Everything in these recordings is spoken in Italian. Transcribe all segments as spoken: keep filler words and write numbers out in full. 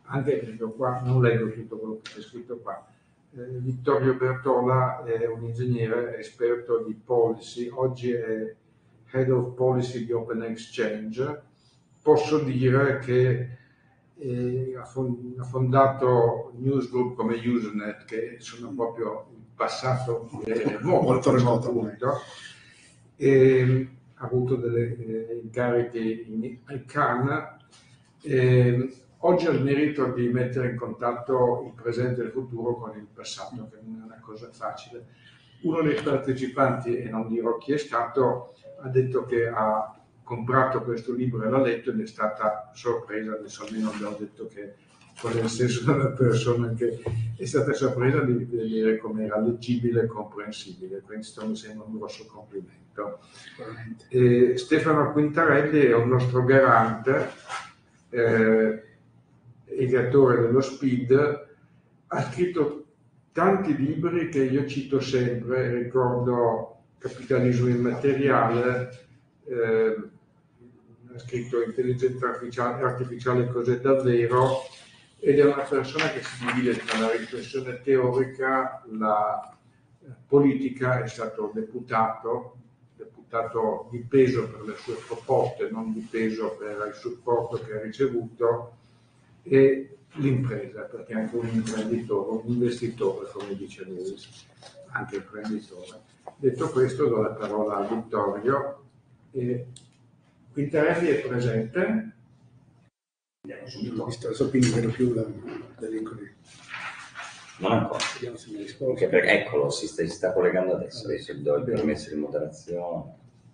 anche perché qua non leggo tutto quello che c'è scritto qua. Eh, Vittorio Bertola è un ingegnere esperto di policy, oggi è Head of Policy di Open Exchange. Posso dire che eh, ha, fond- ha fondato newsgroup come Usenet, che sono proprio il passato eh, molto remoto, e ha avuto delle eh, incarichi in, al Cannes. Eh, oggi ha il merito di mettere in contatto il presente e il futuro con il passato, che non è una cosa facile. Uno dei partecipanti, e non dirò chi è stato, ha detto che ha comprato questo libro e l'ha letto ed è stata sorpresa, adesso almeno abbiamo detto che qual è il senso della persona, che è stata sorpresa di vedere come era leggibile e comprensibile. Questo mi sembra un grosso complimento. E Stefano Quintarelli è un nostro garante, eh, ideatore dello SPID, ha scritto tanti libri che io cito sempre, ricordo Capitalismo immateriale, eh, ha scritto Intelligenza artificiale, artificiale cos'è davvero, ed è una persona che si divide tra la riflessione teorica, la politica, è stato deputato, deputato di peso per le sue proposte, non di peso per il supporto che ha ricevuto, e l'impresa, perché è anche un imprenditore, un investitore, come dice lui, anche imprenditore. Detto questo, do la parola a Vittorio. E Quintarelli è presente? Andiamo subito. Visto, adesso quindi vedo più l'elenco di... Non ancora. Vediamo se mi risponde. Okay, perché eccolo, si sta, si sta collegando adesso, adesso gli do il permesso di moderazione.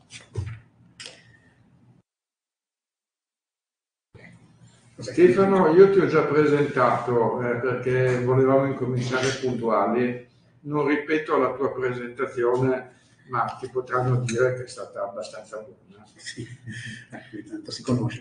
Stefano, io ti ho già presentato eh, perché volevamo incominciare puntuali. Non ripeto la tua presentazione, ma ti potranno dire che è stata abbastanza buona. Sì, eh, tanto si conosce.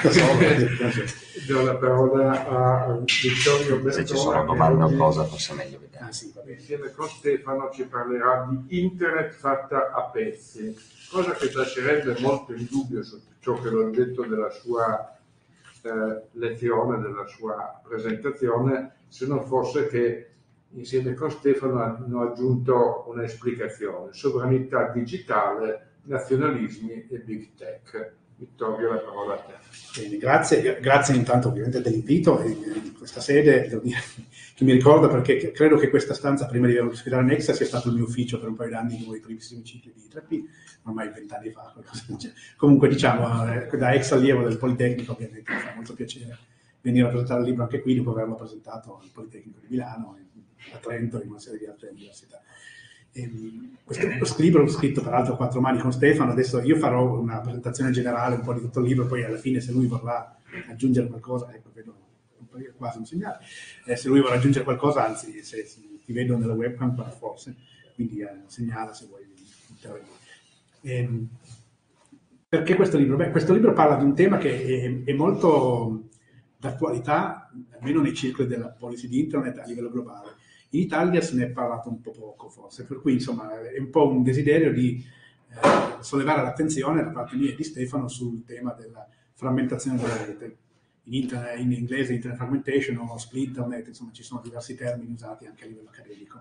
Do la parola a Vittorio Bertola. Se ci sono domande o cosa, forse è meglio vedere. Ah, sì, va bene. Insieme con Stefano ci parlerà di internet fatta a pezzi, cosa che lascerebbe molto in dubbio su ciò che l'ho detto della sua eh, lezione, della sua presentazione, se non fosse che insieme con Stefano hanno aggiunto una esplicazione: sovranità digitale, nazionalismi e big tech. Vittorio, la parola a te. Bene, grazie, grazie intanto ovviamente dell'invito in questa sede, devo dire, che mi ricorda perché credo che questa stanza prima di ospitare Nexa sia stato il mio ufficio per un paio d'anni con i primissimi cicli di tre P, ormai vent'anni fa. Comunque diciamo, eh, da ex allievo del Politecnico ovviamente mi fa molto piacere venire a presentare il libro anche qui, dopo averlo presentato al Politecnico di Milano, a Trento e in una serie di altre università. Ehm, questo, questo libro l'ho scritto peraltro a quattro mani con Stefano. Adesso io farò una presentazione generale un po' di tutto il libro, poi alla fine se lui vorrà aggiungere qualcosa, ecco, vedo quasi un segnale, eh, se lui vorrà aggiungere qualcosa, anzi se, se ti vedo nella webcam forse, quindi eh, segnala se vuoi intervenire. Ehm, perché questo libro? Beh, questo libro parla di un tema che è, è molto d'attualità, almeno nei circoli della policy di internet a livello globale. In Italia se ne è parlato un po' poco forse, per cui insomma è un po' un desiderio di eh, sollevare l'attenzione da parte mia e di Stefano sul tema della frammentazione della rete. In, internet, in inglese internet fragmentation o splinternet, insomma ci sono diversi termini usati anche a livello accademico.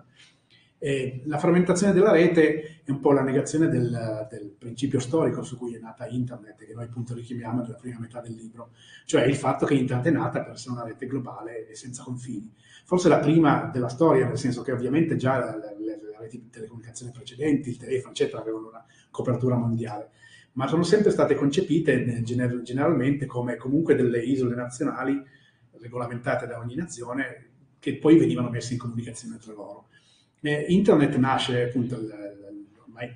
E la frammentazione della rete è un po' la negazione del, del principio storico su cui è nata internet, che noi appunto richiamiamo nella prima metà del libro, cioè il fatto che internet è nata per essere una rete globale e senza confini. Forse la prima della storia, nel senso che ovviamente già le, le, le reti di telecomunicazione precedenti, il telefono eccetera, avevano una copertura mondiale, ma sono sempre state concepite gener- generalmente come comunque delle isole nazionali regolamentate da ogni nazione che poi venivano messe in comunicazione tra loro. Eh, internet nasce appunto ormai,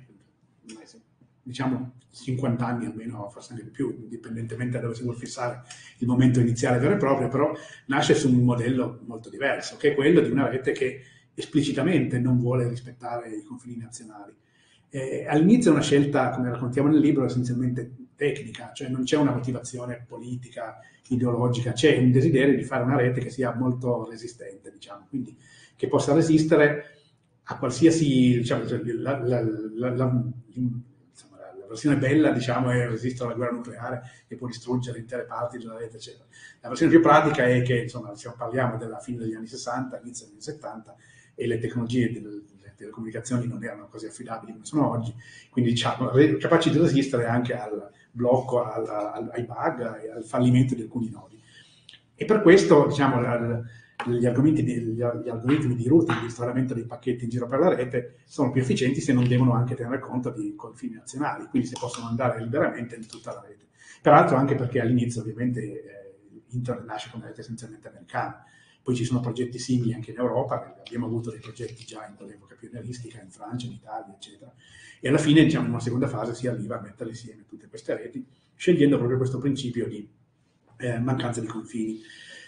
diciamo cinquanta anni almeno, forse anche di più, indipendentemente da dove si vuole fissare il momento iniziale vero e proprio, però nasce su un modello molto diverso, che è quello di una rete che esplicitamente non vuole rispettare i confini nazionali. Eh, all'inizio è una scelta, come raccontiamo nel libro, essenzialmente tecnica, cioè non c'è una motivazione politica, ideologica, c'è un desiderio di fare una rete che sia molto resistente, diciamo, quindi che possa resistere a qualsiasi, diciamo, la, la, la, la, insomma, la versione bella, diciamo, è resistere alla guerra nucleare che può distruggere intere parti della rete, eccetera. La versione più pratica è che, insomma, stiamo, parliamo della fine degli anni sessanta, inizio degli anni settanta, e le tecnologie delle, delle telecomunicazioni non erano così affidabili come sono oggi, quindi diciamo, capaci di resistere anche al blocco, al, al, ai bug, al fallimento di alcuni nodi. E per questo, diciamo, la, Gli algoritmi, di, gli algoritmi di routing, di stradamento dei pacchetti in giro per la rete, sono più efficienti se non devono anche tenere conto di confini nazionali, quindi se possono andare liberamente in tutta la rete. Peraltro anche perché all'inizio ovviamente eh, Internet nasce come rete essenzialmente americana, poi ci sono progetti simili anche in Europa, abbiamo avuto dei progetti già in quell'epoca pionieristica, in Francia, in Italia, eccetera, e alla fine, diciamo, in una seconda fase si arriva a mettere insieme tutte queste reti, scegliendo proprio questo principio di eh, mancanza di confini.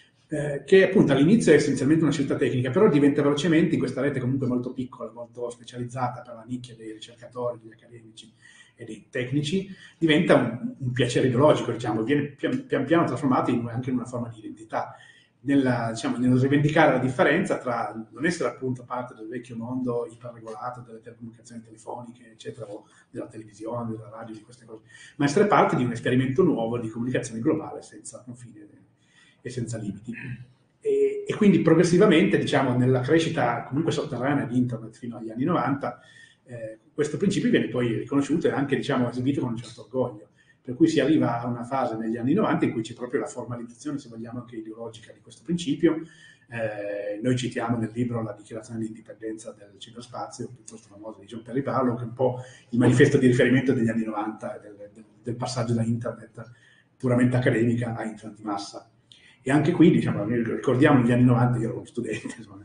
Eh, che appunto all'inizio è essenzialmente una scelta tecnica, però diventa velocemente, in questa rete comunque molto piccola, molto specializzata per la nicchia dei ricercatori, degli accademici e dei tecnici, diventa un, un piacere ideologico, diciamo, viene pian, pian piano trasformato in, anche in una forma di identità, nella, diciamo, nel rivendicare la differenza tra non essere appunto parte del vecchio mondo iperregolato delle telecomunicazioni telefoniche, eccetera, o della televisione, della radio, di queste cose, ma essere parte di un esperimento nuovo di comunicazione globale senza confine e senza limiti. E, e quindi progressivamente, diciamo, nella crescita comunque sotterranea di Internet fino agli anni novanta, eh, questo principio viene poi riconosciuto e anche, diciamo, esibito con un certo orgoglio. Per cui si arriva a una fase negli anni novanta in cui c'è proprio la formalizzazione, se vogliamo, anche ideologica di questo principio. Eh, noi citiamo nel libro la dichiarazione di indipendenza del ciberspazio, piuttosto famosa, di John Perry Barlow, che è un po' il manifesto di riferimento degli anni novanta, del, del, del passaggio da Internet puramente accademica a Internet di massa. E anche qui, diciamo, ricordiamo negli anni novanta, io ero uno studente, insomma,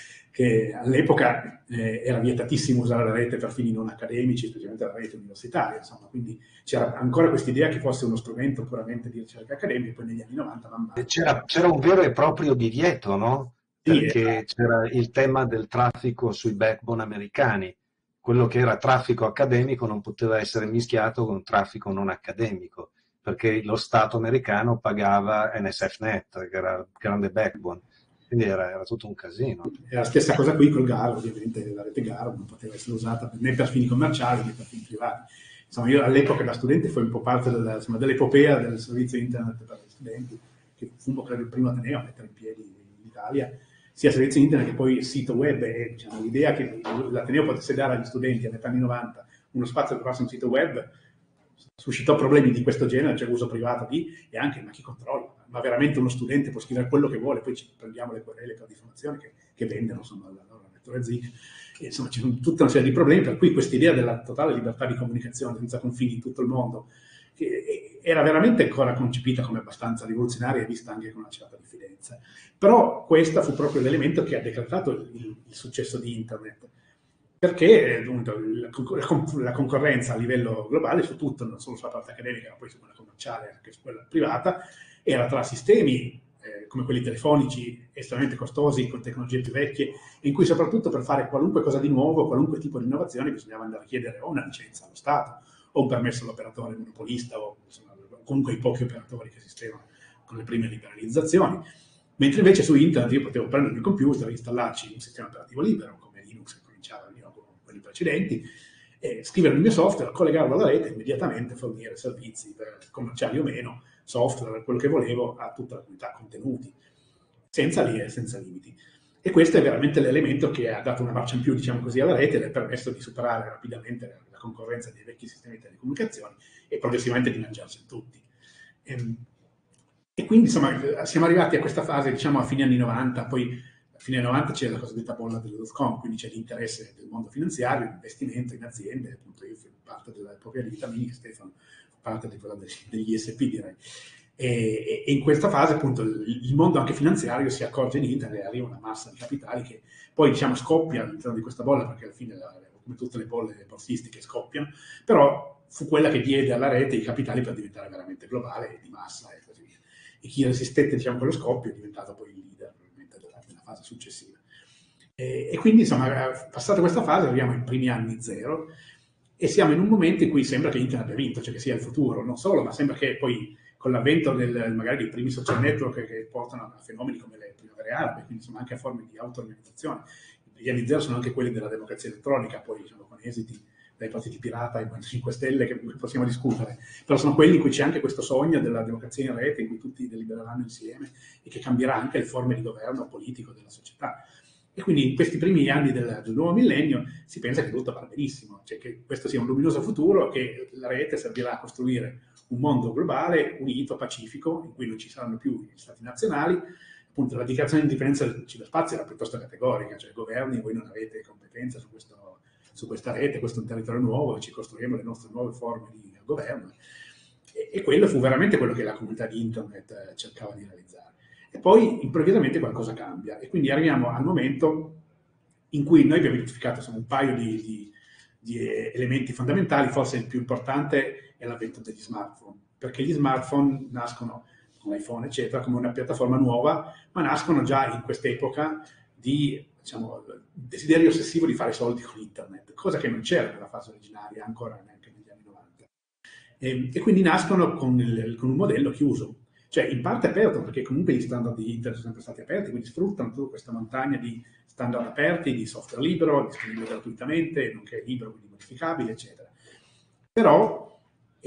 che all'epoca eh, era vietatissimo usare la rete per fini non accademici, specialmente la rete universitaria, insomma, quindi c'era ancora questa idea che fosse uno strumento puramente di ricerca accademica, poi negli anni novanta man mano. C'era, c'era un vero e proprio divieto, no? Sì, Perché esatto. c'era il tema del traffico sui backbone americani. Quello che era traffico accademico non poteva essere mischiato con traffico non accademico, perché lo Stato americano pagava N S F Net, che era il grande backbone, quindi era, era tutto un casino. È la stessa cosa qui col G A R, ovviamente la rete G A R non poteva essere usata né per fini commerciali né per fini privati. Insomma, io all'epoca da studente fui un po' parte della, insomma, dell'epopea del servizio internet per gli studenti, che fu, credo, il primo ateneo a mettere in piedi in Italia, sia servizio internet che poi sito web, e diciamo, l'idea che l'ateneo potesse dare agli studenti a metà anni novanta uno spazio per fare un sito web suscitò problemi di questo genere, cioè uso privato di, e anche ma chi controlla? Ma veramente uno studente può scrivere quello che vuole, poi ci prendiamo le querele per diffamazione che, che vendono, insomma, la loro lettore Z I C. E, insomma, c'è tutta una serie di problemi, per cui questa idea della totale libertà di comunicazione senza confini in tutto il mondo, che era veramente ancora concepita come abbastanza rivoluzionaria e vista anche con una certa diffidenza. Però questo fu proprio l'elemento che ha decretato il, il successo di Internet, perché appunto, la, la concorrenza a livello globale su tutto, non solo sulla parte accademica, ma poi su quella commerciale, anche su quella privata, era tra sistemi eh, come quelli telefonici estremamente costosi, con tecnologie più vecchie, in cui soprattutto per fare qualunque cosa di nuovo, qualunque tipo di innovazione, bisognava andare a chiedere o una licenza allo Stato, o un permesso all'operatore monopolista, o insomma, comunque i pochi operatori che esistevano con le prime liberalizzazioni. Mentre invece su Internet io potevo prendere il mio computer, installarci un sistema operativo libero, come Linux, che cominciava con quelli precedenti, e scrivere il mio software, collegarlo alla rete e immediatamente fornire servizi per commerciali o meno, software, quello che volevo, a tutta la comunità contenuti, senza, li, senza limiti. E questo è veramente l'elemento che ha dato una marcia in più, diciamo così, alla rete e le ha permesso di superare rapidamente la concorrenza dei vecchi sistemi di telecomunicazioni e progressivamente di mangiarsi tutti. E, e quindi, insomma, siamo arrivati a questa fase, diciamo, a fine anni novanta, poi a fine anni novanta c'è la cosiddetta bolla delle dot-com, quindi c'è l'interesse del mondo finanziario, l'investimento in aziende, appunto io fui parte della propria di Vitamini, Stefano parte di quella degli I S P, direi. E, e in questa fase, appunto, il, il mondo anche finanziario si accorge di Internet e arriva una massa di capitali che poi, diciamo, scoppia all'interno di questa bolla, perché alla fine, la, come tutte le bolle borsistiche, scoppiano, però fu quella che diede alla rete i capitali per diventare veramente globale e di massa e così via. E chi resistette, diciamo, quello scoppio è diventato poi il leader probabilmente della, della fase successiva. E, e quindi, insomma, passata questa fase, arriviamo ai primi anni zero e siamo in un momento in cui sembra che Internet abbia vinto, cioè che sia il futuro, non solo, ma sembra che poi con l'avvento del, magari dei primi social network che portano a fenomeni come le primavere arabe, quindi insomma anche a forme di auto-organizzazione. Gli anni zero sono anche quelli della democrazia elettronica, poi diciamo con esiti dai partiti pirata ai cinque Stelle, che possiamo discutere, però sono quelli in cui c'è anche questo sogno della democrazia in rete, in cui tutti delibereranno insieme e che cambierà anche le forme di governo politico della società. E quindi in questi primi anni del, del nuovo millennio si pensa che tutto va benissimo, cioè che questo sia un luminoso futuro, che la rete servirà a costruire un mondo globale, unito, pacifico, in cui non ci saranno più gli stati nazionali. Appunto, la dichiarazione di indipendenza del ciberspazio era piuttosto categorica, cioè governi, voi non avete competenza su, questo, su questa rete, questo è un territorio nuovo, ci costruiremo le nostre nuove forme di governo. E, e quello fu veramente quello che la comunità di Internet cercava di realizzare. E poi improvvisamente qualcosa cambia e quindi arriviamo al momento in cui noi abbiamo identificato insomma, un paio di, di, di elementi fondamentali. Forse il più importante è l'avvento degli smartphone, perché gli smartphone nascono con l'iPhone eccetera come una piattaforma nuova, ma nascono già in quest'epoca di diciamo, desiderio ossessivo di fare soldi con internet, cosa che non c'era nella fase originaria ancora neanche negli anni novanta. E, e quindi nascono con, il, con un modello chiuso, cioè in parte aperto, perché comunque gli standard di internet sono sempre stati aperti, quindi sfruttano tutta questa montagna di standard aperti, di software libero, disponibile gratuitamente, nonché libero, quindi modificabile, eccetera. Però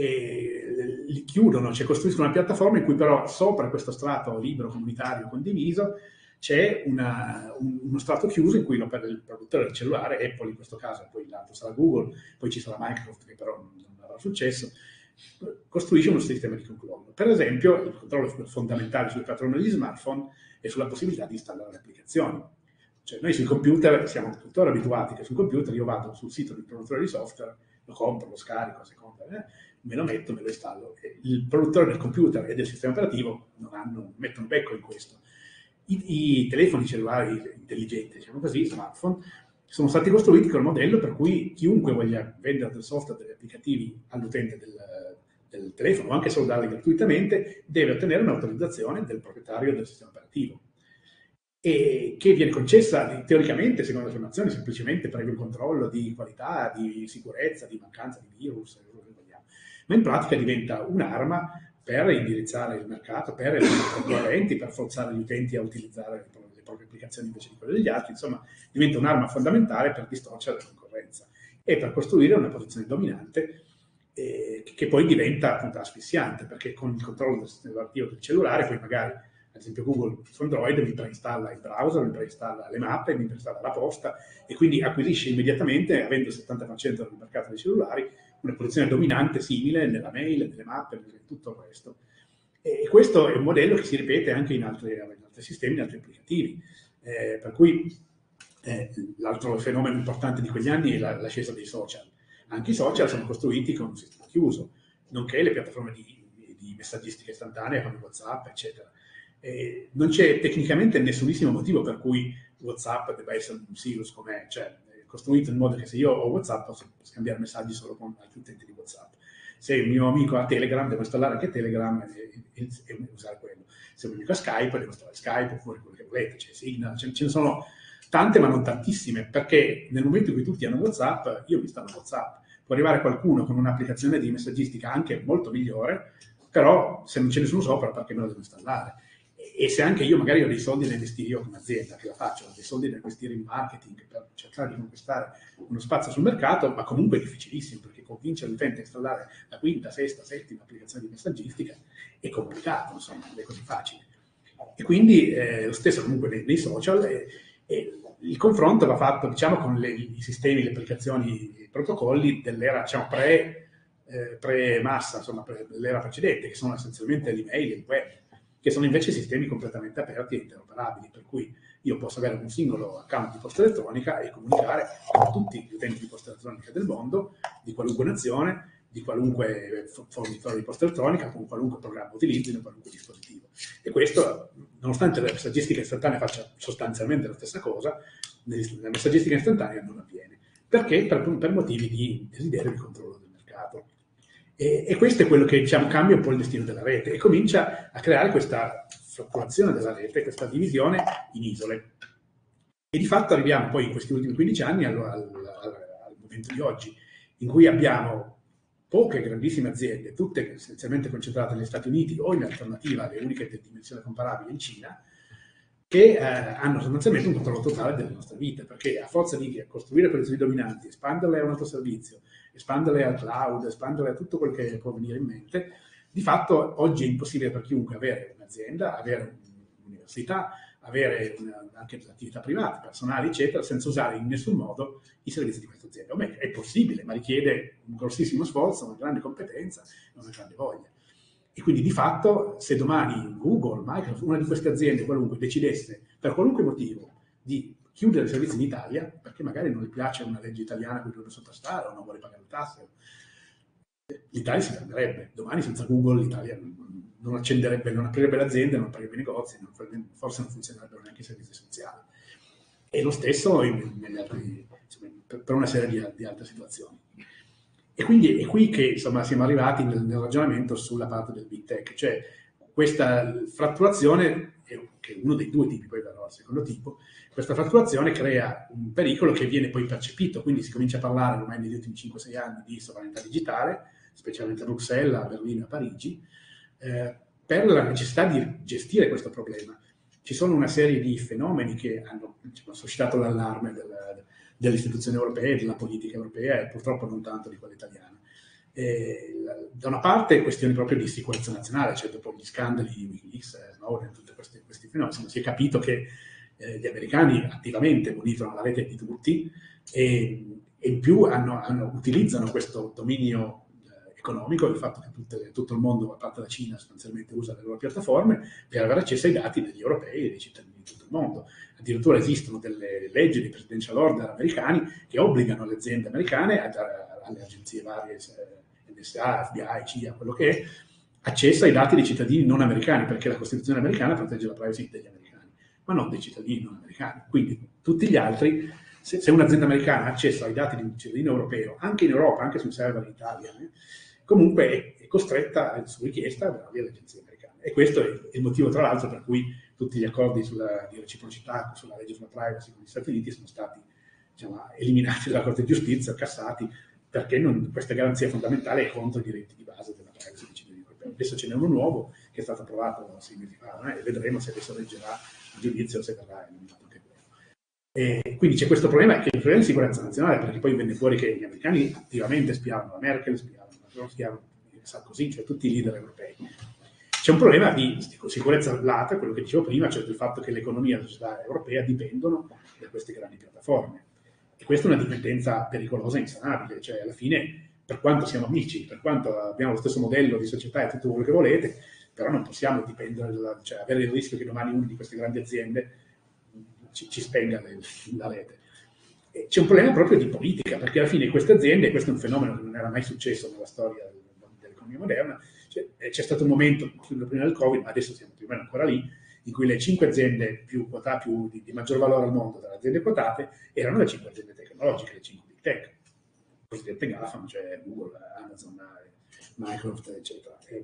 eh, li chiudono, cioè costruiscono una piattaforma in cui però sopra questo strato libero, comunitario, condiviso, c'è una, un, uno strato chiuso in cui per il produttore del cellulare, Apple in questo caso, poi l'altro sarà Google, poi ci sarà Microsoft che però non avrà successo, costruisce uno sistema di controllo. Per esempio, il controllo fondamentale sulle piattaforme degli smartphone è sulla possibilità di installare le applicazioni. Cioè noi sui computer siamo tuttora abituati che sul computer io vado sul sito del produttore di software, lo compro, lo scarico a seconda, eh, me lo metto, me lo installo. E il produttore del computer e del sistema operativo non hanno, mettono becco in questo. I, i telefoni cellulari intelligenti, diciamo così, smartphone, sono stati costruiti con il modello per cui chiunque voglia vendere del software, degli applicativi all'utente del, del telefono, o anche solo darli gratuitamente, deve ottenere un'autorizzazione del proprietario del sistema operativo, e che viene concessa teoricamente, secondo le affermazioni, semplicemente per un controllo di qualità, di sicurezza, di mancanza di virus, ma in pratica diventa un'arma per indirizzare il mercato, per essere concorrenti, per forzare gli utenti a utilizzare le proprie applicazioni invece di quelle degli altri. Insomma, diventa un'arma fondamentale per distorcere la concorrenza e per costruire una posizione dominante eh, che poi diventa appunto asfissiante, perché con il controllo del sistema operativo del cellulare poi magari, ad esempio Google su Android, mi preinstalla il browser, mi preinstalla le mappe, mi preinstalla la posta e quindi acquisisce immediatamente, avendo il settanta per cento del mercato dei cellulari, una posizione dominante simile nella mail, nelle mappe, in tutto questo. E questo è un modello che si ripete anche in altri, in altri sistemi, in altri applicativi. Eh, per cui eh, l'altro fenomeno importante di quegli anni è la, l'ascesa dei social. Anche i social sono costruiti con un sistema chiuso, nonché le piattaforme di, di messaggistica istantanea come WhatsApp, eccetera. Eh, non c'è tecnicamente nessunissimo motivo per cui WhatsApp debba essere un silos com'è, cioè costruito in modo che se io ho WhatsApp posso scambiare messaggi solo con altri utenti di WhatsApp. Se il mio amico ha Telegram, devo installare anche Telegram e, e, e usare quello. Se il mio amico ha Skype, devo installare Skype oppure quello che volete, cioè Signal, ce, ce ne sono tante ma non tantissime, perché nel momento in cui tutti hanno WhatsApp, io mi installo WhatsApp. Può arrivare qualcuno con un'applicazione di messaggistica anche molto migliore, però se non c'è nessuno sopra, perché me lo devo installare? E se anche io magari ho dei soldi da investire io come azienda, che la faccio, ho dei soldi da investire in marketing per cercare di conquistare uno spazio sul mercato, ma comunque è difficilissimo, perché convincere l'utente a installare la quinta, sesta, settima applicazione di messaggistica è complicato, insomma, non è così facile. E quindi eh, lo stesso comunque nei, nei social, e, e il confronto va fatto, diciamo, con le, i sistemi, le applicazioni, i protocolli dell'era, diciamo, pre, eh, pre-massa, insomma, pre, dell'era precedente, che sono essenzialmente l'email e il web, che sono invece sistemi completamente aperti e interoperabili, per cui io posso avere un singolo account di posta elettronica e comunicare con tutti gli utenti di posta elettronica del mondo, di qualunque nazione, di qualunque fornitore di posta elettronica, con qualunque programma utilizzino, qualunque dispositivo. E questo, nonostante la messaggistica istantanea faccia sostanzialmente la stessa cosa, la messaggistica istantanea non avviene. Perché? Per, per motivi di desiderio di controllo del mercato. E, e questo è quello che, diciamo, cambia un po' il destino della rete e comincia a creare questa flotturazione della rete, questa divisione in isole. E di fatto arriviamo poi in questi ultimi quindici anni al, al, al momento di oggi, in cui abbiamo poche grandissime aziende, tutte essenzialmente concentrate negli Stati Uniti o in alternativa alle uniche di dimensione comparabile in Cina, che eh, hanno sostanzialmente un controllo totale delle nostre vite, perché a forza di costruire posizioni dominanti, espanderle a un altro servizio, espanderle al cloud, espanderle a tutto quel che può venire in mente, di fatto oggi è impossibile per chiunque avere un'azienda, avere un'università, avere una, anche attività private, personali, eccetera, senza usare in nessun modo i servizi di questa azienda. O meglio, è possibile, ma richiede un grossissimo sforzo, una grande competenza e una grande voglia. E quindi di fatto, se domani Google, Microsoft, una di queste aziende qualunque decidesse per qualunque motivo di chiudere i servizi in Italia, perché magari non gli piace una legge italiana che deve sottostare o non vuole pagare le tasse, l'Italia si perderebbe. Domani senza Google l'Italia non accenderebbe, non aprirebbe l'azienda, non aprirebbe i negozi, non, forse non funzionerebbero neanche i servizi essenziali. E lo stesso in, in altri, insomma, per, per una serie di, di altre situazioni. E quindi è qui che insomma, siamo arrivati nel, nel ragionamento sulla parte del big tech, cioè questa fratturazione, che è uno dei due tipi, poi verrò al secondo tipo, questa fratturazione crea un pericolo che viene poi percepito, quindi si comincia a parlare ormai negli ultimi cinque sei anni di sovranità digitale, specialmente a Bruxelles, a Berlino, a Parigi, eh, per la necessità di gestire questo problema. Ci sono una serie di fenomeni che hanno, hanno suscitato l'allarme del, delle istituzioni europee, della politica europea e purtroppo non tanto di quella italiana. Eh, da una parte questioni proprio di sicurezza nazionale, cioè dopo gli scandali di Wikileaks, Snowden, tutti questi, questi fenomeni, insomma, si è capito che eh, gli americani attivamente monitorano la rete di tutti e, e in più hanno, hanno, utilizzano questo dominio eh, economico, il fatto che tutte, tutto il mondo, a parte la Cina, sostanzialmente usa le loro piattaforme per avere accesso ai dati degli europei e dei cittadini di tutto il mondo. Addirittura esistono delle leggi di presidential order americani che obbligano le aziende americane, a dare alle agenzie varie, N S A, F B I, C I A, quello che è, accesso ai dati dei cittadini non americani, perché la Costituzione americana protegge la privacy degli americani, ma non dei cittadini non americani. Quindi tutti gli altri, se, se un'azienda americana ha accesso ai dati di un cittadino europeo, anche in Europa, anche sul server in Italia, eh, comunque è, è costretta, su richiesta, a avere le agenzie americane. E questo è il motivo, tra l'altro, per cui tutti gli accordi sulla, di reciprocità, sulla legge sulla privacy con gli Stati Uniti sono stati diciamo, eliminati dalla Corte di Giustizia, cassati, perché non, questa garanzia fondamentale è contro i diritti di base della privacy dei cittadini europei. Adesso ce n'è uno nuovo che è stato approvato sei mesi fa eh, e vedremo se adesso reggerà il giudizio o se verrà eliminato anche quello. E quindi c'è questo problema che è il problema di sicurezza nazionale, perché poi venne fuori che gli americani attivamente spiavano la Merkel, spiavano, spiavano Sarkozy, cioè tutti i leader europei. C'è un problema di sicurezza lato, quello che dicevo prima, cioè del fatto che l'economia e la società europea dipendono da queste grandi piattaforme. E questa è una dipendenza pericolosa e insanabile, cioè alla fine, per quanto siamo amici, per quanto abbiamo lo stesso modello di società e tutto quello che volete, però non possiamo dipendere, dalla, cioè avere il rischio che domani una di queste grandi aziende ci, ci spenga le, la rete. E c'è un problema proprio di politica, perché alla fine queste aziende, questo è un fenomeno che non era mai successo nella storia dell'economia moderna, c'è stato un momento, prima del Covid, ma adesso siamo più o meno ancora lì, in cui le cinque aziende più quotate, più di, di maggior valore al mondo dalle aziende quotate, erano le cinque aziende tecnologiche, le cinque big tech, le cosiddette GAFAM, cioè Google, Amazon, Microsoft, eccetera. E,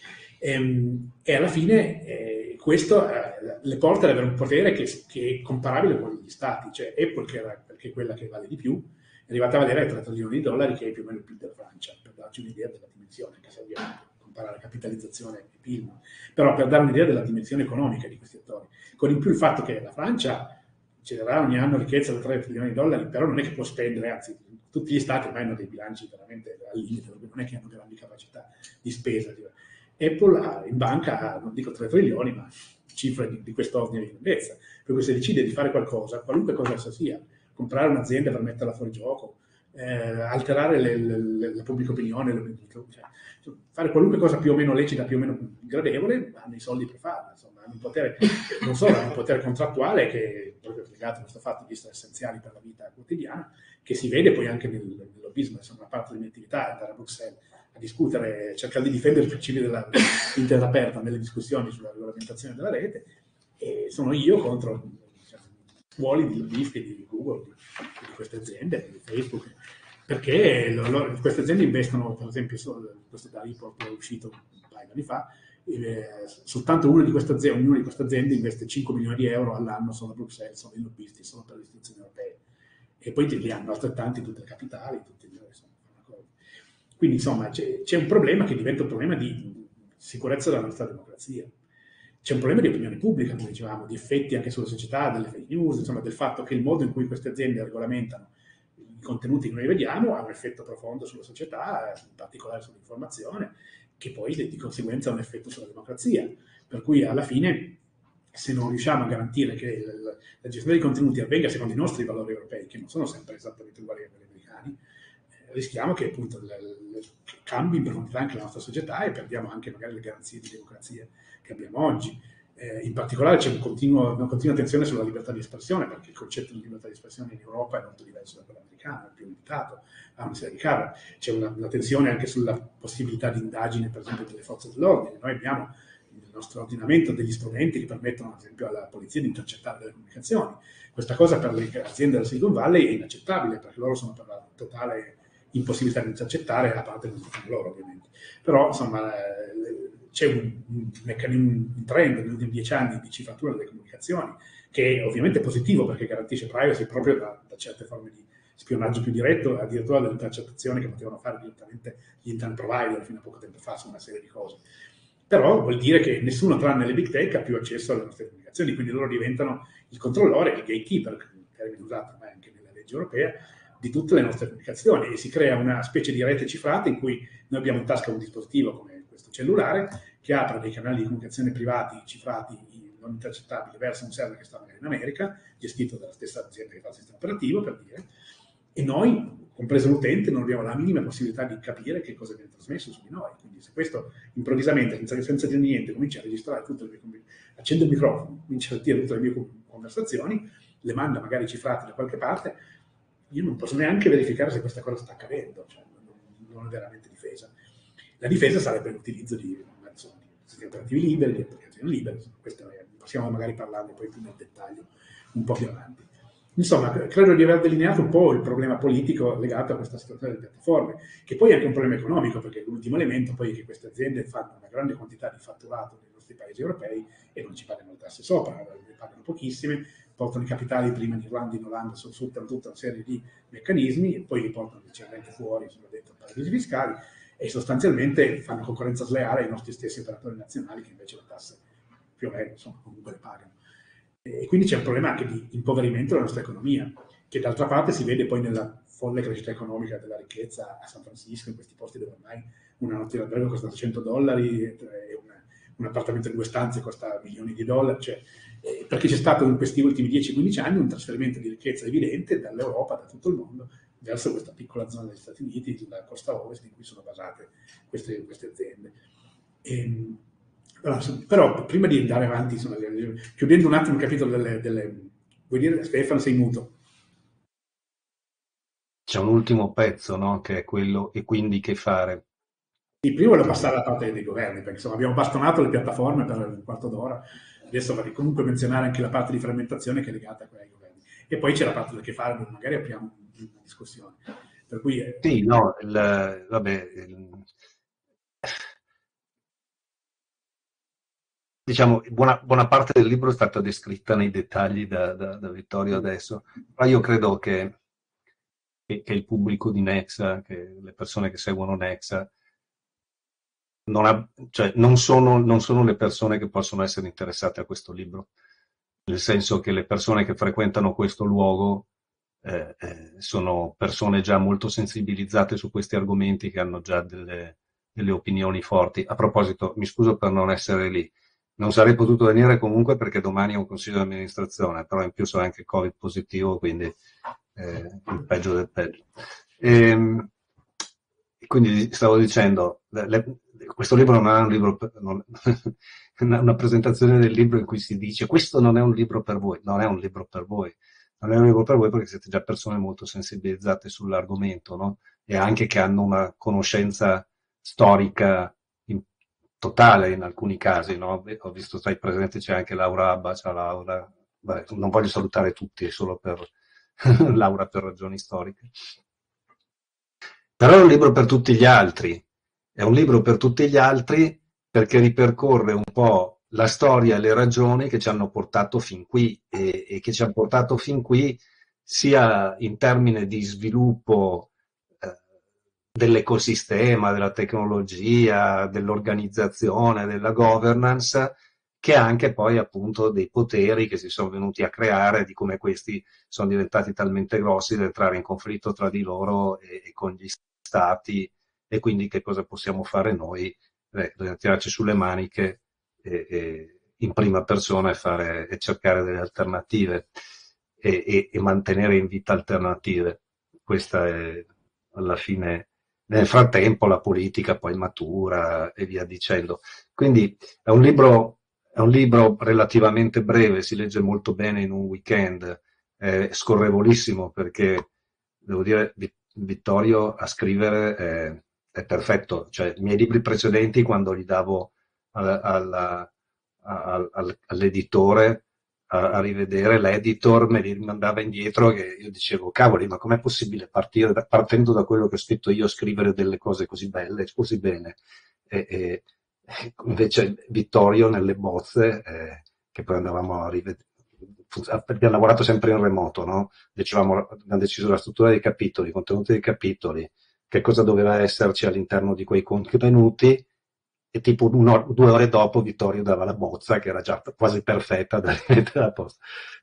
e, e alla fine eh, questo eh, le porta ad avere un potere che, che è comparabile con quello degli stati, cioè Apple, che, era, che è quella che vale di più, è arrivata a valere tre trilioni di dollari, che è più o meno il P I L della Francia, per darci un'idea della dimensione, che serve comparare capitalizzazione e P I L, però per dare un'idea della dimensione economica di questi attori. Con in più il fatto che la Francia genererà ogni anno ricchezza da tre trilioni di dollari, però non è che può spendere, anzi tutti gli stati ormai hanno dei bilanci veramente al limite, non è che hanno grandi capacità di spesa. Apple ha, in banca ha, non dico tre trilioni, ma cifre di, di quest'ordine di grandezza, per cui se decide di fare qualcosa, qualunque cosa essa sia, comprare un'azienda per metterla fuori gioco, eh, alterare le, le, la pubblica opinione, le, cioè, fare qualunque cosa più o meno lecita, più o meno gradevole, hanno i soldi per farlo, insomma, hanno un potere, non solo hanno un potere contrattuale che è proprio legato a questo fatto di essere essenziali per la vita quotidiana, che si vede poi anche nel, nel lobbismo, insomma, una parte delle mie attività è andare a Bruxelles a discutere, cercare di difendere i principi dell'intesa aperta nelle discussioni sulla regolamentazione della rete, e sono io contro diciamo, scuole di lobbisti di Google, di, di queste aziende, di Facebook, perché lo, lo, queste aziende investono, per esempio, questo da report è uscito un paio di anni fa, eh, soltanto una di queste aziende, ognuna di queste aziende investe cinque milioni di euro all'anno solo a Bruxelles, solo i lobbisti, solo per le istituzioni europee, e poi li hanno altrettanti tutte le capitali, tutti gli, insomma, una cosa. Quindi insomma c'è, c'è un problema che diventa un problema di sicurezza della nostra democrazia. c'è un problema di opinione pubblica, come dicevamo, di effetti anche sulla società, delle fake news, insomma del fatto che il modo in cui queste aziende regolamentano i contenuti che noi vediamo ha un effetto profondo sulla società, in particolare sull'informazione, che poi di conseguenza ha un effetto sulla democrazia. Per cui alla fine, se non riusciamo a garantire che la, la gestione dei contenuti avvenga secondo i nostri valori europei, che non sono sempre esattamente uguali a quelli americani, eh, rischiamo che appunto le, le, cambi in profondità anche la nostra società e perdiamo anche magari le garanzie di democrazia che abbiamo oggi. Eh, in particolare c'è un continuo, una continua attenzione sulla libertà di espressione, perché il concetto di libertà di espressione in Europa è molto diverso da quello americano, è più limitato, ha una serie di cave. C'è una, una tensione anche sulla possibilità di indagine, per esempio, delle forze dell'ordine. Noi abbiamo nel nostro ordinamento degli strumenti che permettono, ad esempio, alla polizia di intercettare delle comunicazioni. Questa cosa per le aziende del Silicon Valley è inaccettabile, perché loro sono per la totale impossibilità di intercettare, a parte non fanno loro, ovviamente. Però, insomma, c'è un, un meccanismo, un trend negli ultimi dieci anni di cifratura delle comunicazioni, che è ovviamente positivo perché garantisce privacy proprio da, da certe forme di spionaggio più diretto, addirittura delle intercettazioni che potevano fare direttamente gli internet provider fino a poco tempo fa su una serie di cose. Però vuol dire che nessuno tranne le big tech ha più accesso alle nostre comunicazioni, quindi loro diventano il controllore, il gatekeeper, termine usato ormai anche nella legge europea, di tutte le nostre comunicazioni, e si crea una specie di rete cifrata in cui noi abbiamo in tasca un dispositivo come questo cellulare che apre dei canali di comunicazione privati cifrati non intercettabili verso un server che sta magari in America, gestito dalla stessa azienda che fa il sistema operativo, per dire, e noi, compreso l'utente, non abbiamo la minima possibilità di capire che cosa viene trasmesso su di noi. Quindi se questo improvvisamente, senza, senza dire niente, comincia a registrare tutte le mie, accende il microfono, comincia a sentire tutte le mie conversazioni, le manda magari cifrate da qualche parte, io non posso neanche verificare se questa cosa sta accadendo, cioè non, non è veramente difesa. La difesa sarebbe l'utilizzo di, insomma, di sistemi operativi liberi, di applicazioni libere, questo è, possiamo magari parlarne poi più nel dettaglio un po' più avanti. Insomma, credo di aver delineato un po' il problema politico legato a questa situazione delle piattaforme, che poi è anche un problema economico, perché l'ultimo elemento poi è che queste aziende fanno una grande quantità di fatturato nei nostri paesi europei e non ci pagano le tasse sopra, ne pagano pochissime, portano i capitali prima in Irlanda e in Olanda, sfruttano tutta una serie di meccanismi e poi li portano decisamente fuori, sono dentro paradisi fiscali, e sostanzialmente fanno concorrenza sleale ai nostri stessi operatori nazionali che invece le tasse più o meno insomma, comunque le pagano. E quindi c'è un problema anche di impoverimento della nostra economia, che d'altra parte si vede poi nella folle crescita economica della ricchezza a San Francisco, in questi posti dove ormai una notte d'albergo costa cento dollari e una, un appartamento di due stanze costa milioni di dollari, cioè, eh, perché c'è stato in questi ultimi dieci quindici anni un trasferimento di ricchezza evidente dall'Europa, da tutto il mondo, verso questa piccola zona degli Stati Uniti, sulla costa ovest, in cui sono basate queste, queste aziende. E, però, però prima di andare avanti, insomma, chiudendo un attimo il capitolo delle, delle... Vuoi dire, Stefano, sei muto? C'è un ultimo pezzo, no? Che è quello, e quindi che fare? Sì, prima volevo passare alla parte dei governi, perché insomma abbiamo bastonato le piattaforme per un quarto d'ora, adesso vorrei comunque menzionare anche la parte di frammentazione che è legata a quella dei governi. E poi c'è la parte del che fare, dove magari apriamo una discussione. Per cui, eh... Sì, no, il, vabbè... Il... Diciamo, buona, buona parte del libro è stata descritta nei dettagli da, da, da Vittorio adesso, però io credo che, che, che il pubblico di Nexa, che le persone che seguono Nexa, non, ha, cioè, non, sono, non sono le persone che possono essere interessate a questo libro, nel senso che le persone che frequentano questo luogo eh, eh, sono persone già molto sensibilizzate su questi argomenti, che hanno già delle, delle opinioni forti. A proposito, mi scuso per non essere lì. Non sarei potuto venire comunque perché domani è un consiglio di amministrazione, però in più sono anche Covid positivo, quindi eh, il peggio del peggio. E, quindi stavo dicendo, le, questo libro non è un libro, per, non, una presentazione del libro in cui si dice questo non è un libro per voi, non è un libro per voi, non è un libro per voi perché siete già persone molto sensibilizzate sull'argomento, no? E anche che hanno una conoscenza storica totale in alcuni casi, no? Ho visto tra i presenti c'è anche Laura Abba, ciao Laura. Beh, non voglio salutare tutti, solo per Laura per ragioni storiche. Però è un libro per tutti gli altri, è un libro per tutti gli altri perché ripercorre un po' la storia e le ragioni che ci hanno portato fin qui e, e che ci hanno portato fin qui sia in termini di sviluppo dell'ecosistema, della tecnologia, dell'organizzazione, della governance, che anche poi appunto dei poteri che si sono venuti a creare, di come questi sono diventati talmente grossi da entrare in conflitto tra di loro e, e con gli stati, e quindi che cosa possiamo fare noi? Beh, dobbiamo tirarci sulle maniche e, e in prima persona e, fare, e cercare delle alternative e, e, e mantenere in vita alternative. Questa è alla fine, nel frattempo la politica poi matura e via dicendo. Quindi è un libro, è un libro relativamente breve, si legge molto bene in un weekend, è scorrevolissimo perché, devo dire, Vittorio a scrivere è, è perfetto. Cioè, i miei libri precedenti, quando li davo alla, alla, al, all'editore a, a rivedere, l'editor me li mandava indietro, che io dicevo, cavoli, ma com'è possibile partire da, partendo da quello che ho scritto io, scrivere delle cose così belle, così bene? E, e, invece Vittorio nelle bozze, eh, che poi andavamo a rivedere, abbiamo lavorato sempre in remoto, no? Dicevamo, abbiamo deciso la struttura dei capitoli, i contenuti dei capitoli, che cosa doveva esserci all'interno di quei contenuti, e tipo due ore dopo Vittorio dava la bozza che era già quasi perfetta da rimettere a posto.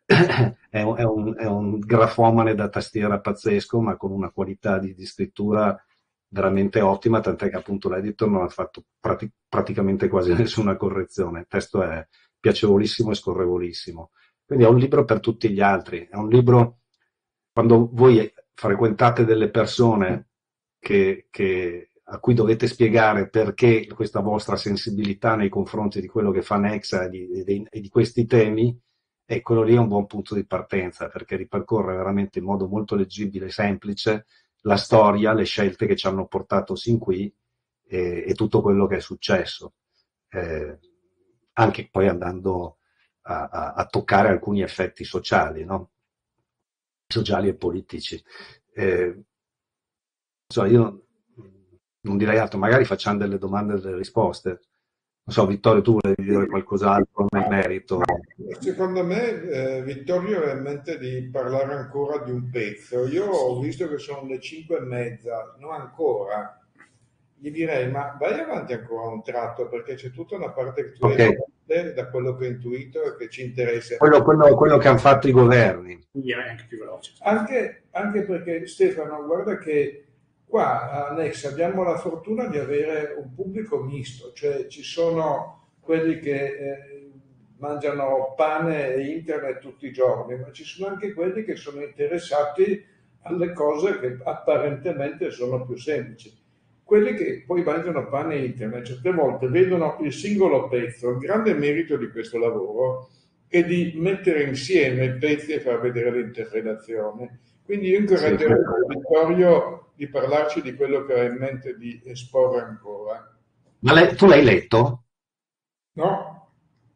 È un, è, un, è un grafomane da tastiera pazzesco, ma con una qualità di, di scrittura veramente ottima, tant'è che appunto l'editor non ha fatto prati- praticamente quasi nessuna correzione. Il testo è piacevolissimo e scorrevolissimo. Quindi è un libro per tutti gli altri, è un libro, quando voi frequentate delle persone che, che, a cui dovete spiegare perché questa vostra sensibilità nei confronti di quello che fa Nexa e di, di, di questi temi, e quello lì è un buon punto di partenza, perché ripercorre veramente in modo molto leggibile e semplice la storia, le scelte che ci hanno portato sin qui e, e tutto quello che è successo, eh, anche poi andando A, a, a toccare alcuni effetti sociali, no? Sociali e politici. Eh, insomma, io non, non direi altro, magari facciamo delle domande e delle risposte. Non so, Vittorio, tu volevi dire qualcos'altro nel merito? Secondo me eh, Vittorio ha in mente di parlare ancora di un pezzo. Io ho visto che sono le cinque e mezza, non ancora. Gli direi, ma vai avanti ancora un tratto, perché c'è tutta una parte che tu Okay. hai, da quello che ho intuito e che ci interessa. Quello, quello, quello che hanno fatto i governi. Quindi è anche più veloce. Anche, anche perché, Stefano, guarda che qua a Nexa abbiamo la fortuna di avere un pubblico misto, cioè ci sono quelli che eh, mangiano pane e internet tutti i giorni, ma ci sono anche quelli che sono interessati alle cose che apparentemente sono più semplici. Quelli che poi mangiano pane e internet certe volte vedono il singolo pezzo. Il grande merito di questo lavoro è di mettere insieme i pezzi e far vedere l'interrelazione. Quindi io incoraggerei Sì. Vittorio di parlarci di quello che ha in mente di esporre ancora. Ma lei, tu l'hai letto? No?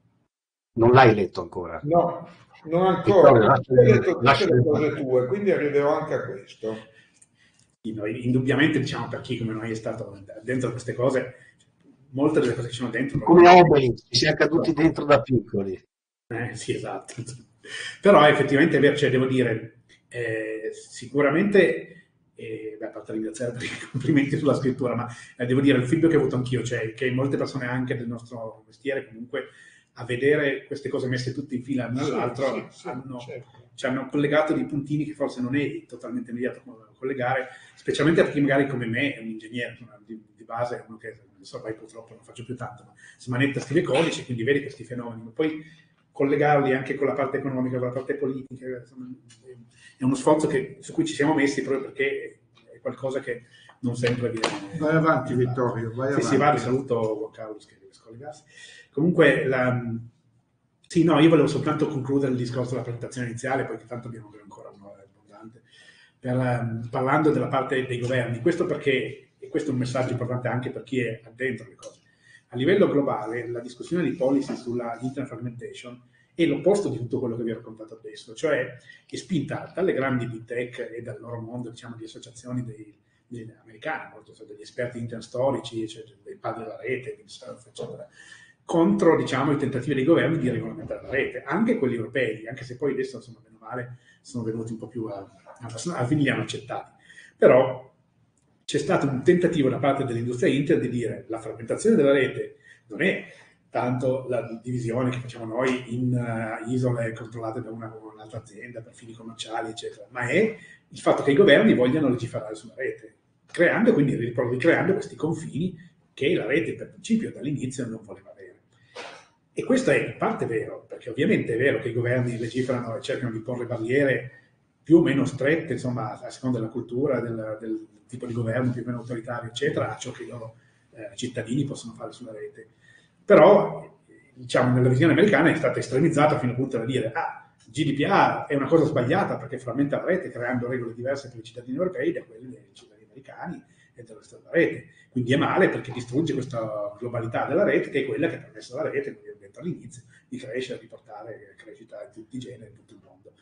Non l'hai letto ancora? No, non ancora. Vittorio, Ho lascia- detto tutte lascia- le cose tue, quindi arriverò anche a questo. Sì, noi, indubbiamente, diciamo, per chi come noi è stato dentro queste cose, molte delle cose che ci sono dentro... Come Obelix, ci siamo caduti dentro da piccoli. Eh, sì, esatto. Però effettivamente è vero, cioè, devo dire, eh, sicuramente, eh, beh, a parte ringraziare per i complimenti sulla scrittura, ma eh, devo dire, il feedback che ho avuto anch'io, cioè che molte persone anche del nostro mestiere comunque a vedere queste cose messe tutte in fila l'una all'altro sì, sì, hanno, certo. ci hanno collegato dei puntini che forse non è totalmente immediato collegare, specialmente per chi magari come me è un ingegnere, di, di base è uno che, non so, poi purtroppo non faccio più tanto, ma si manetta, scrive codici, quindi vedi questi fenomeni, ma poi collegarli anche con la parte economica, con la parte politica, insomma, è uno sforzo che, su cui ci siamo messi proprio perché è qualcosa che non sempre viene... Vai avanti Vittorio, vai sì, avanti. Sì, va, saluto Juan Carlos che deve scollegarsi. Comunque, la... sì, no, io volevo soltanto concludere il discorso della presentazione iniziale, poi che tanto abbiamo ancora un'ora abbondante, per, um, parlando della parte dei governi. Questo perché, e questo è un messaggio importante anche per chi è addentro le cose, a livello globale la discussione di policy sulla internet fragmentation è l'opposto di tutto quello che vi ho raccontato adesso, cioè è spinta dalle grandi big tech e dal loro mondo, diciamo, di associazioni dei, degli americani, molto, cioè, degli esperti internet storici, cioè, dei padri della rete, di surf, eccetera, contro, diciamo, i tentativi dei governi di regolamentare la rete, anche quelli europei, anche se poi adesso, insomma, meno male, sono venuti un po' più a, a, a li hanno accettati. Però c'è stato un tentativo da parte dell'industria internet di dire la frammentazione della rete non è tanto la divisione che facciamo noi in uh, isole controllate da una o un'altra azienda per fini commerciali, eccetera, ma è il fatto che i governi vogliano legiferare sulla rete, creando quindi creando questi confini che la rete per principio dall'inizio non voleva avere. E questo è in parte vero, perché ovviamente è vero che i governi legiferano e cercano di porre barriere più o meno strette, insomma, a seconda della cultura, del, del tipo di governo più o meno autoritario, eccetera, a ciò che i loro eh, cittadini possono fare sulla rete. Però, diciamo, nella visione americana è stata estremizzata fino al punto da dire ah, il G D P R è una cosa sbagliata perché frammenta la rete creando regole diverse per i cittadini europei da quelle dei cittadini americani e del resto della rete. Quindi è male perché distrugge questa globalità della rete, che è quella che ha permesso alla rete, come ho detto all'inizio, di crescere, di portare crescita di tutti i generi in tutto il mondo.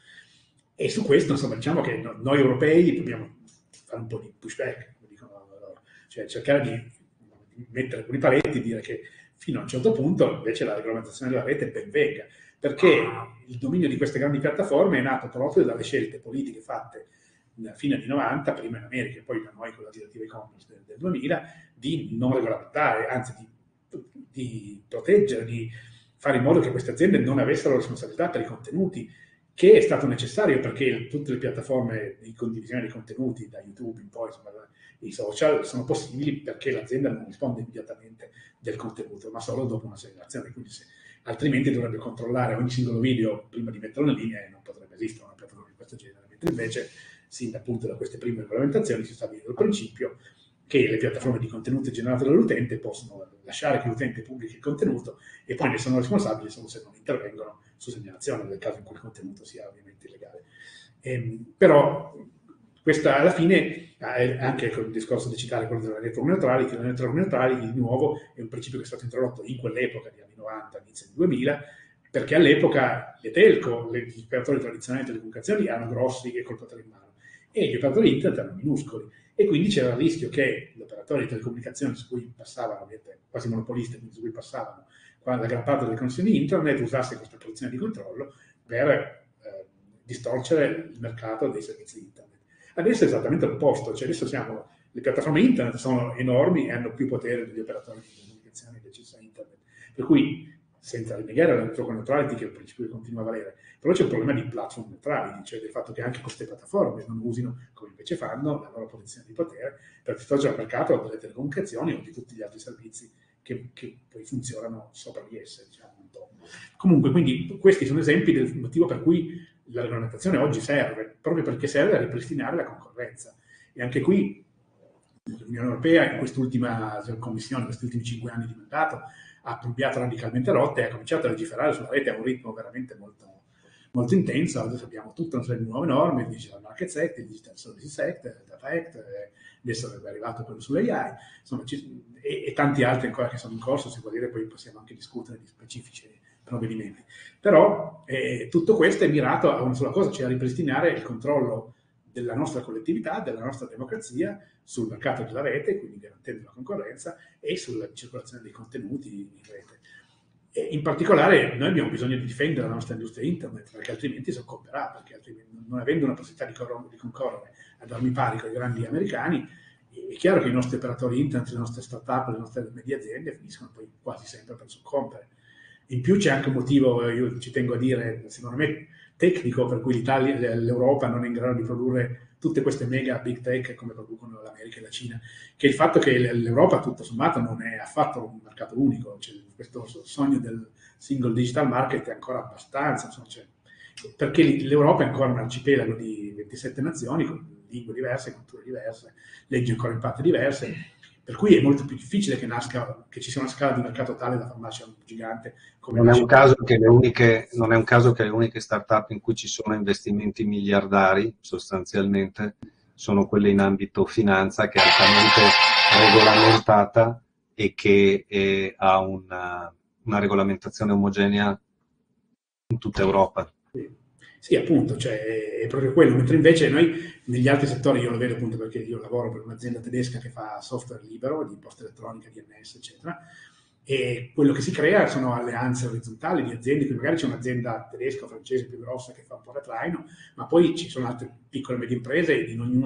E su questo, insomma, diciamo che noi europei dobbiamo fare un po' di pushback, come dicono loro, cioè cercare di mettere alcuni paletti e dire che fino a un certo punto invece la regolamentazione della rete ben venga, perché il dominio di queste grandi piattaforme è nato proprio dalle scelte politiche fatte nella fine anni novanta, prima in America e poi da noi con la direttiva e-commerce del, del duemila, di non regolamentare, anzi di, di proteggere, di fare in modo che queste aziende non avessero responsabilità per i contenuti, che è stato necessario perché tutte le piattaforme di condivisione dei contenuti, da YouTube in poi, insomma, i social, sono possibili perché l'azienda non risponde immediatamente del contenuto, ma solo dopo una segnalazione. Quindi se, altrimenti dovrebbe controllare ogni singolo video prima di metterlo in linea e non potrebbe esistere una piattaforma di questo genere. Mentre invece, sin appunto da queste prime regolamentazioni, si stabilisce il principio che le piattaforme di contenuto generate dall'utente possono lasciare che l'utente pubblichi il contenuto e poi ne sono responsabili solo se non intervengono su segnalazione, nel caso in cui il contenuto sia ovviamente illegale. Ehm, però questa alla fine, anche con il discorso di citare quello delle network neutrality, le network neutrality di nuovo è un principio che è stato introdotto in quell'epoca, di anni novanta, inizio del duemila, perché all'epoca le telco, gli operatori tradizionali di telecomunicazioni erano grossi e col potere in mano, e gli operatori internet erano minuscoli, e quindi c'era il rischio che l'operatore di telecomunicazioni su cui passavano, quasi monopolisti, quindi su cui passavano la gran parte delle connessioni internet, usasse questa posizione di controllo per eh, distorcere il mercato dei servizi internet. Adesso è esattamente l'opposto, cioè adesso siamo, le piattaforme internet sono enormi e hanno più potere degli operatori di comunicazione che ci sono internet, per cui senza rinnegare la network neutrality che è il principio che continua a valere, però c'è un problema di platform neutrality, cioè del fatto che anche queste piattaforme non usino, come invece fanno, la loro posizione di potere per distorcere il mercato delle telecomunicazioni o di tutti gli altri servizi che, che poi funzionano sopra di esse, diciamo un po'. Comunque, quindi questi sono esempi del motivo per cui la regolamentazione oggi serve, proprio perché serve a ripristinare la concorrenza. E anche qui l'Unione Europea, in quest'ultima commissione, in questi ultimi cinque anni di mandato, ha cambiato radicalmente rotte e ha cominciato a legiferare sulla rete a un ritmo veramente molto, molto intenso. Adesso abbiamo tutta una serie di nuove norme, il Digital Markets Act, il Digital Services Act, il Data Act, adesso è arrivato quello sull'A I, insomma, ci, e, e tanti altri ancora che sono in corso, si può dire, poi possiamo anche discutere di specifici provvedimenti. Però eh, tutto questo è mirato a una sola cosa, cioè a ripristinare il controllo della nostra collettività, della nostra democrazia sul mercato della rete, quindi garantendo la concorrenza, e sulla circolazione dei contenuti in rete. E in particolare noi abbiamo bisogno di difendere la nostra industria internet, perché altrimenti soccomberà, perché altrimenti, non avendo una possibilità di, di concorrere ad armi pari con i grandi americani, è chiaro che i nostri operatori internet, le nostre start-up, le nostre medie aziende finiscono poi quasi sempre per soccombere. In più c'è anche un motivo, io ci tengo a dire, secondo me tecnico, per cui l'Italia, l'Europa non è in grado di produrre tutte queste mega big tech come producono l'America e la Cina, che è il fatto che l'Europa tutto sommato non è affatto un mercato unico, cioè, questo sogno del single digital market è ancora abbastanza, insomma, cioè, perché l'Europa è ancora un arcipelago di ventisette nazioni con lingue diverse, culture diverse, leggi ancora in parte diverse, per cui è molto più difficile che nasca, che ci sia una scala di mercato tale da farci un gigante come non è un caso che le uniche, non è un caso che le uniche start-up in cui ci sono investimenti miliardari sostanzialmente sono quelle in ambito finanza, che è altamente regolamentata e che è, ha una, una regolamentazione omogenea in tutta Europa. Sì. Sì, appunto, cioè, è proprio quello, mentre invece noi negli altri settori, io lo vedo appunto perché io lavoro per un'azienda tedesca che fa software libero, di posta elettronica, D N S, eccetera, e quello che si crea sono alleanze orizzontali di aziende, quindi magari c'è un'azienda tedesca o francese più grossa che fa un po' da traino, ma poi ci sono altre piccole e medie imprese in ognuno dei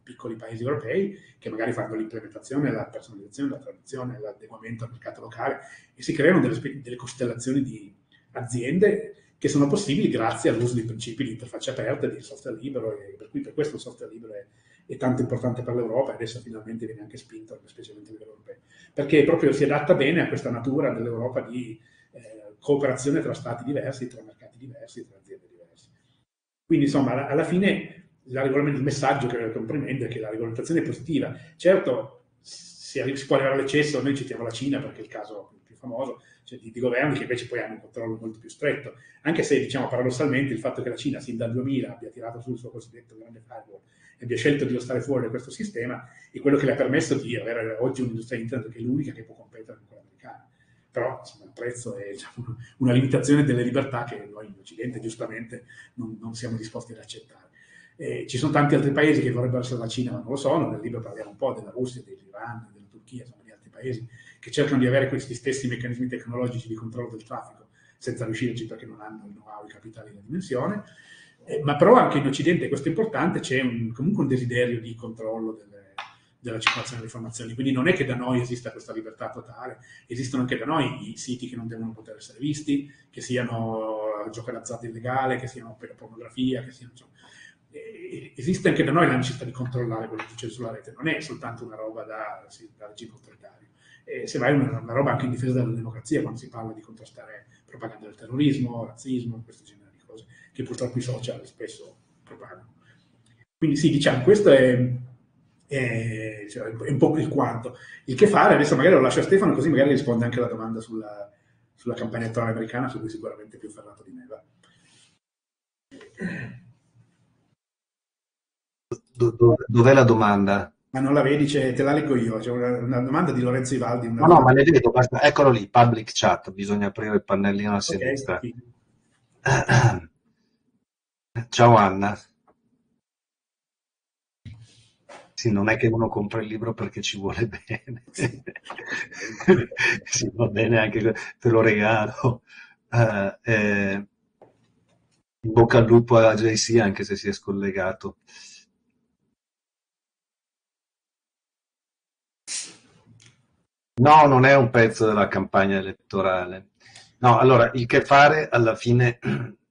piccoli paesi europei che magari fanno l'implementazione, la personalizzazione, la traduzione, l'adeguamento al mercato locale e si creano delle, delle costellazioni di aziende che sono possibili grazie all'uso di principi di interfaccia aperta e di software libero, e per cui per questo il software libero è, è tanto importante per l'Europa e adesso finalmente viene anche spinto, specialmente a livello europeo, perché proprio si adatta bene a questa natura dell'Europa di eh, cooperazione tra stati diversi, tra mercati diversi, tra aziende diverse. Quindi insomma, alla fine la il messaggio che comprende è che la regolamentazione è positiva. Certo, si, si può arrivare all'eccesso, noi citiamo la Cina perché è il caso più famoso, cioè di, di governi che invece poi hanno un controllo molto più stretto, anche se diciamo paradossalmente il fatto che la Cina sin dal duemila abbia tirato sul suo cosiddetto grande firewall e abbia scelto di stare fuori da questo sistema è quello che le ha permesso di avere oggi un'industria internet che è l'unica che può competere con quella americana. Però insomma, il prezzo è diciamo, una limitazione delle libertà che noi in Occidente giustamente non, non siamo disposti ad accettare. Eh, ci sono tanti altri paesi che vorrebbero essere la Cina ma non lo sono, nel libro parliamo un po' della Russia, dell'Iran, della Turchia, insomma di altri paesi che cercano di avere questi stessi meccanismi tecnologici di controllo del traffico senza riuscirci perché non hanno il know-how, i capitali e la dimensione, eh, ma però anche in Occidente, questo è importante, c'è un, comunque un desiderio di controllo delle, della circolazione delle informazioni, quindi non è che da noi esista questa libertà totale, esistono anche da noi i siti che non devono poter essere visti, che siano gioco d'azzardo illegale, che siano per pornografia, che siano... Insomma, eh, esiste anche da noi la necessità di controllare quello che succede sulla rete, non è soltanto una roba da, sì, da regime autoritario. E se vai una, una roba anche in difesa della democrazia quando si parla di contrastare propaganda del terrorismo, razzismo, questo genere di cose che purtroppo i social spesso propagano. Quindi sì, diciamo, questo è, è, cioè, è un po' il quanto. Il che fare, adesso magari lo lascio a Stefano così magari risponde anche alla domanda sulla, sulla campagna elettorale americana su cui sicuramente è più ferrato di me. Va. Dov'è la domanda? Ma non la vedi, te la leggo io, c'è una, una domanda di Lorenzo Ivaldi. Una no, no, ma le vedo, basta. Eccolo lì, public chat, bisogna aprire il pannellino a okay, sinistra. sì. Ciao Anna. Sì, non è che uno compra il libro perché ci vuole bene. Sì, va bene, anche te lo regalo. Uh, eh, in bocca al lupo a J C, anche se si è scollegato. No, non è un pezzo della campagna elettorale. No, allora, il che fare alla fine,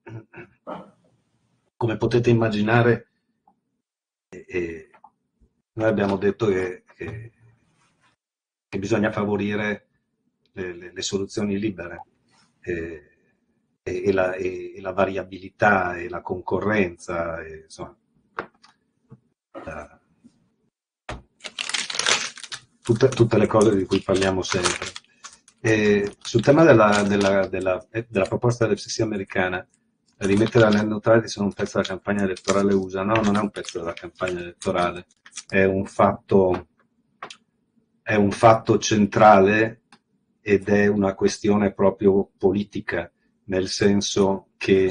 come potete immaginare, eh, noi abbiamo detto che, che, che bisogna favorire le, le, le soluzioni libere eh, e, e, la, e, e la variabilità e la concorrenza, e, insomma, la, Tutte, tutte le cose di cui parliamo sempre. E sul tema della, della, della, della proposta dell'F C C americana di mettere la net neutrality sono un pezzo della campagna elettorale U S A, no, non è un pezzo della campagna elettorale, è un fatto, è un fatto centrale ed è una questione proprio politica, nel senso che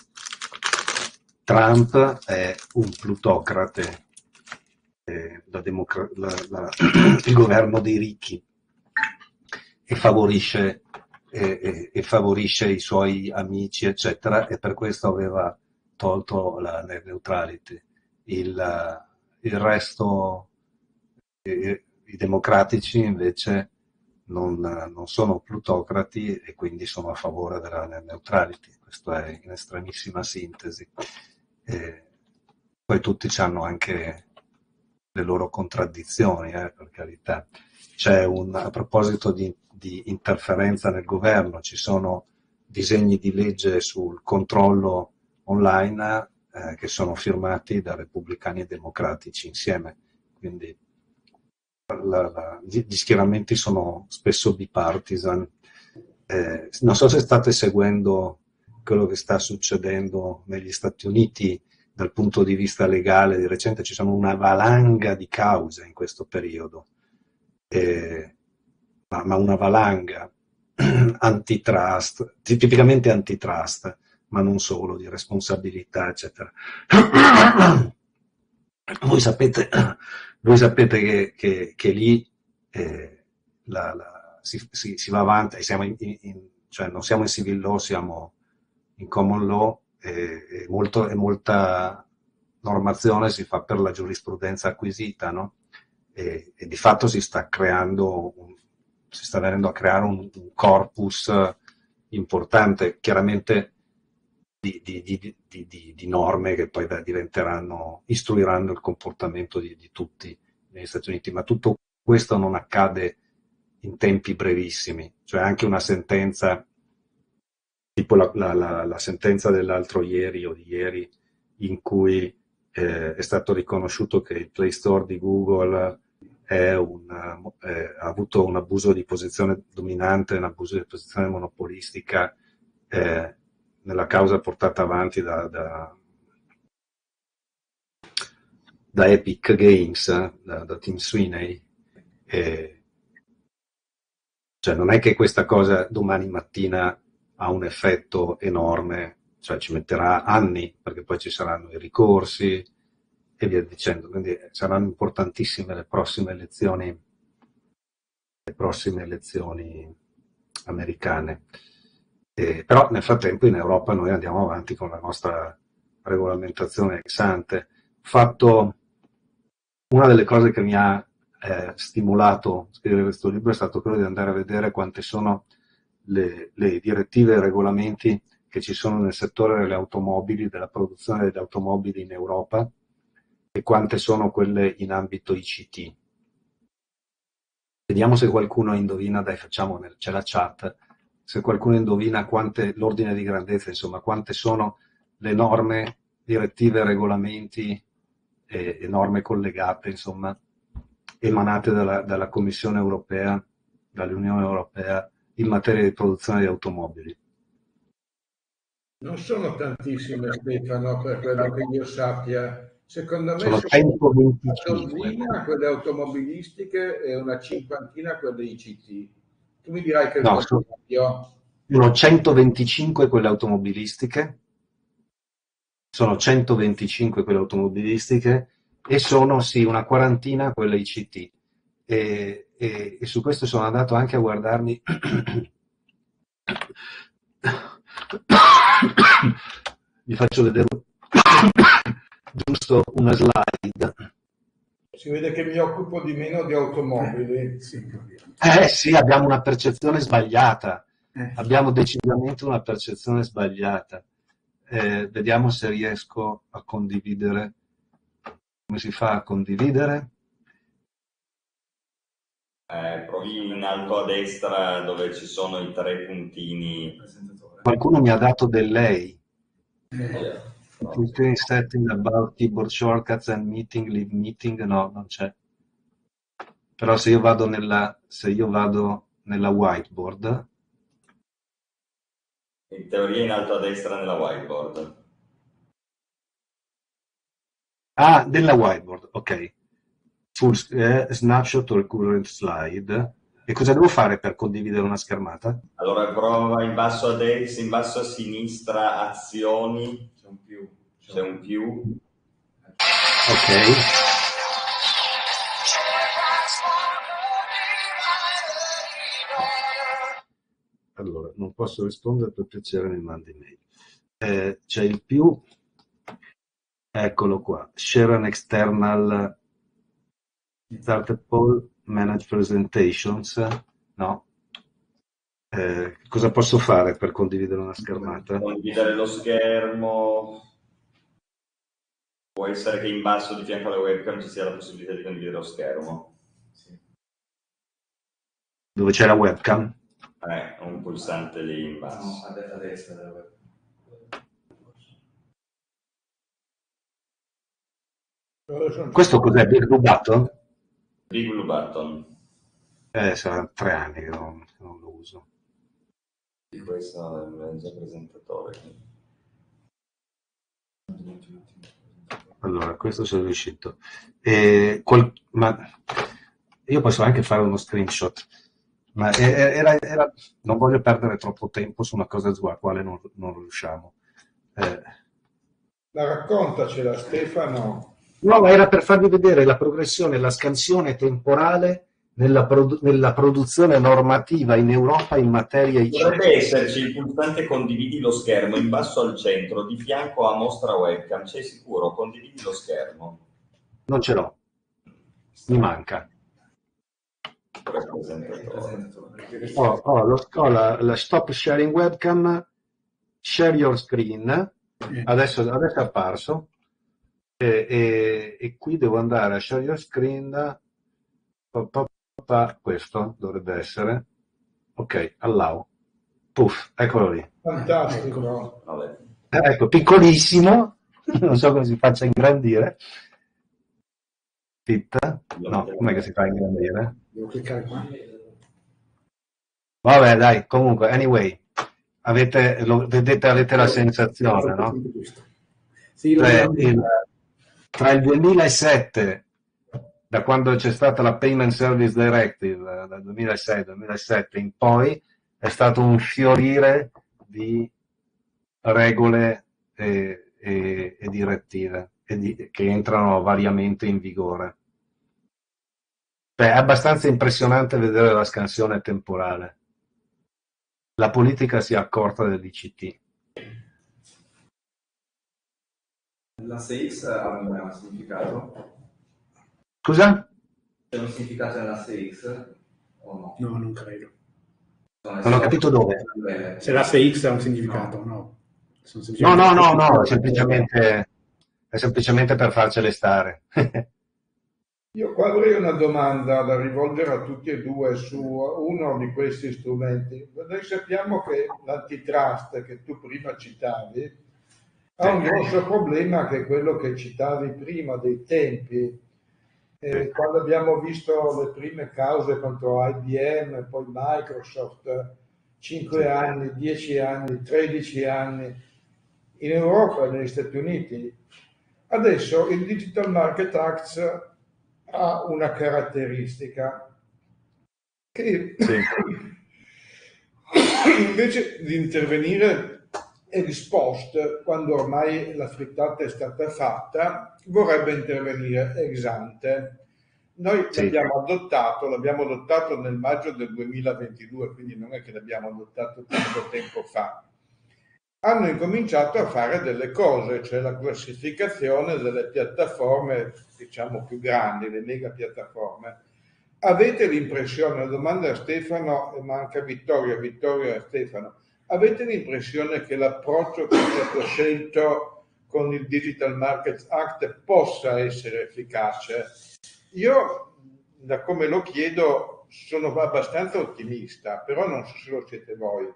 Trump è un plutocrate. La democra- la, la, il governo dei ricchi e favorisce, e, e favorisce i suoi amici eccetera, e per questo aveva tolto la net neutrality. Il, il resto, i, i democratici invece non, non sono plutocrati e quindi sono a favore della net neutrality. Questo è in estremissima sintesi. E poi tutti hanno anche le loro contraddizioni, eh, per carità. C'è un, a proposito di, di interferenza nel governo, ci sono disegni di legge sul controllo online eh, che sono firmati da repubblicani e democratici insieme, quindi la, la, gli schieramenti sono spesso bipartisan. Eh, non so se state seguendo quello che sta succedendo negli Stati Uniti dal punto di vista legale. Di recente ci sono una valanga di cause in questo periodo, eh, ma, ma una valanga antitrust, tipicamente antitrust, ma non solo, di responsabilità, eccetera. Voi sapete, voi sapete che, che, che lì eh, la, la, si, si, si va avanti, siamo in, in, cioè non siamo in civil law, siamo in common law, e, e molto, e molta, normazione si fa per la giurisprudenza acquisita, no? E, e di fatto si sta creando, un, si sta venendo a creare un, un corpus importante, chiaramente di, di, di, di, di, di norme che poi diventeranno, istruiranno il comportamento di, di tutti negli Stati Uniti, ma tutto questo non accade in tempi brevissimi, cioè anche una sentenza, tipo la, la, la, la sentenza dell'altro ieri o di ieri, in cui eh, è stato riconosciuto che il Play Store di Google è un, eh, ha avuto un abuso di posizione dominante, un abuso di posizione monopolistica eh, nella causa portata avanti da, da, da Epic Games, da, da Tim Sweeney. Eh, cioè non è che questa cosa domani mattina ha un effetto enorme, cioè ci metterà anni, perché poi ci saranno i ricorsi e via dicendo, quindi saranno importantissime le prossime elezioni, le prossime elezioni americane. Eh, però nel frattempo in Europa noi andiamo avanti con la nostra regolamentazione ex ante. Fatto, una delle cose che mi ha eh, stimolato a scrivere questo libro è stato quello di andare a vedere quante sono le, le direttive e regolamenti che ci sono nel settore delle automobili, della produzione delle automobili in Europa, e quante sono quelle in ambito I C T. Vediamo se qualcuno indovina, dai facciamo, c'è la chat, se qualcuno indovina quante, l'ordine di grandezza, insomma, quante sono le norme, direttive, regolamenti e, e norme collegate, insomma, emanate dalla, dalla Commissione europea, dall'Unione Europea in materia di produzione di automobili. Non sono tantissime, Stefano, per quello che io sappia. Secondo me sono sono centoventicinque. una dozzina quelle automobilistiche e una cinquantina quelle I C T. Tu mi dirai che no, sono, sono centoventicinque quelle automobilistiche, sono centoventicinque quelle automobilistiche e sono sì una quarantina quelle I C T. E, e, e su questo sono andato anche a guardarmi vi faccio vedere giusto una slide. Si vede che mi occupo di meno di automobili. Eh sì, abbiamo una percezione sbagliata, abbiamo decisamente una percezione sbagliata. Eh, vediamo se riesco a condividere. Come si fa a condividere? Eh, provi in alto a destra dove ci sono i tre puntini. Qualcuno mi ha dato del lei. Yeah. Tutti setting about keyboard shortcuts and meeting, leave meeting, no, non c'è. Però se io vado nella, se io vado nella whiteboard. In teoria in alto a destra nella whiteboard. Ah, nella whiteboard, ok. Full eh, snapshot or current slide. E cosa devo fare per condividere una schermata? Allora prova in basso a destra, in basso a sinistra azioni, c'è un più, c'è un più. Ok. Allora, non posso rispondere, per piacere mi mandi mail. Eh, c'è il più, eccolo qua, share an external start poll, manage presentations, no? Eh, cosa posso fare per condividere una schermata? Condividere lo schermo. Può essere che in basso di fianco alla webcam ci sia la possibilità di condividere lo schermo. Sì. Dove c'è la webcam? Eh, un pulsante lì in basso. No, a destra della webcam. Questo cos'è? Big Blue Button? Big Blue Button. Eh, saranno tre anni che non, che non lo uso. Di questo è già presentatore. Allora, questo sono riuscito. E qual... Ma io posso anche fare uno screenshot, ma era, era... non voglio perdere troppo tempo su una cosa sulla quale non, non riusciamo. Eh... La raccontacela, Stefano. No, ma era per farvi vedere la progressione, la scansione temporale nella, produ- nella produzione normativa in Europa in materia I C T. Dovrebbe esserci il pulsante condividi lo schermo in basso al centro, di fianco a mostra webcam. Sei sicuro? Condividi lo schermo. Non ce l'ho, mi manca. Ho, ho, lo, ho la, la stop sharing webcam, share your screen, adesso, adesso è apparso, e, e, e qui devo andare a share your screen, pa, pa, pa, questo dovrebbe essere, ok, allow, puff, eccolo lì. Fantastico. Vabbè. Ecco, piccolissimo, non so come si faccia ingrandire. Titta? No, com'è che si fa ingrandire? Devo cliccare qua. Vabbè, dai, comunque, anyway, avete, lo, vedete, avete la sensazione, no? Sì, Cioè, il, tra il duemilasette, da quando c'è stata la Payment Service Directive, dal duemilasei duemilasette in poi, è stato un fiorire di regole e, e, e direttive e di, che entrano variamente in vigore. Beh, è abbastanza impressionante vedere la scansione temporale. La politica si è accorta dell'I C T. La sei X ha un significato? Scusa? C'è un significato nella sei X o no? No, non credo. Non ho capito dove. Se la sei X ha un significato, no. No, no, no, no, è semplicemente, è semplicemente per farcele stare. Io qua avrei una domanda da rivolgere a tutti e due su uno di questi strumenti. Noi sappiamo che l'antitrust che tu prima citavi ha un grosso problema, che è quello che citavi prima dei tempi. Eh, quando abbiamo visto le prime cause contro I B M, poi Microsoft, cinque anni, dieci anni, tredici anni, in Europa e negli Stati Uniti. Adesso il Digital Market Act ha una caratteristica che Sì. invece di intervenire ex post, quando ormai la frittata è stata fatta, vorrebbe intervenire ex ante. Noi Sì. l'abbiamo adottato, l'abbiamo adottato nel maggio del duemilaventidue, quindi non è che l'abbiamo adottato tanto tempo fa. Hanno incominciato a fare delle cose, cioè la classificazione delle piattaforme, diciamo, più grandi, le mega piattaforme. Avete l'impressione, la domanda a Stefano, e manca Vittorio, Vittorio e Stefano, avete l'impressione che l'approccio che è stato scelto con il Digital Markets Act possa essere efficace? Io, da come lo chiedo, sono abbastanza ottimista, però non so se lo siete voi.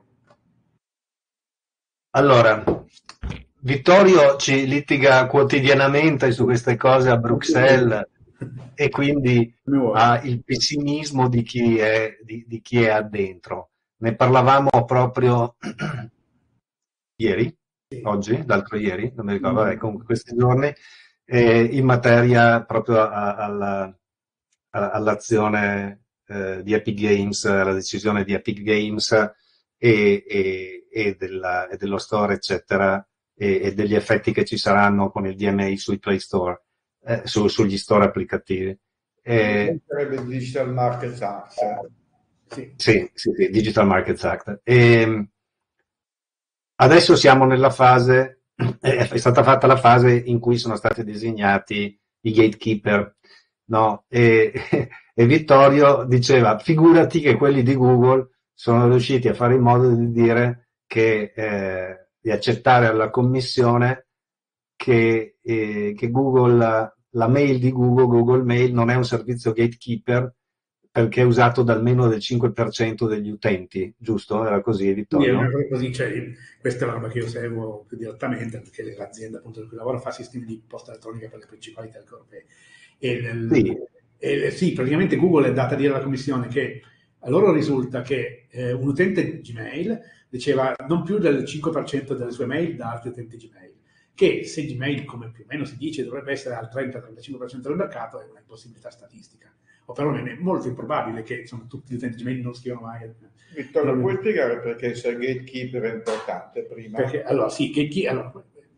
Allora, Vittorio ci litiga quotidianamente su queste cose a Bruxelles e quindi ha il pessimismo di chi è, di, di chi è addentro. Ne parlavamo proprio ieri, oggi, l'altro ieri, non mi ricordo, vabbè, comunque questi giorni, eh, in materia proprio a, alla, a, all'azione eh, di Epic Games, alla decisione di Epic Games e, e, e, della, e dello store, eccetera, e, e degli effetti che ci saranno con il D M A sui Play Store, eh, su, sugli store applicativi. Eh, sarebbe il Digital Markets Act. Sì, sì, sì, sì, Digital Markets Act. E adesso siamo nella fase, è stata fatta la fase in cui sono stati designati i gatekeeper, no? E, e Vittorio diceva, figurati che quelli di Google sono riusciti a fare in modo di dire che, eh, di accettare alla commissione che, eh, che Google, la mail di Google, Google Mail, non è un servizio gatekeeper perché è usato da almeno del cinque per cento degli utenti, giusto? Era così, Vittorio? Sì, è una cosa così, cioè, questa è la roba che io seguo più direttamente, perché l'azienda appunto in cui lavoro fa sistemi di posta elettronica per le principali telco europee. E nel, sì. E, sì, praticamente Google è andata a dire alla commissione che a loro risulta che eh, un utente Gmail riceva non più del cinque per cento delle sue mail da altri utenti Gmail, che se Gmail, come più o meno si dice, dovrebbe essere al trenta trentacinque per cento del mercato, è una impossibilità statistica. O perlomeno è molto improbabile che insomma, tutti gli utenti Gmail non scrivano mai. Vittorio, puoi spiegare perché essere gatekeeper è importante prima? Perché, allora, sì, gatekeeper, allora,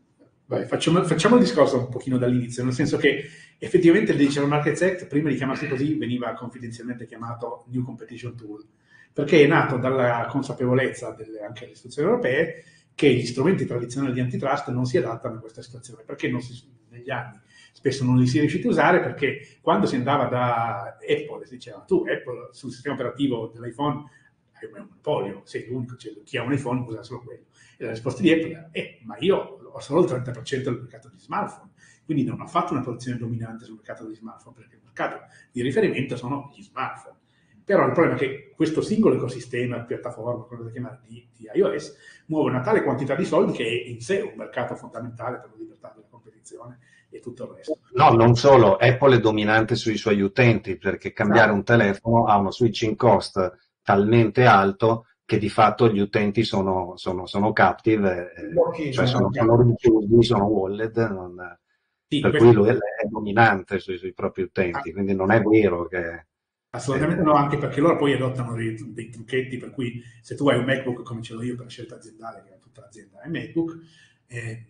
Beh, facciamo, facciamo il discorso un pochino dall'inizio, nel senso che effettivamente il Digital Markets Act, prima di chiamarsi così, veniva confidenzialmente chiamato New Competition Tool, perché è nato dalla consapevolezza delle, anche delle istituzioni europee che gli strumenti tradizionali di antitrust non si adattano a questa situazione, perché non si, negli anni spesso non li si è riusciti a usare, perché quando si andava da Apple si diceva tu Apple sul sistema operativo dell'iPhone hai un monopolio, sei l'unico, cioè, chi ha un iPhone usa solo quello. E la risposta di Apple era, eh, ma io ho solo il trenta per cento del mercato di smartphone, quindi non ho fatto una posizione dominante sul mercato degli smartphone, perché il mercato di riferimento sono gli smartphone. Però il problema è che questo singolo ecosistema, piattaforma, quello da chiamare di, di iOS, muove una tale quantità di soldi che è in sé un mercato fondamentale per la libertà della competizione e tutto il resto. No, non solo, Apple è dominante sui suoi utenti, perché cambiare Esatto. un telefono ha uno switching cost talmente alto che di fatto gli utenti sono, sono, sono captive, eh, cioè sono, sono rinchiusi, sono wallet, non, Sì, per questo- cui lui è, è dominante sui, sui propri utenti, quindi non è vero che... Assolutamente eh, no, anche perché loro poi adottano dei, dei trucchetti per cui se tu hai un MacBook come ce l'ho io per scelta aziendale, che tutta l'azienda è MacBook, eh,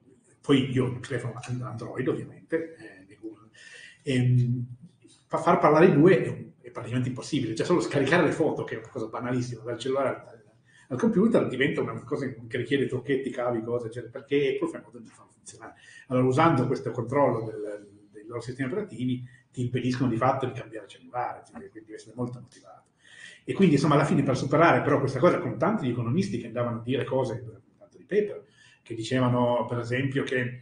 poi io ho un telefono Android ovviamente, eh, di Google, e, fa- far parlare i due è, un- è praticamente impossibile, cioè solo scaricare le foto, che è una cosa banalissima, dal cellulare al, al computer diventa una cosa che richiede trucchetti, cavi, cose, eccetera, perché Apple fa in modo di farlo funzionare. Allora usando questo controllo del, dei loro sistemi operativi ti impediscono di fatto di cambiare cellulare, quindi devi essere molto motivato. E quindi, insomma, alla fine per superare però questa cosa, con tanti economisti che andavano a dire cose, tanto di paper, che dicevano, per esempio, che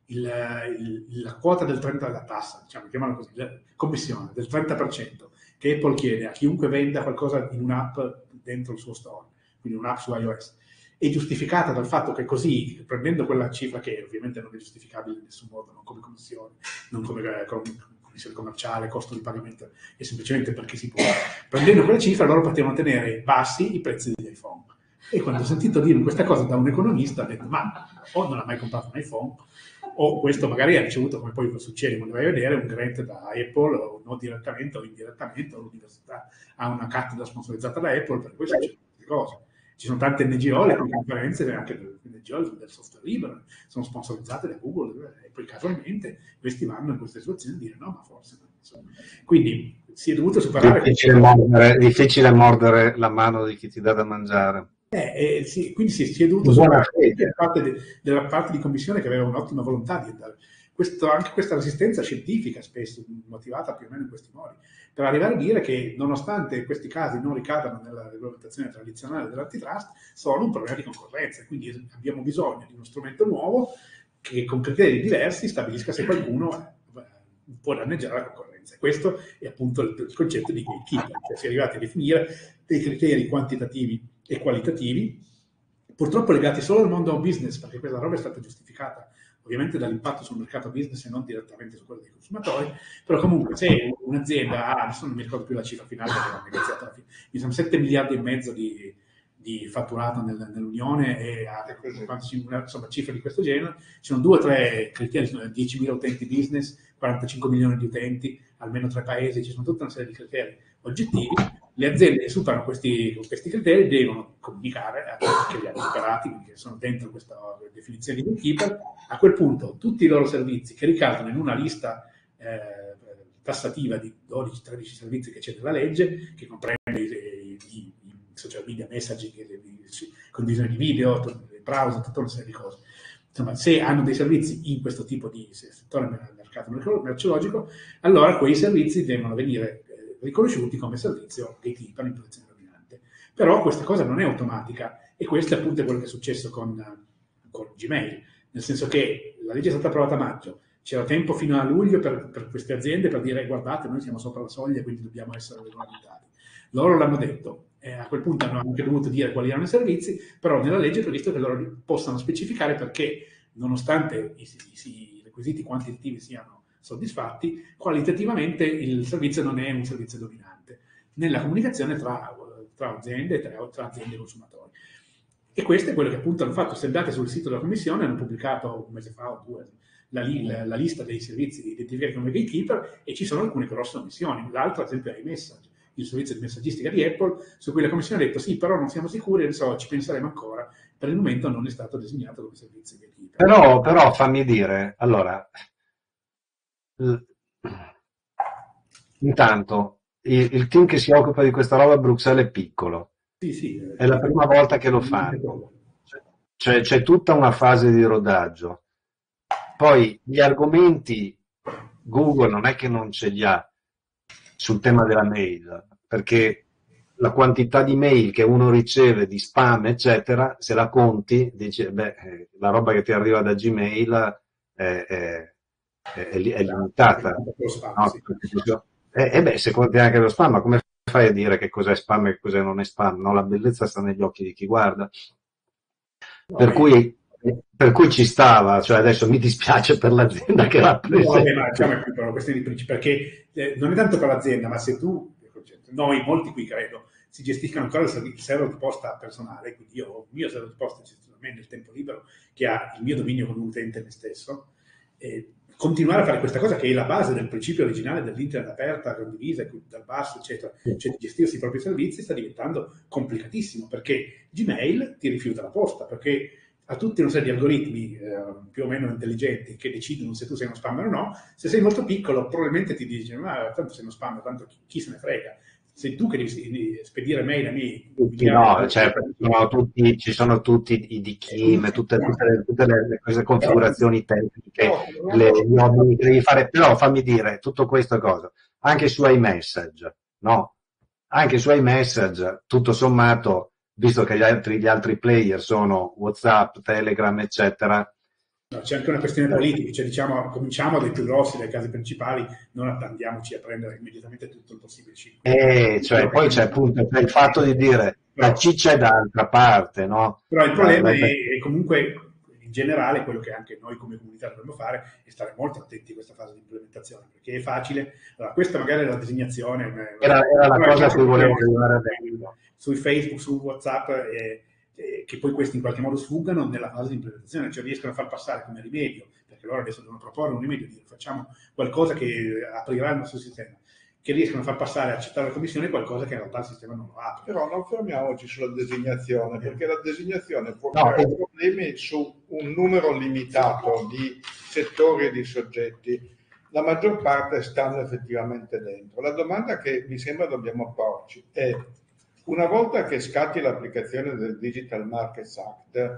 il, il, la quota del trenta della tassa, diciamo, chiamano così, la commissione del trenta per cento che Apple chiede a chiunque venda qualcosa in un'app dentro il suo store, quindi un'app su iOS, è giustificata dal fatto che così, prendendo quella cifra che ovviamente non è giustificabile in nessun modo, non come commissione, non come, come commissione commerciale, costo di pagamento, è semplicemente perché si può. Prendendo quella cifra loro potevano tenere bassi i prezzi degli iPhone. E quando ho sentito dire questa cosa da un economista ho detto, ma o non ha mai comprato un iPhone, o questo magari ha ricevuto, come poi succede quando vai a vedere, un grant da Apple, o non direttamente o indirettamente, o l'università ha una cattedra sponsorizzata da Apple, per cui succedono queste cose. Ci sono tante N G O, le conferenze anche delle N G O del software libero, sono sponsorizzate da Google, e poi casualmente questi vanno in queste situazioni a dire no, ma forse no. Insomma. Quindi si è dovuto superare... Difficile mordere, difficile mordere la mano di chi ti dà da mangiare. Eh, eh, sì, quindi si, si è dovuto superare da parte de, della parte di commissione che aveva un'ottima volontà di andare. Questo, anche questa resistenza scientifica spesso motivata più o meno in questi modi, per arrivare a dire che nonostante questi casi non ricadano nella regolamentazione tradizionale dell'antitrust, sono un problema di concorrenza, quindi abbiamo bisogno di uno strumento nuovo che con criteri diversi stabilisca se qualcuno può danneggiare la concorrenza. Questo è appunto il, il concetto di gatekeeper, cioè si è arrivati a definire dei criteri quantitativi e qualitativi, purtroppo legati solo al mondo business, perché questa roba è stata giustificata ovviamente dall'impatto sul mercato business e non direttamente su quello dei consumatori, però comunque se un'azienda ha, adesso non mi ricordo più la cifra finale che aveva negoziato alla fine, mi sono sette miliardi e mezzo di, di fatturato nel, nell'Unione e ha una insomma, cifre di questo genere, ci sono due o tre criteri, diecimila utenti business, quarantacinque milioni di utenti, almeno tre paesi, ci sono tutta una serie di criteri oggettivi. Le aziende che superano questi, questi criteri devono comunicare a tutti che li hanno superati, che sono dentro questa definizione di gatekeeper. A quel punto tutti i loro servizi che ricadono in una lista eh, tassativa di dodici tredici servizi che c'è nella legge, che comprende i, i, i social media messaging, le condivisioni di video, il browser, tutta una serie di cose. Insomma, se hanno dei servizi in questo tipo di settore del mercato merceologico, allora quei servizi devono venire riconosciuti come servizio gatekeeper in posizione dominante. Però questa cosa non è automatica e questo è appunto quello che è successo con, con Gmail, nel senso che la legge è stata approvata a maggio, c'era tempo fino a luglio per, per queste aziende per dire guardate noi siamo sopra la soglia quindi dobbiamo essere regolamentati. Loro l'hanno detto, eh, a quel punto hanno anche dovuto dire quali erano i servizi, però nella legge è previsto che loro possano specificare perché nonostante i, i, i requisiti quantitativi siano soddisfatti, qualitativamente il servizio non è un servizio dominante nella comunicazione tra, tra aziende e tra, tra aziende e consumatori. E questo è quello che appunto hanno fatto. Se andate sul sito della Commissione, hanno pubblicato un mese fa o due la, la, la lista dei servizi identificati come gatekeeper e ci sono alcune grosse omissioni. L'altra, ad esempio, è iMessage, il servizio di messaggistica di Apple, su cui la Commissione ha detto sì, però non siamo sicuri, adesso ci penseremo ancora, per il momento non è stato designato come servizio gatekeeper. Però, però fammi dire, allora, intanto il, il team che si occupa di questa roba a Bruxelles è piccolo, Sì, sì, è la prima volta che lo fanno, cioè, c'è tutta una fase di rodaggio. Poi gli argomenti Google non è che non ce li ha sul tema della mail, perché la quantità di mail che uno riceve di spam eccetera, se la conti dici beh, la roba che ti arriva da Gmail è, è, è, è limitata, no? E, e beh, se conti anche lo spam, ma come fai a dire che cos'è spam e cos'è non è spam? No, la bellezza sta negli occhi di chi guarda. No, per, cui, per cui ci stava, cioè adesso mi dispiace per l'azienda che l'ha presa. No, vabbè, ma diciamo è più per una questione di principio, perché eh, non è tanto per l'azienda, ma se tu, noi, molti qui credo, si gestiscono ancora il server di posta personale, quindi io ho il mio server di posta gestisco nel tempo libero, che ha il mio dominio come utente me stesso, e continuare a fare questa cosa che è la base del principio originale dell'internet aperta, condivisa, dal basso, eccetera, cioè di gestirsi i propri servizi, sta diventando complicatissimo, perché Gmail ti rifiuta la posta, perché ha tutta una serie di algoritmi eh, più o meno intelligenti che decidono se tu sei uno spammer o no. Se sei molto piccolo probabilmente ti dice ma tanto sei uno spammer, tanto chi, chi se ne frega. Sei tu che devi spedire mail a me. Tutti no, cioè, no, tutti, ci sono tutti i D K I M, tutte, tutte, le, tutte le, queste configurazioni tecniche, le, le devi fare, però fammi dire, tutto questo cosa, anche su iMessage, no? Anche su iMessage, tutto sommato, visto che gli altri, gli altri player sono WhatsApp, Telegram, eccetera. No, c'è anche una questione politica, cioè diciamo, cominciamo dai più grossi, dai casi principali, non attendiamoci a prendere immediatamente tutto il possibile. Eh, cioè, poi c'è appunto il fatto di dire la ciccia è d'altra parte, no? Però il problema è, è comunque, in generale, quello che anche noi come comunità dovremmo fare è stare molto attenti a questa fase di implementazione, perché è facile. Allora, questa magari è la designazione. Era, era la cosa a cui volevo arrivare adesso. Sui Facebook, su WhatsApp, eh, eh, che poi questi in qualche modo sfuggano nella fase di implementazione, cioè riescono a far passare come rimedio, perché loro adesso devono proporre un rimedio, dire facciamo qualcosa che aprirà il nostro sistema, che riescono a far passare a accettare la commissione qualcosa che in realtà il sistema non lo apre. Però non fermiamoci sulla designazione, perché la designazione può creare no, problemi su un numero limitato di settori e di soggetti. La maggior parte stanno effettivamente dentro. La domanda che mi sembra dobbiamo porci è: una volta che scatti l'applicazione del Digital Markets Act,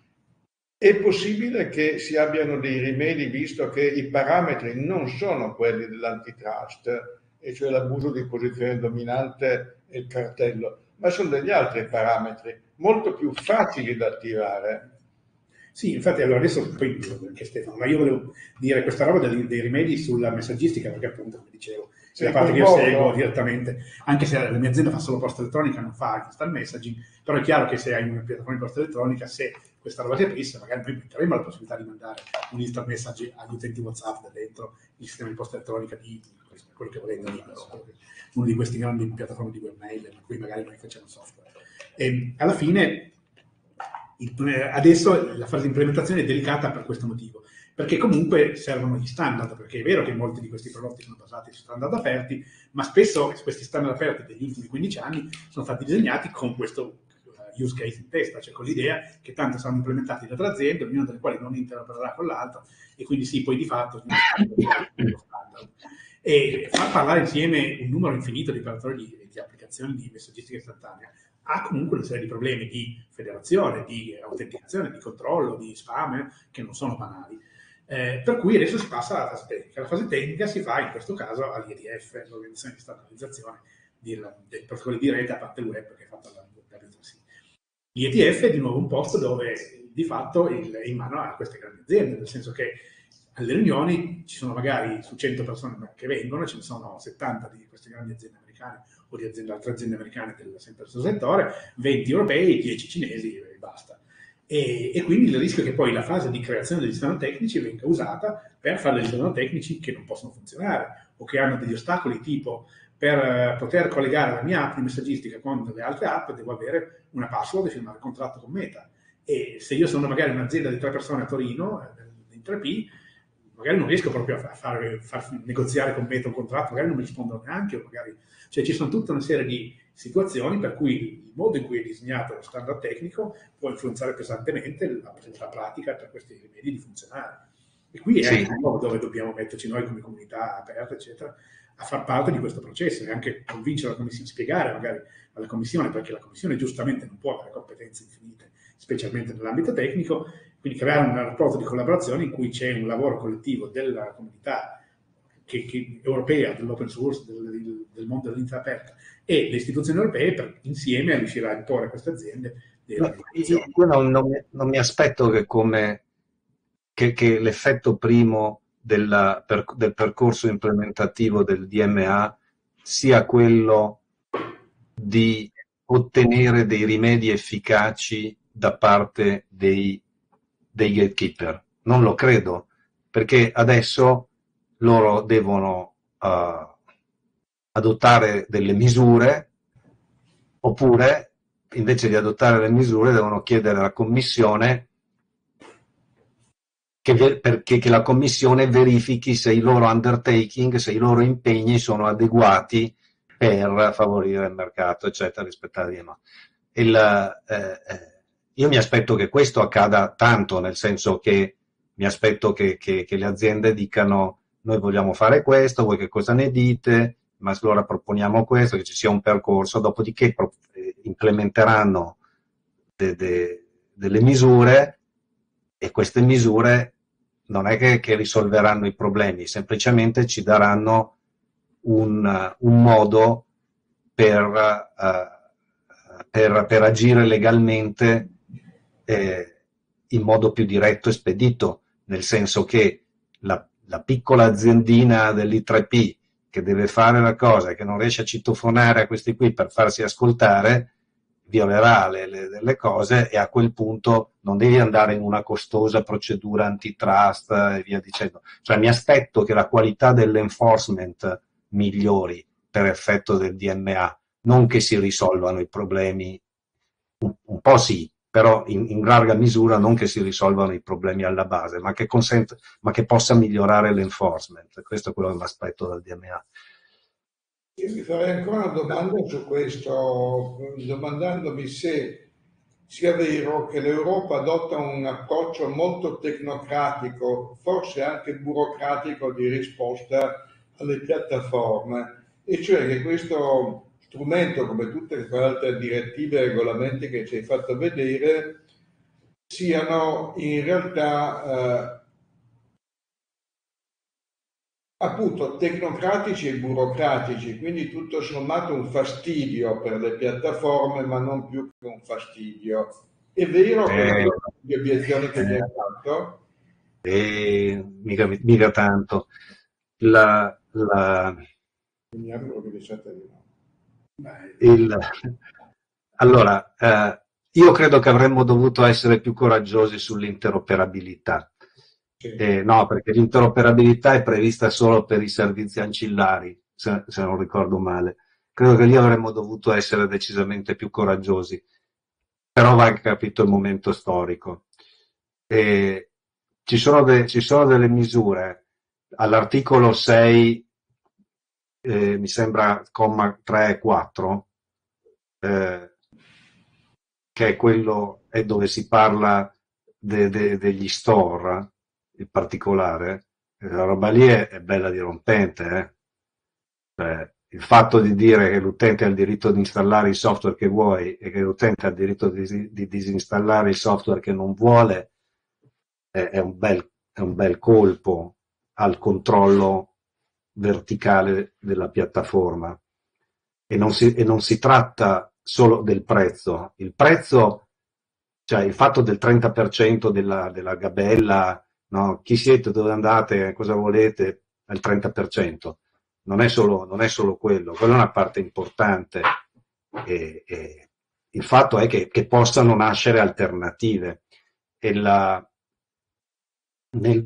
è possibile che si abbiano dei rimedi, visto che i parametri non sono quelli dell'antitrust, e cioè l'abuso di posizione dominante e il cartello, ma sono degli altri parametri molto più facili da attivare. Sì, infatti, allora adesso poi anche Stefano, ma io volevo dire questa roba dei, dei rimedi sulla messaggistica, perché appunto, come dicevo, è la parte che io seguo direttamente, anche se la mia azienda fa solo posta elettronica, non fa instant messaging, però è chiaro che se hai una piattaforma di posta elettronica, se questa roba si aprisse, magari noi metteremo la possibilità di mandare un instant message agli utenti WhatsApp da dentro il sistema di posta elettronica di quello che volete, uno di questi grandi piattaforme di webmail, per cui magari noi facciamo software. E alla fine, il, adesso la fase di implementazione è delicata per questo motivo, perché comunque servono gli standard, perché è vero che molti di questi prodotti sono basati su standard aperti, ma spesso questi standard aperti degli ultimi quindici anni sono stati disegnati con questo use case in testa, cioè con l'idea che tanto saranno implementati da altre aziende, ognuna delle quali non interopererà con l'altra, e quindi sì, poi di fatto lo standard. E far parlare insieme un numero infinito di operatori di, di applicazioni di messaggistica istantanea ha comunque una serie di problemi di federazione, di autenticazione, di controllo, di spam, eh, che non sono banali. Eh, per cui adesso si passa alla fase tecnica. La fase tecnica si fa in questo caso all'I E D F, l'organizzazione di standardizzazione dei protocolli di rete a parte il web, che è fatta da W tre C. L'I E D F è di nuovo un posto dove di fatto il, è in mano a queste grandi aziende, nel senso che alle riunioni ci sono magari su cento persone che vengono, ce ne sono settanta di queste grandi aziende americane o di aziende, altre aziende americane del sempre stesso settore, venti europei, dieci cinesi e basta. E, e quindi il rischio è che poi la fase di creazione degli standard tecnici venga usata per fare degli standard tecnici che non possono funzionare o che hanno degli ostacoli, tipo per poter collegare la mia app di messaggistica con le altre app devo avere una password e firmare il contratto con Meta. E se io sono magari un'azienda di tre persone a Torino, in tre P, magari non riesco proprio a far, far negoziare con Meta un contratto, magari non mi rispondono neanche, o magari, cioè ci sono tutta una serie di situazioni per cui il modo in cui è disegnato lo standard tecnico può influenzare pesantemente la, la pratica per questi rimedi di funzionare. E qui è sì. anche un modo dove dobbiamo metterci noi come comunità aperta, eccetera, a far parte di questo processo e anche convincere la Commissione, spiegare magari alla Commissione, perché la Commissione giustamente non può avere competenze infinite, specialmente nell'ambito tecnico, quindi creare un rapporto di collaborazione in cui c'è un lavoro collettivo della comunità che, che, europea, dell'open source, del, del mondo dell'internet aperta e le istituzioni europee per insieme riuscire a imporre a queste aziende delle io io non, non, mi, non mi aspetto che come che, che l'effetto primo della, per, del percorso implementativo del D M A sia quello di ottenere dei rimedi efficaci da parte dei, dei gatekeeper. Non lo credo, perché adesso loro devono uh, adottare delle misure, oppure invece di adottare le misure devono chiedere alla Commissione che, perché che la Commissione verifichi se i loro undertaking, se i loro impegni sono adeguati per favorire il mercato, eccetera, rispettare il il, eh, io mi aspetto che questo accada tanto, nel senso che mi aspetto che, che, che le aziende dicano: noi vogliamo fare questo, voi che cosa ne dite? Ma allora proponiamo questo, che ci sia un percorso, dopodiché implementeranno de, de, delle misure, e queste misure non è che, che risolveranno i problemi, semplicemente ci daranno un, un modo per, uh, per, per agire legalmente eh, in modo più diretto e spedito, nel senso che la, la piccola aziendina dell'I tre P che deve fare la cosa e che non riesce a citofonare a questi qui per farsi ascoltare, violerà le, le, le cose, e a quel punto non devi andare in una costosa procedura antitrust e via dicendo. Cioè mi aspetto che la qualità dell'enforcement migliori per effetto del D M A, non che si risolvano i problemi, un, un po' sì, però in, in larga misura non che si risolvano i problemi alla base, ma che, consente, ma che possa migliorare l'enforcement. Questo è quello che mi aspetto dal D M A. Io mi farei ancora una domanda su questo, domandandomi se sia vero che l'Europa adotta un approccio molto tecnocratico, forse anche burocratico, di risposta alle piattaforme, e cioè che questo strumento, come tutte le altre direttive e regolamenti che ci hai fatto vedere, siano in realtà eh, appunto tecnocratici e burocratici, quindi tutto sommato un fastidio per le piattaforme, ma non più che un fastidio. È vero che eh, le obiezioni che mi hai fatto? Eh, mica, mica tanto. La, la, Mi auguro che diciate di no. il, allora, eh, io credo che avremmo dovuto essere più coraggiosi sull'interoperabilità. Eh, no, perché l'interoperabilità è prevista solo per i servizi ancillari, se, se non ricordo male. Credo che lì avremmo dovuto essere decisamente più coraggiosi, però va anche capito il momento storico. Eh, ci, sono de, ci sono delle misure all'articolo sei, eh, mi sembra comma tre e quattro, eh, che è quello è dove si parla de, de, degli store, in particolare. La roba lì è, è bella dirompente, eh? Cioè, il fatto di dire che l'utente ha il diritto di installare il software che vuoi e che l'utente ha il diritto di, di disinstallare il software che non vuole è, è, un bel, è un bel colpo al controllo verticale della piattaforma. E non si, e non si tratta solo del prezzo. Il prezzo, cioè il fatto del trenta per cento della, della gabella, no? Chi siete, dove andate, cosa volete, al trenta per cento. Non è solo, non è solo quello, quella è una parte importante. E, e il fatto è che, che possano nascere alternative. E la, nel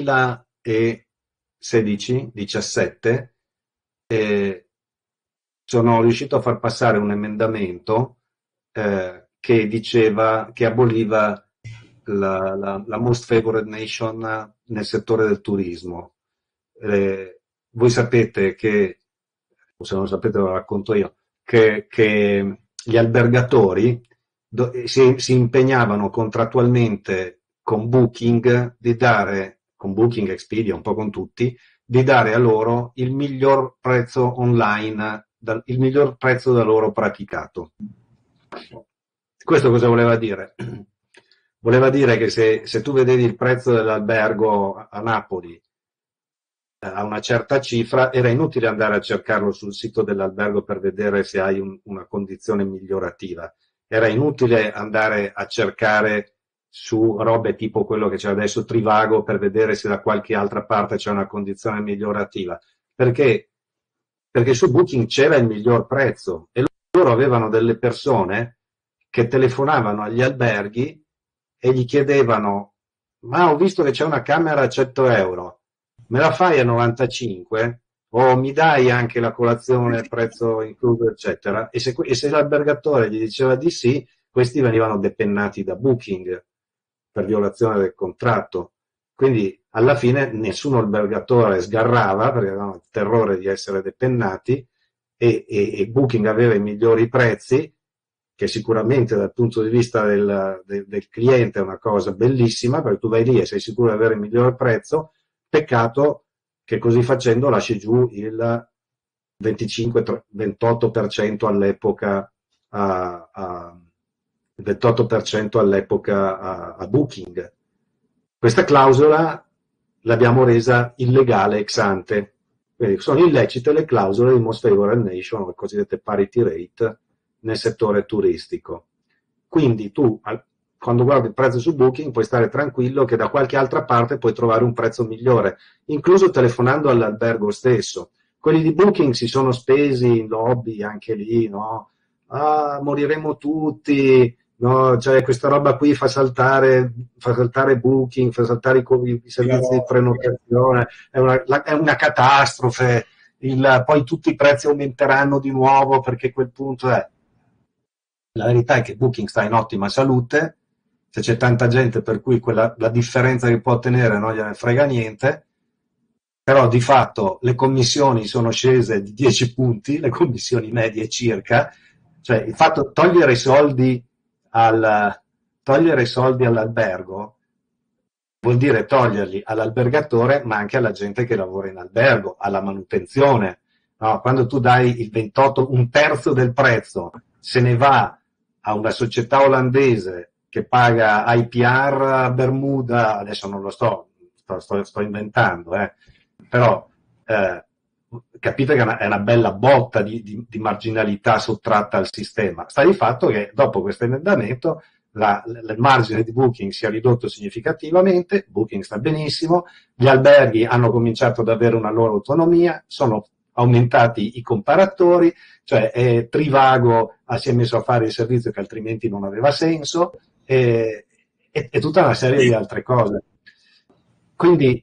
duemilasedici diciassette eh, sono riuscito a far passare un emendamento eh, che diceva, che aboliva la, la, la most favored nation nel settore del turismo. Eh, voi sapete che, o se non lo sapete lo racconto io, che, che gli albergatori do, si, si impegnavano contrattualmente con Booking di dare, con Booking, Expedia, un po' con tutti, di dare a loro il miglior prezzo online, da, il miglior prezzo da loro praticato. Questo cosa voleva dire? Voleva dire che se, se tu vedevi il prezzo dell'albergo a Napoli a una certa cifra, era inutile andare a cercarlo sul sito dell'albergo per vedere se hai un, una condizione migliorativa. Era inutile andare a cercare su robe tipo quello che c'è adesso Trivago per vedere se da qualche altra parte c'è una condizione migliorativa. Perché? Perché su Booking c'era il miglior prezzo e loro avevano delle persone che telefonavano agli alberghi e gli chiedevano: ma ho visto che c'è una camera a cento euro, me la fai a novantacinque? O mi dai anche la colazione, il prezzo incluso, eccetera? E se, e se l'albergatore gli diceva di sì, questi venivano depennati da Booking per violazione del contratto. Quindi alla fine nessun albergatore sgarrava perché avevano il terrore di essere depennati e, e, e Booking aveva i migliori prezzi, che sicuramente dal punto di vista del, del, del cliente è una cosa bellissima, perché tu vai lì e sei sicuro di avere il miglior prezzo. Peccato che così facendo lasci giù il venticinque ventotto per cento all'epoca a, a ventotto per cento all'epoca a, a Booking. Questa clausola l'abbiamo resa illegale ex ante. Quindi sono illecite le clausole di most favored nation, le cosiddette parity rate, nel settore turistico. Quindi tu, quando guardi il prezzo su Booking, puoi stare tranquillo che da qualche altra parte puoi trovare un prezzo migliore, incluso telefonando all'albergo stesso. Quelli di Booking si sono spesi in lobby anche lì, no? Ah, moriremo tutti, no? Cioè questa roba qui fa saltare, fa saltare Booking, fa saltare i, i servizi di prenotazione, è una, la, è una catastrofe, il, poi tutti i prezzi aumenteranno di nuovo perché quel punto è... La verità è che Booking sta in ottima salute, se c'è tanta gente per cui quella, la differenza che può ottenere non gliene frega niente, però di fatto le commissioni sono scese di dieci punti, le commissioni medie circa, cioè il fatto togliere i soldi al, togliere i soldi all'albergo vuol dire toglierli all'albergatore ma anche alla gente che lavora in albergo, alla manutenzione. No, quando tu dai il ventotto, un terzo del prezzo, se ne va a una società olandese che paga I P R a Bermuda, adesso non lo sto, sto, sto, sto inventando, eh, però eh, capite che è una, è una bella botta di, di, di marginalità sottratta al sistema. Sta di fatto che dopo questo emendamento la, la, il margine di Booking si è ridotto significativamente, Booking sta benissimo, gli alberghi hanno cominciato ad avere una loro autonomia, sono aumentati i comparatori, cioè eh, Trivago si è messo a fare il servizio che altrimenti non aveva senso e, e, e tutta una serie di altre cose. Quindi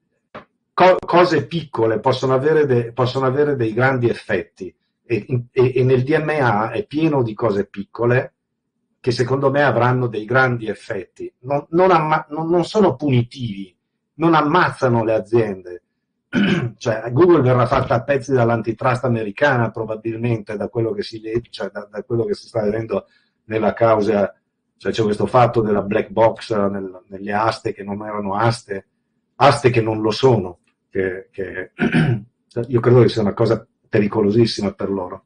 co- cose piccole possono avere, de- possono avere dei grandi effetti e, e, e nel D M A è pieno di cose piccole che secondo me avranno dei grandi effetti. Non, non, amma- non, non sono punitivi, non ammazzano le aziende. Cioè, Google verrà fatta a pezzi dall'antitrust americana probabilmente, da quello che si legge, cioè da, da quello che si sta vedendo nella causa, cioè c'è questo fatto della black box nel, nelle aste che non erano aste, aste che non lo sono, che, che io credo che sia una cosa pericolosissima per loro.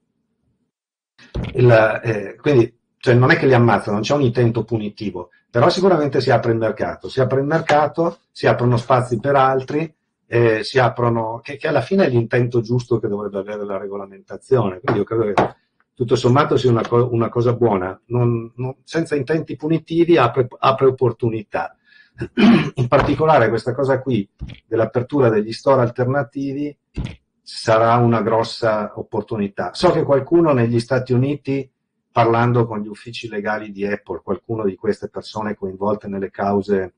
Il, eh, quindi cioè, non è che li ammazzano, non c'è un intento punitivo, però sicuramente si apre il mercato, si apre il mercato, si aprono spazi per altri, Eh, si aprono, che, che alla fine è l'intento giusto che dovrebbe avere la regolamentazione. Quindi io credo che tutto sommato sia una, co- una cosa buona, non, non, senza intenti punitivi apre, apre opportunità. In particolare questa cosa qui dell'apertura degli store alternativi sarà una grossa opportunità. So che qualcuno negli Stati Uniti, parlando con gli uffici legali di Apple, qualcuno di queste persone coinvolte nelle cause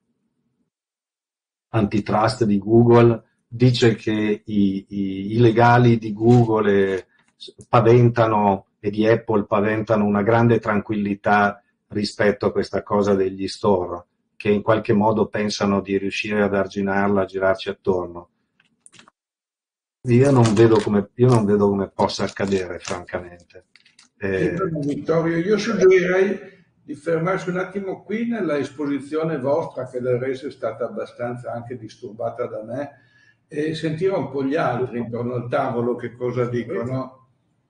antitrust di Google, dice che i, i, i legali di Google paventano e di Apple paventano una grande tranquillità rispetto a questa cosa degli store, che in qualche modo pensano di riuscire ad arginarla, a girarci attorno. Io non vedo come, io non vedo come possa accadere, francamente. Eh... Vittorio, io suggerirei di fermarsi un attimo qui nella esposizione vostra, che del resto è stata abbastanza anche disturbata da me, e sentire un po' gli altri intorno al tavolo che cosa dicono.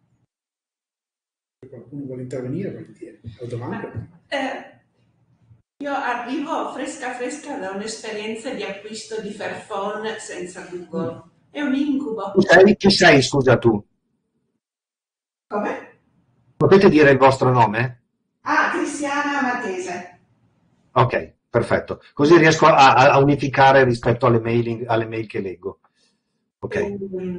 Se qualcuno vuole intervenire, volentieri. Ho domande? Eh, io arrivo fresca fresca da un'esperienza di acquisto di Fairphone senza Google. Mm. È un incubo. Chi sei, chi sei, scusa tu? Come? Potete dire il vostro nome? Ah, Cristiana Matese. Ok, perfetto. Così riesco a, a unificare rispetto alle mail, alle mail che leggo. Ok. E,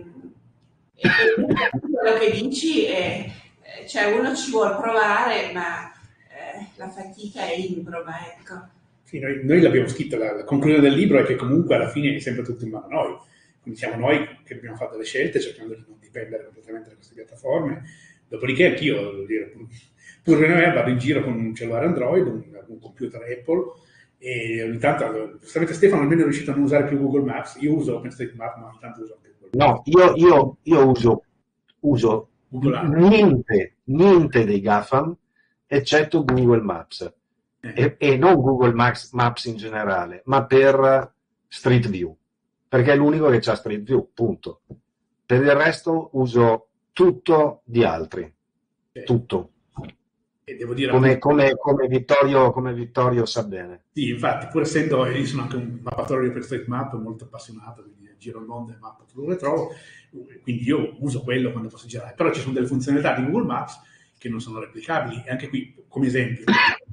e quello che dici è, cioè uno ci vuole provare, ma eh, la fatica è improba, ecco. Sì, noi, noi l'abbiamo scritto, la, la conclusione del libro è che comunque alla fine è sempre tutto in mano a noi. Quindi siamo noi che dobbiamo fare delle scelte cercando di non dipendere completamente da queste piattaforme. Dopodiché anch'io, devo dire, pur che noi vado in giro con un cellulare Android, un, un computer Apple, e ogni tanto, giustamente Stefano almeno è riuscito a non usare più Google Maps. Io uso OpenStreetMap, ma ogni tanto uso anche Google Maps. No, io, io, io uso, uso niente, niente dei GAFAM, eccetto Google Maps. Eh. E, e non Google Maps, Maps in generale, ma per Street View, perché è l'unico che c'ha Street View, punto. Per il resto uso tutto di altri, eh. tutto. E devo dire, come, come, come, Vittorio, come Vittorio sa bene. Sì, infatti, pur essendo, io sono anche un mappatore per OpenStreetMap molto appassionato, quindi giro il mondo e mappo tutto dove trovo, quindi io uso quello quando posso girare. Però ci sono delle funzionalità di Google Maps che non sono replicabili, e anche qui, come esempio,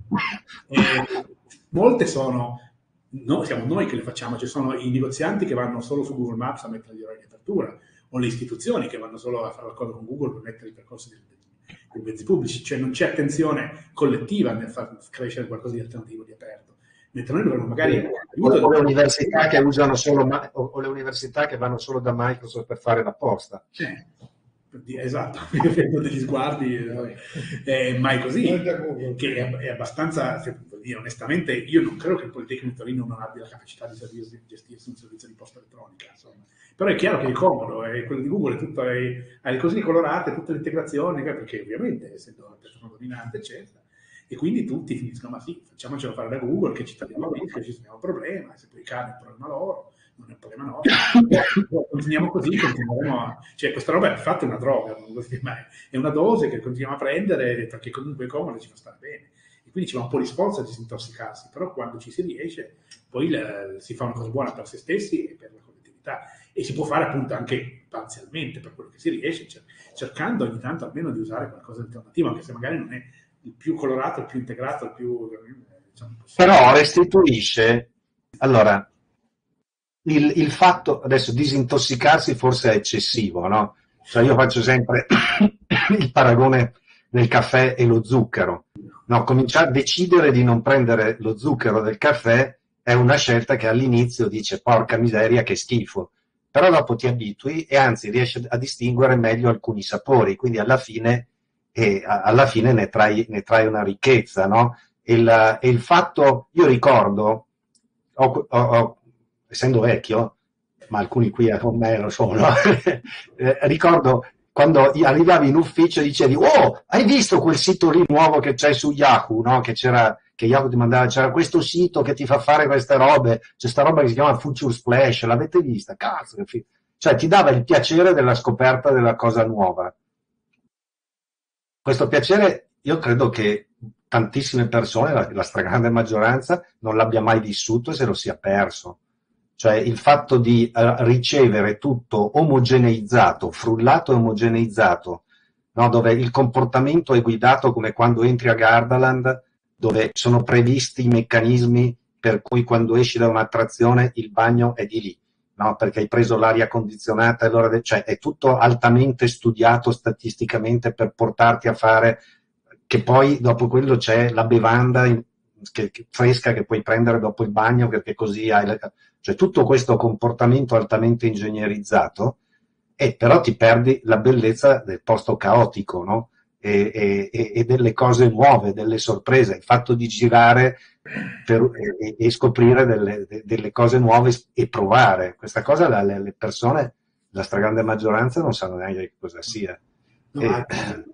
eh, molte sono, no, siamo noi che le facciamo, ci sono i negozianti che vanno solo su Google Maps a mettere gli orari di apertura, o le istituzioni che vanno solo a fare l'accordo con Google per mettere i percorsi dei dei mezzi pubblici, cioè non c'è attenzione collettiva nel far crescere qualcosa di alternativo, di aperto. Mentre noi dovremmo magari... O, o le università che usano solo, o, o le università che vanno solo da Microsoft per fare la posta. Eh, esatto, io vedo degli sguardi, eh, ma è così, che è, è abbastanza, dire, onestamente, io non credo che il Politecnico di Torino non abbia la capacità di, servirsi, di gestirsi un servizio di posta elettronica, insomma. Però è chiaro che è comodo, e quello di Google è tutto, hai le cosine colorate, tutte le integrazioni, perché ovviamente essendo una piattaforma dominante, eccetera, e quindi tutti finiscono, ma sì, facciamocelo fare da Google, che ci tagliamo il rischio, ci segniamo il problema, se poi cade è un problema loro, non è un problema nostro. Continuiamo così, continueremo a... Cioè, questa roba è fatta una droga, non lo so, ma è una dose che continuiamo a prendere, perché comunque è comodo e ci fa stare bene. E quindi ci va un po' di sforzo a disintossicarsi, però quando ci si riesce, poi la, si fa una cosa buona per se stessi e per la collettività. E si può fare appunto anche parzialmente per quello che si riesce, cioè, cercando ogni tanto almeno di usare qualcosa di alternativo, anche se magari non è il più colorato, il più integrato, il più... Diciamo, però restituisce, allora, il, il fatto, adesso disintossicarsi forse è eccessivo, no? Cioè io faccio sempre il paragone del caffè e lo zucchero, no? Cominciare a decidere di non prendere lo zucchero del caffè è una scelta che all'inizio dice porca miseria che schifo, però dopo ti abitui e anzi riesci a distinguere meglio alcuni sapori, quindi alla fine, e alla fine ne trai, ne trai una ricchezza, no? E il, e il fatto, io ricordo, ho, ho, ho, essendo vecchio, ma alcuni qui con me lo sono, eh, ricordo quando arrivavi in ufficio e dicevi oh, hai visto quel sito lì nuovo che c'è su Yahoo, no? Che c'era, che Yahoo ti mandava, c'era questo sito che ti fa fare queste robe, c'è sta roba che si chiama Future Splash, l'avete vista? Cazzo, che fi-. Cioè ti dava il piacere della scoperta della cosa nuova. Questo piacere io credo che tantissime persone, la, la stragrande maggioranza, non l'abbia mai vissuto e se lo sia perso. Cioè il fatto di uh, ricevere tutto omogeneizzato, frullato e omogeneizzato, no? Dove il comportamento è guidato come quando entri a Gardaland, dove sono previsti i meccanismi per cui quando esci da un'attrazione il bagno è di lì, no? Perché hai preso l'aria condizionata, allora, cioè è tutto altamente studiato statisticamente per portarti a fare, che poi dopo quello c'è la bevanda in, che, che, fresca che puoi prendere dopo il bagno perché così hai la, cioè tutto questo comportamento altamente ingegnerizzato, e però ti perdi la bellezza del posto caotico, no? E, e, e delle cose nuove, delle sorprese, il fatto di girare per, e, e scoprire delle, delle cose nuove e provare questa cosa. Le, le persone, la stragrande maggioranza, non sanno neanche che cosa sia. No, e, ma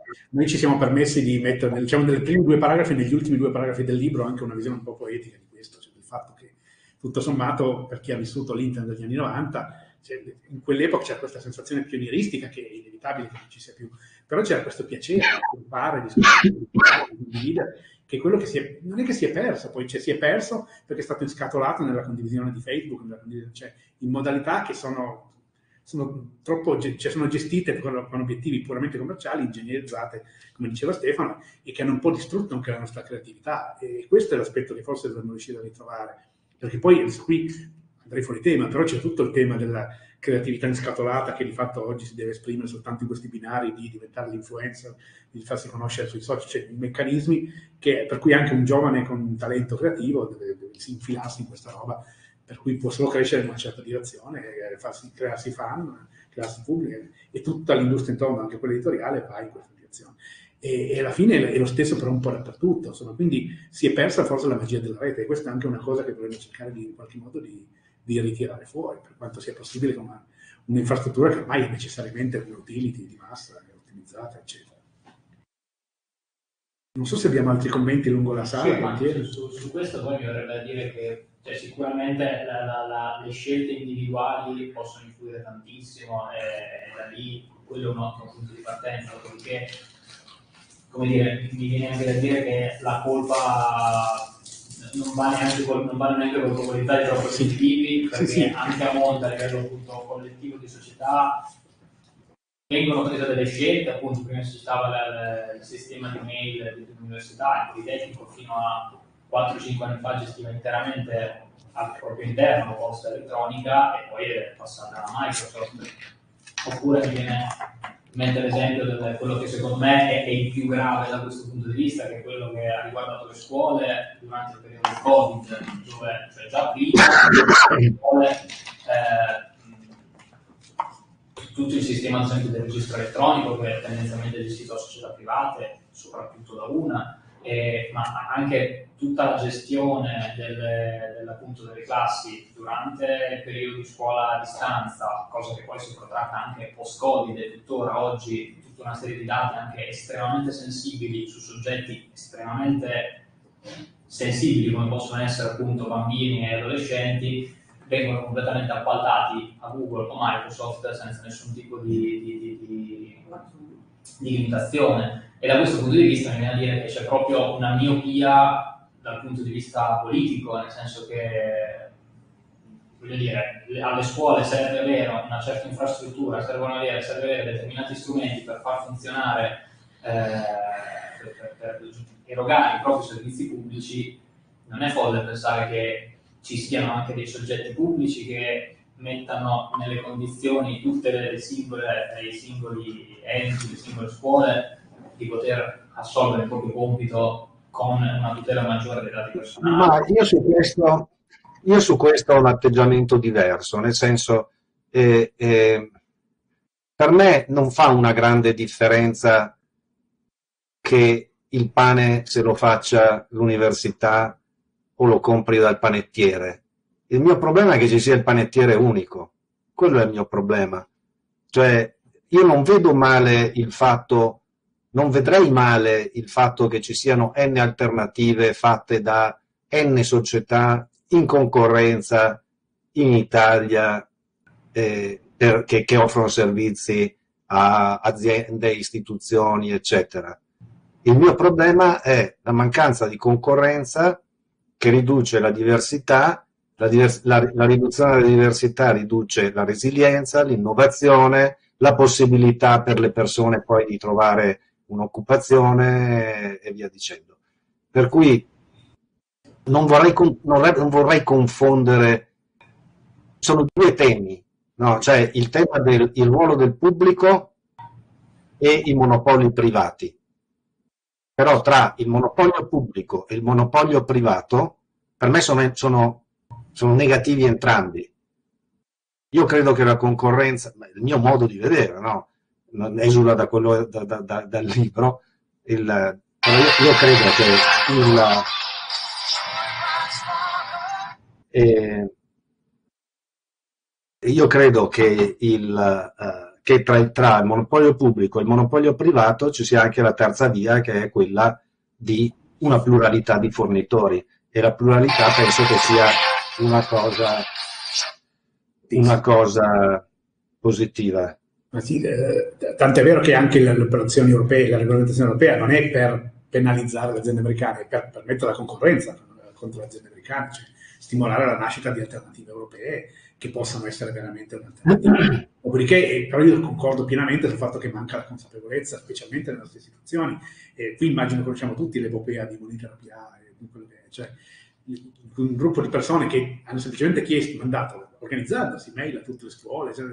noi ci siamo permessi di mettere, diciamo, nelle prime due paragrafi, negli ultimi due paragrafi del libro, anche una visione un po' poetica di questo, cioè del fatto che tutto sommato, per chi ha vissuto l'internet degli anni novanta, cioè, in quell'epoca c'era questa sensazione pionieristica che è inevitabile che non ci sia più, però c'era questo piacere di fare, di condividere, che è quello che si è, non è che si è perso, poi cioè, si è perso perché è stato inscatolato nella condivisione di Facebook, nella condivisione, cioè, in modalità che sono, sono troppo, cioè, sono gestite con, con obiettivi puramente commerciali, ingegnerizzate, come diceva Stefano, e che hanno un po' distrutto anche la nostra creatività. E questo è l'aspetto che forse dovremmo riuscire a ritrovare, perché poi qui andrei fuori tema, però c'è tutto il tema della creatività inscatolata che di fatto oggi si deve esprimere soltanto in questi binari di diventare l'influencer, di farsi conoscere sui social, cioè i meccanismi che, per cui anche un giovane con un talento creativo deve, deve infilarsi in questa roba, per cui può solo crescere in una certa direzione, farsi, crearsi fan, crearsi pubblico, e tutta l'industria intorno, anche quella editoriale, va in questa direzione. E, e alla fine è lo stesso però un po' dappertutto, insomma, quindi si è persa forse la magia della rete, e questa è anche una cosa che dovremmo cercare di, in qualche modo di, di ritirare fuori, per quanto sia possibile, con una, un'infrastruttura che ormai è necessariamente una utility di massa, ottimizzata, eccetera. Non so se abbiamo altri commenti lungo la sala. Sì, ma su, su, su questo poi mi verrebbe da dire che cioè, sicuramente la, la, la, le scelte individuali possono influire tantissimo, e, e da lì quello è un ottimo punto di partenza, perché, come dire, mi viene anche da dire che la colpa non va neanche con, non va neanche con colpevolizzare troppo sì. i tipi, perché sì, sì. anche a monte, a livello appunto collettivo di società, vengono prese delle scelte. Appunto prima si citava la, la, il sistema di mail dell'università, il Politecnico fino a quattro cinque anni fa gestiva interamente al proprio interno posta elettronica e poi è passata a Microsoft. Oppure mi viene in mente l'esempio di quello che secondo me è, è il più grave da questo punto di vista, che è quello che ha riguardato le scuole durante il periodo del Covid, dove cioè già prima le scuole eh, tutto il sistema ad esempio del registro elettronico, che è tendenzialmente gestito da società private, soprattutto da una, eh, ma anche tutta la gestione delle, dell'appunto delle classi durante il periodo di scuola a distanza, cosa che poi si protratta anche post-Covid e tuttora oggi, tutta una serie di dati anche estremamente sensibili su soggetti estremamente sensibili come possono essere appunto bambini e adolescenti, vengono completamente appaltati a Google o Microsoft senza nessun tipo di, di, di, di, di limitazione. E da questo punto di vista mi viene a dire che c'è proprio una miopia dal punto di vista politico, nel senso che, voglio dire, alle scuole serve avere una certa infrastruttura, servono avere, serve avere determinati strumenti per far funzionare, eh, per, per, per erogare i propri servizi pubblici. Non è folle pensare che ci siano anche dei soggetti pubblici che mettano nelle condizioni tutte le singole, i singoli enti, le singole scuole di poter assolvere il proprio compito con una tutela maggiore dei dati personali. Ma io su questo, io su questo ho un atteggiamento diverso, nel senso, eh, eh, per me non fa una grande differenza che il pane se lo faccia l'università o lo compri dal panettiere. Il mio problema è che ci sia il panettiere unico, quello è il mio problema. Cioè, io non vedo male il fatto, non vedrei male il fatto che ci siano n alternative fatte da n società in concorrenza in Italia, eh, per, che, che offrono servizi a aziende, istituzioni, eccetera. Il mio problema è la mancanza di concorrenza che riduce la diversità, la, divers- la, la riduzione della diversità riduce la resilienza, l'innovazione, la possibilità per le persone poi di trovare un'occupazione e via dicendo. Per cui non vorrei, non vorrei confondere, sono due temi, no? Cioè il tema del il ruolo del pubblico e i monopoli privati. Però tra il monopolio pubblico e il monopolio privato, per me sono, sono, sono negativi entrambi. Io credo che la concorrenza, il mio modo di vedere, no? Non esula da quello, da, da, da, dal libro, il, però io, io credo che il, eh, io credo che, il, uh, che tra, tra il monopolio pubblico e il monopolio privato ci sia anche la terza via, che è quella di una pluralità di fornitori, e la pluralità penso che sia una cosa, una cosa positiva. Ma sì, eh, tant'è vero che anche le operazioni europee, la regolamentazione europea non è per penalizzare le aziende americane, è per permettere la concorrenza contro le aziende americane, cioè stimolare la nascita di alternative europee che possano essere veramente un'alternativa. Dopodiché, però io concordo pienamente sul fatto che manca la consapevolezza, specialmente nelle nostre istituzioni. E qui immagino conosciamo tutti l'epopea di monitoria, quello che è, cioè un gruppo di persone che hanno semplicemente chiesto, mandato, organizzandosi, mail a tutte le scuole, cioè,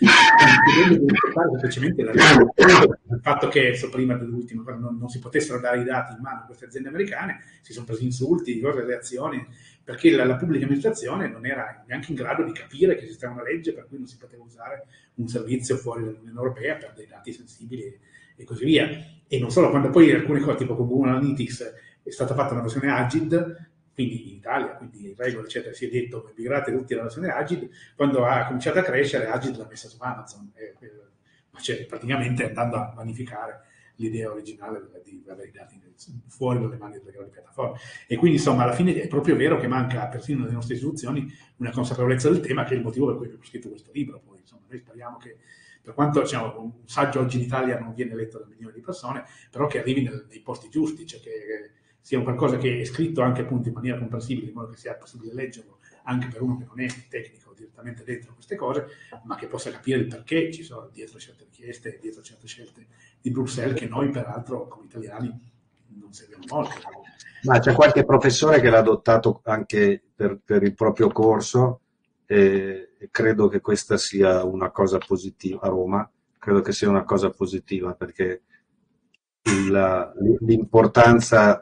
semplicemente la il fatto che so, prima dell'ultimo non, non si potessero dare i dati in mano a queste aziende americane, si sono presi insulti, cose, reazioni, perché la, la pubblica amministrazione non era neanche in grado di capire che esisteva una legge per cui non si poteva usare un servizio fuori dall'Unione Europea per dei dati sensibili e, e così via. E non solo, quando poi alcune cose, tipo con Google Analytics, è stata fatta una versione Agid, quindi in Italia, quindi in regola, eccetera, si è detto migrate tutti alla versione Agid, quando ha cominciato a crescere Agid l'ha messa su Amazon, e, cioè, praticamente andando a vanificare l'idea originale di avere i dati fuori dalle mani delle grandi piattaforme. E quindi insomma alla fine è proprio vero che manca persino nelle nostre istituzioni una consapevolezza del tema, che è il motivo per cui abbiamo scritto questo libro. Poi insomma noi speriamo che, per quanto diciamo, un saggio oggi in Italia non viene letto da milioni di persone, però che arrivi nel, nei posti giusti, cioè che, che sia un qualcosa che è scritto anche appunto in maniera comprensibile, in modo che sia possibile leggerlo anche per uno che non è tecnico direttamente dentro queste cose, ma che possa capire il perché ci sono dietro certe richieste, dietro certe scelte di Bruxelles, che noi peraltro come italiani non seguiamo molto. Ma c'è qualche professore che l'ha adottato anche per, per il proprio corso, e, e credo che questa sia una cosa positiva a Roma, credo che sia una cosa positiva, perché il, l'importanza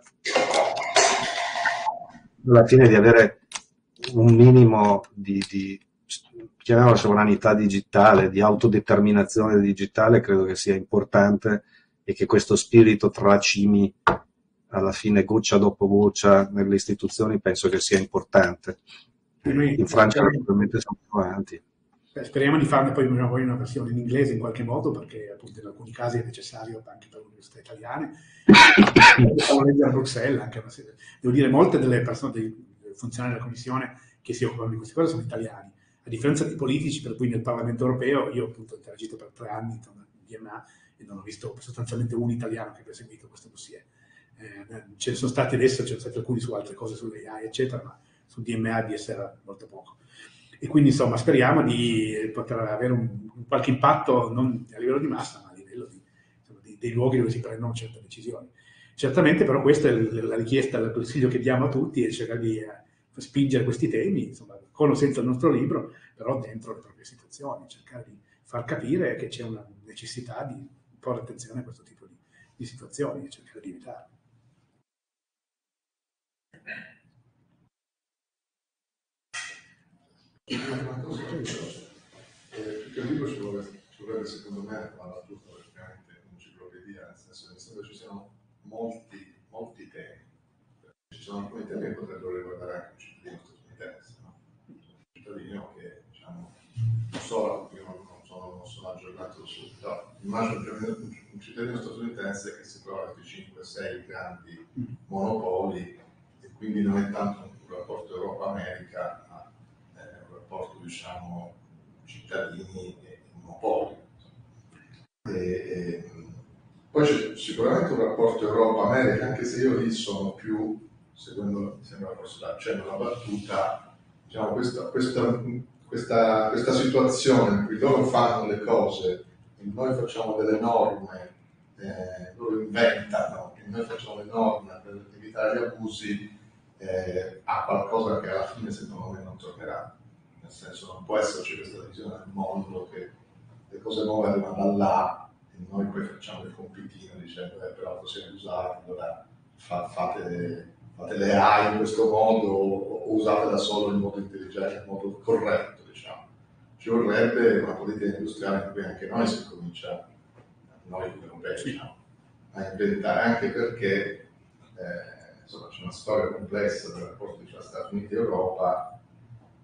alla fine di avere un minimo di, di chiamiamola sovranità digitale, di autodeterminazione digitale, credo che sia importante, e che questo spirito tracimi alla fine goccia dopo goccia nelle istituzioni penso che sia importante. In Francia naturalmente sono più avanti. Speriamo di farne poi una, poi una versione in inglese in qualche modo, perché appunto in alcuni casi è necessario anche per le università italiane. Possiamo leggere a Bruxelles, anche una serie. Devo dire, molte delle persone, dei funzionari della Commissione che si occupano di queste cose sono italiani, a differenza di politici, per cui nel Parlamento Europeo io appunto ho interagito per tre anni in D M A e non ho visto sostanzialmente un italiano che abbia seguito questo dossier. Eh, ce ne sono stati adesso, ce ne sono stati alcuni su altre cose, sull'A I, eccetera, ma sul D M A e D S era molto poco. E quindi insomma speriamo di poter avere un, un qualche impatto non a livello di massa, ma a livello di, insomma, di, dei luoghi dove si prendono certe decisioni. Certamente però questa è la richiesta, il consiglio che diamo a tutti, è cercare di eh, spingere questi temi, insomma, con o senza il nostro libro, però dentro le proprie situazioni, cercare di far capire che c'è una necessità di porre attenzione a questo tipo di, di situazioni e cercare di evitarle. Una cosa che il libro ci vorrebbe, ci vorrebbe secondo me una battuta praticamente un'enciclopedia, nel senso che ci siano molti, molti temi, ci sono alcuni temi che potrebbero riguardare anche un cittadino statunitense, no? Un cittadino che diciamo non solo, io non sono, non sono aggiornato su, però immagino un cittadino statunitense che si trova sui cinque sei grandi monopoli e quindi non è tanto un rapporto Europa-America, rapporto diciamo cittadini e monopoli. E, e, poi c'è sicuramente un rapporto Europa-America, anche se io lì sono più, seguendo, mi sembra forse l'accenno alla battuta, diciamo questa, questa, questa, questa situazione in cui loro fanno le cose e noi facciamo delle norme, eh, loro inventano e noi facciamo le norme per evitare gli abusi, eh, ha qualcosa che alla fine secondo me non tornerà. Nel senso non può esserci questa visione del mondo che le cose nuove arrivano da là e noi poi facciamo il compitino dicendo eh, però possiamo usare, allora fa, fate, fate le A I in questo modo o usatela solo in modo intelligente, in modo corretto, diciamo. Ci vorrebbe una politica industriale in cui anche noi si comincia, noi come europei, diciamo, a inventare, anche perché eh, insomma, c'è una storia complessa del rapporto tra Stati Uniti e Europa.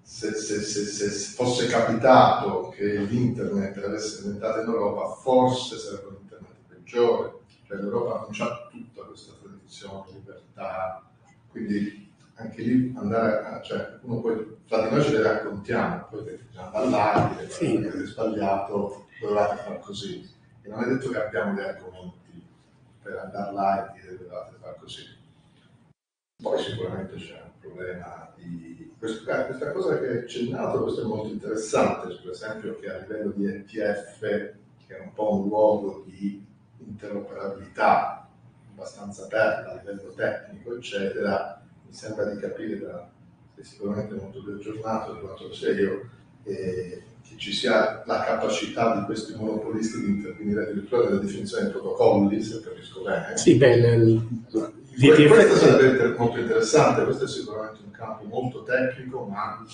se, se, se, se fosse capitato che l'internet avesse inventato in Europa, forse sarebbe un internet peggiore. Cioè l'Europa non c'ha tutta questa tradizione, libertà, quindi anche lì andare a, cioè uno poi fra di noi ce le raccontiamo, poi bisogna andare là, sì, avete sbagliato, dovevate fare così. E non è detto che abbiamo dei argomenti per andare là e dire dovevate fare così. Poi sicuramente c'è un problema di questa, questa cosa che hai accennato, questo è molto interessante, per esempio che a livello di E T F, che è un po' un luogo di interoperabilità abbastanza aperta a livello tecnico, eccetera, mi sembra di capire, da, sei sicuramente molto più aggiornato di quanto lo sei io, eh, che ci sia la capacità di questi monopolisti di intervenire addirittura nella definizione dei protocolli, se capisco bene. Sì, beh, Que- questo sarebbe inter- molto interessante, questo è sicuramente un campo molto tecnico, ma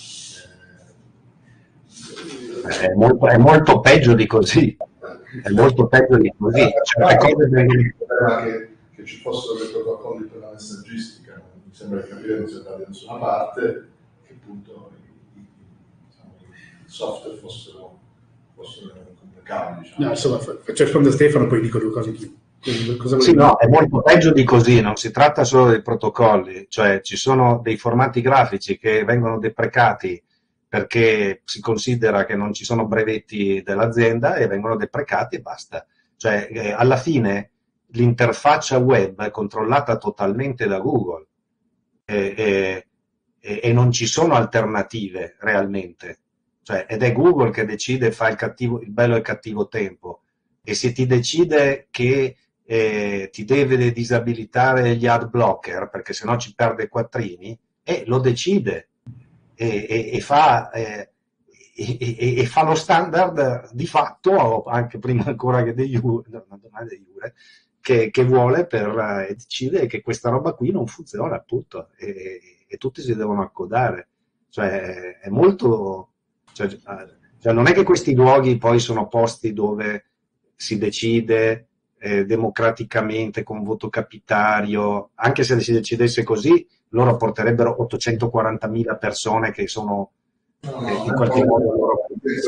eh... È, molto, è molto peggio di così. È molto peggio di così. Certe cose vengono... che, che ci fossero dei protocolli per la messaggistica, non mi sembra di capire, non si andrà da nessuna parte, che appunto i, i, diciamo, i software fossero, fossero complicati. Diciamo. No, insomma, faccio rispondere Stefano, poi dico due cose in più. Cosa sì, no, è molto peggio di così, non si tratta solo dei protocolli, cioè ci sono dei formati grafici che vengono deprecati perché si considera che non ci sono brevetti dell'azienda e vengono deprecati e basta. Cioè, eh, alla fine l'interfaccia web è controllata totalmente da Google e, e, e non ci sono alternative realmente. Cioè, ed è Google che decide, fa il, cattivo, il bello e il cattivo tempo. E se ti decide che eh, ti deve disabilitare gli ad blocker perché sennò ci perde quattrini, e lo decide. E, e, e, fa, eh, e, e fa lo standard di fatto, anche prima ancora che dei jure, no, non dei jure che, che vuole per eh, decidere che questa roba qui non funziona, appunto, e, e tutti si devono accodare. Cioè, è molto... Cioè, cioè, non è che questi luoghi poi sono posti dove si decide eh, democraticamente con voto capitario, anche se si decidesse così, loro porterebbero ottocentoquarantamila persone che sono no, eh, no, in qualche modo loro.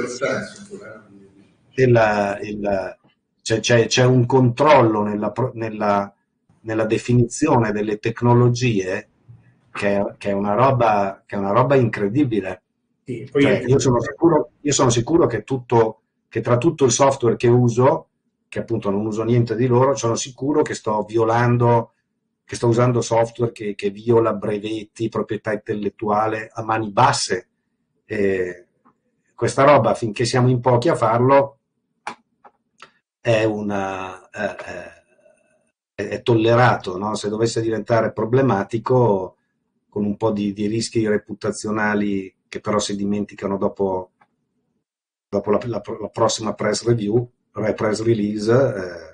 Il, il, c'è, c'è, c'è un controllo nella, nella, nella definizione delle tecnologie che è, che è una roba che è una roba incredibile. Sì, poi cioè, io, sono sicuro, io sono sicuro che tutto che tra tutto il software che uso, che appunto non uso niente di loro, sono sicuro che sto violando che sto usando software che, che viola brevetti, proprietà intellettuale a mani basse. E questa roba, finché siamo in pochi a farlo, è, una, è, è, è tollerato, no? Se dovesse diventare problematico, con un po' di, di rischi reputazionali che però si dimenticano dopo, dopo la, la, la prossima press review, press release, eh,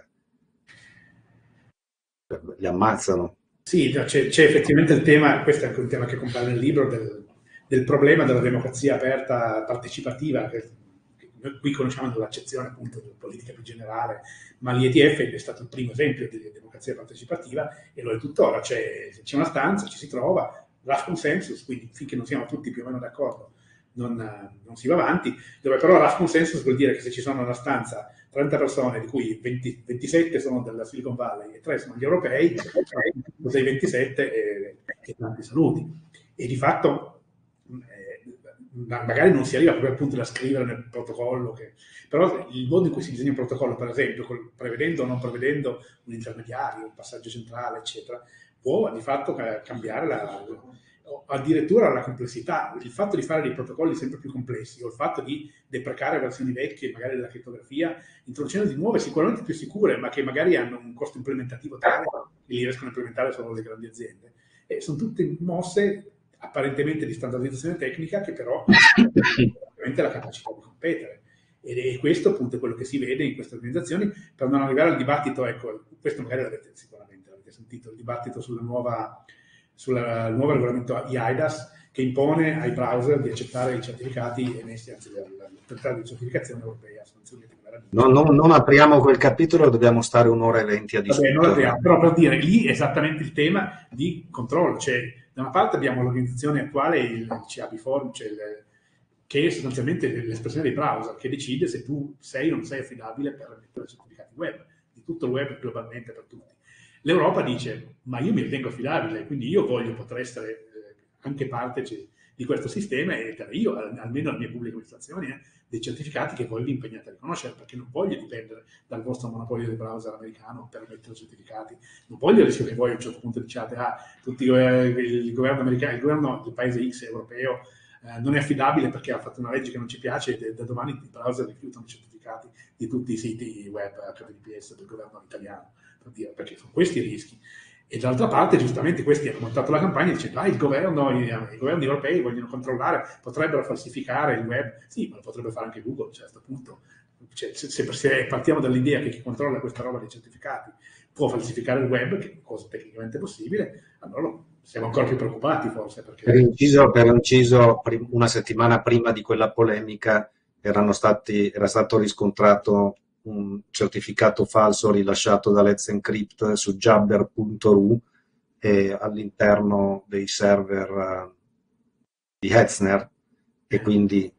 li ammazzano. Sì, c'è, c'è effettivamente il tema, questo è anche un tema che compare nel libro, del, del problema della democrazia aperta partecipativa, che noi qui conosciamo l'accezione appunto della politica più generale, ma l'I E T F è stato il primo esempio di democrazia partecipativa e lo è tuttora. C'è, c'è una stanza, ci si trova, rough consensus, quindi finché non siamo tutti più o meno d'accordo non, non si va avanti, dove però rough consensus vuol dire che se ci sono nella stanza trenta persone, di cui venti, ventisette sono della Silicon Valley e tre sono gli europei, sei ventisette e, e tanti saluti. E di fatto eh, magari non si arriva proprio al punto da scrivere nel protocollo, che, però il modo in cui si disegna un protocollo, per esempio, col, prevedendo o non prevedendo un intermediario, un passaggio centrale, eccetera, può di fatto cambiare la... addirittura la complessità. Il fatto di fare dei protocolli sempre più complessi o il fatto di deprecare versioni vecchie magari della crittografia, introducendo di nuove sicuramente più sicure ma che magari hanno un costo implementativo tale che li riescono a implementare solo le grandi aziende, e sono tutte mosse apparentemente di standardizzazione tecnica che però hanno ovviamente la capacità di competere, ed è questo appunto è quello che si vede in queste organizzazioni. Per non arrivare al dibattito, ecco, questo magari l'avete sicuramente l'avete sentito, il dibattito sulla nuova sul nuovo regolamento I A I D A S che impone ai browser di accettare i certificati emessi, anzi l'autorità di certificazione europea. No, no, non apriamo quel capitolo, dobbiamo stare un'ora e venti a discutere. Vabbè, non apriamo, però per dire, lì è esattamente il tema di controllo, cioè Da una parte abbiamo l'organizzazione attuale, il C A B Forum, cioè il, che è sostanzialmente l'espressione dei browser, che decide se tu sei o non sei affidabile per emettere certificati web, di tutto il web globalmente per tutti. L'Europa dice, ma io mi ritengo affidabile, quindi io voglio poter essere eh, anche parte cioè, di questo sistema e dare io, almeno alle mie pubbliche amministrazioni, eh, dei certificati che voglio impegnati a riconoscere, perché non voglio dipendere dal vostro monopolio del browser americano per emettere certificati. Non voglio il rischio che voi a un certo punto diciate, ah, tutti, eh, il governo americano, il governo del paese X europeo eh, non è affidabile perché ha fatto una legge che non ci piace e da domani i browser rifiutano i certificati di tutti i siti web H T T P S del governo italiano, per dire, perché sono questi i rischi. E dall'altra parte, giustamente, questi hanno montato la campagna dicendo, ah, il governo, i, i governi europei vogliono controllare, potrebbero falsificare il web. Sì, ma lo potrebbe fare anche Google, cioè a questo punto. Cioè, se, se partiamo dall'idea che chi controlla questa roba dei certificati può falsificare il web, che è cosa tecnicamente possibile, allora siamo ancora più preoccupati forse. Perché... Per inciso, per inciso, una settimana prima di quella polemica erano stati, era stato riscontrato un certificato falso rilasciato da Let's Encrypt su jabber punto ru e all'interno dei server uh, di Hetzner, e quindi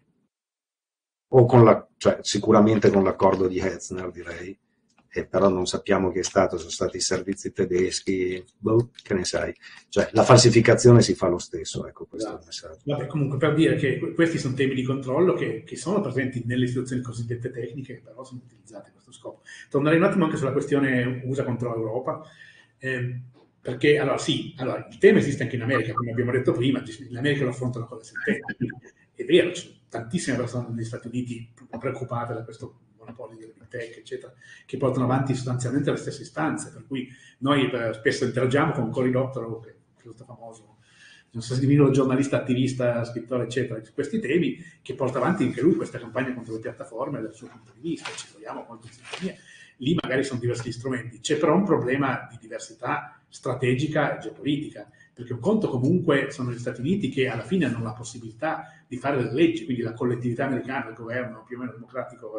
o con la, cioè sicuramente con l'accordo di Hetzner, direi, e però non sappiamo che è stato, sono stati i servizi tedeschi, boh, che ne sai, cioè la falsificazione si fa lo stesso, ecco, questo è il messaggio. Vabbè, comunque per dire che questi sono temi di controllo che, che sono presenti nelle istituzioni cosiddette tecniche, che però sono utilizzate a questo scopo. Tornerei un attimo anche sulla questione U S A contro l'Europa, eh, perché allora sì, allora, il tema esiste anche in America, come abbiamo detto prima, l'America lo affrontano con la sentenza, è vero, ci sono tantissime persone negli Stati Uniti preoccupate da questo monopolio delle big tech, eccetera, che portano avanti sostanzialmente le stesse istanze, per cui noi eh, spesso interagiamo con Cory Doctorow, che è piuttosto famoso, non so se divino giornalista, attivista, scrittore, eccetera, su questi temi, che porta avanti anche lui questa campagna contro le piattaforme dal suo punto di vista, ci troviamo molto in sintonia. Lì magari sono diversi strumenti, c'è però un problema di diversità strategica e geopolitica, perché un conto comunque sono gli Stati Uniti che alla fine hanno la possibilità di fare delle leggi, quindi la collettività americana, il governo più o meno democratico,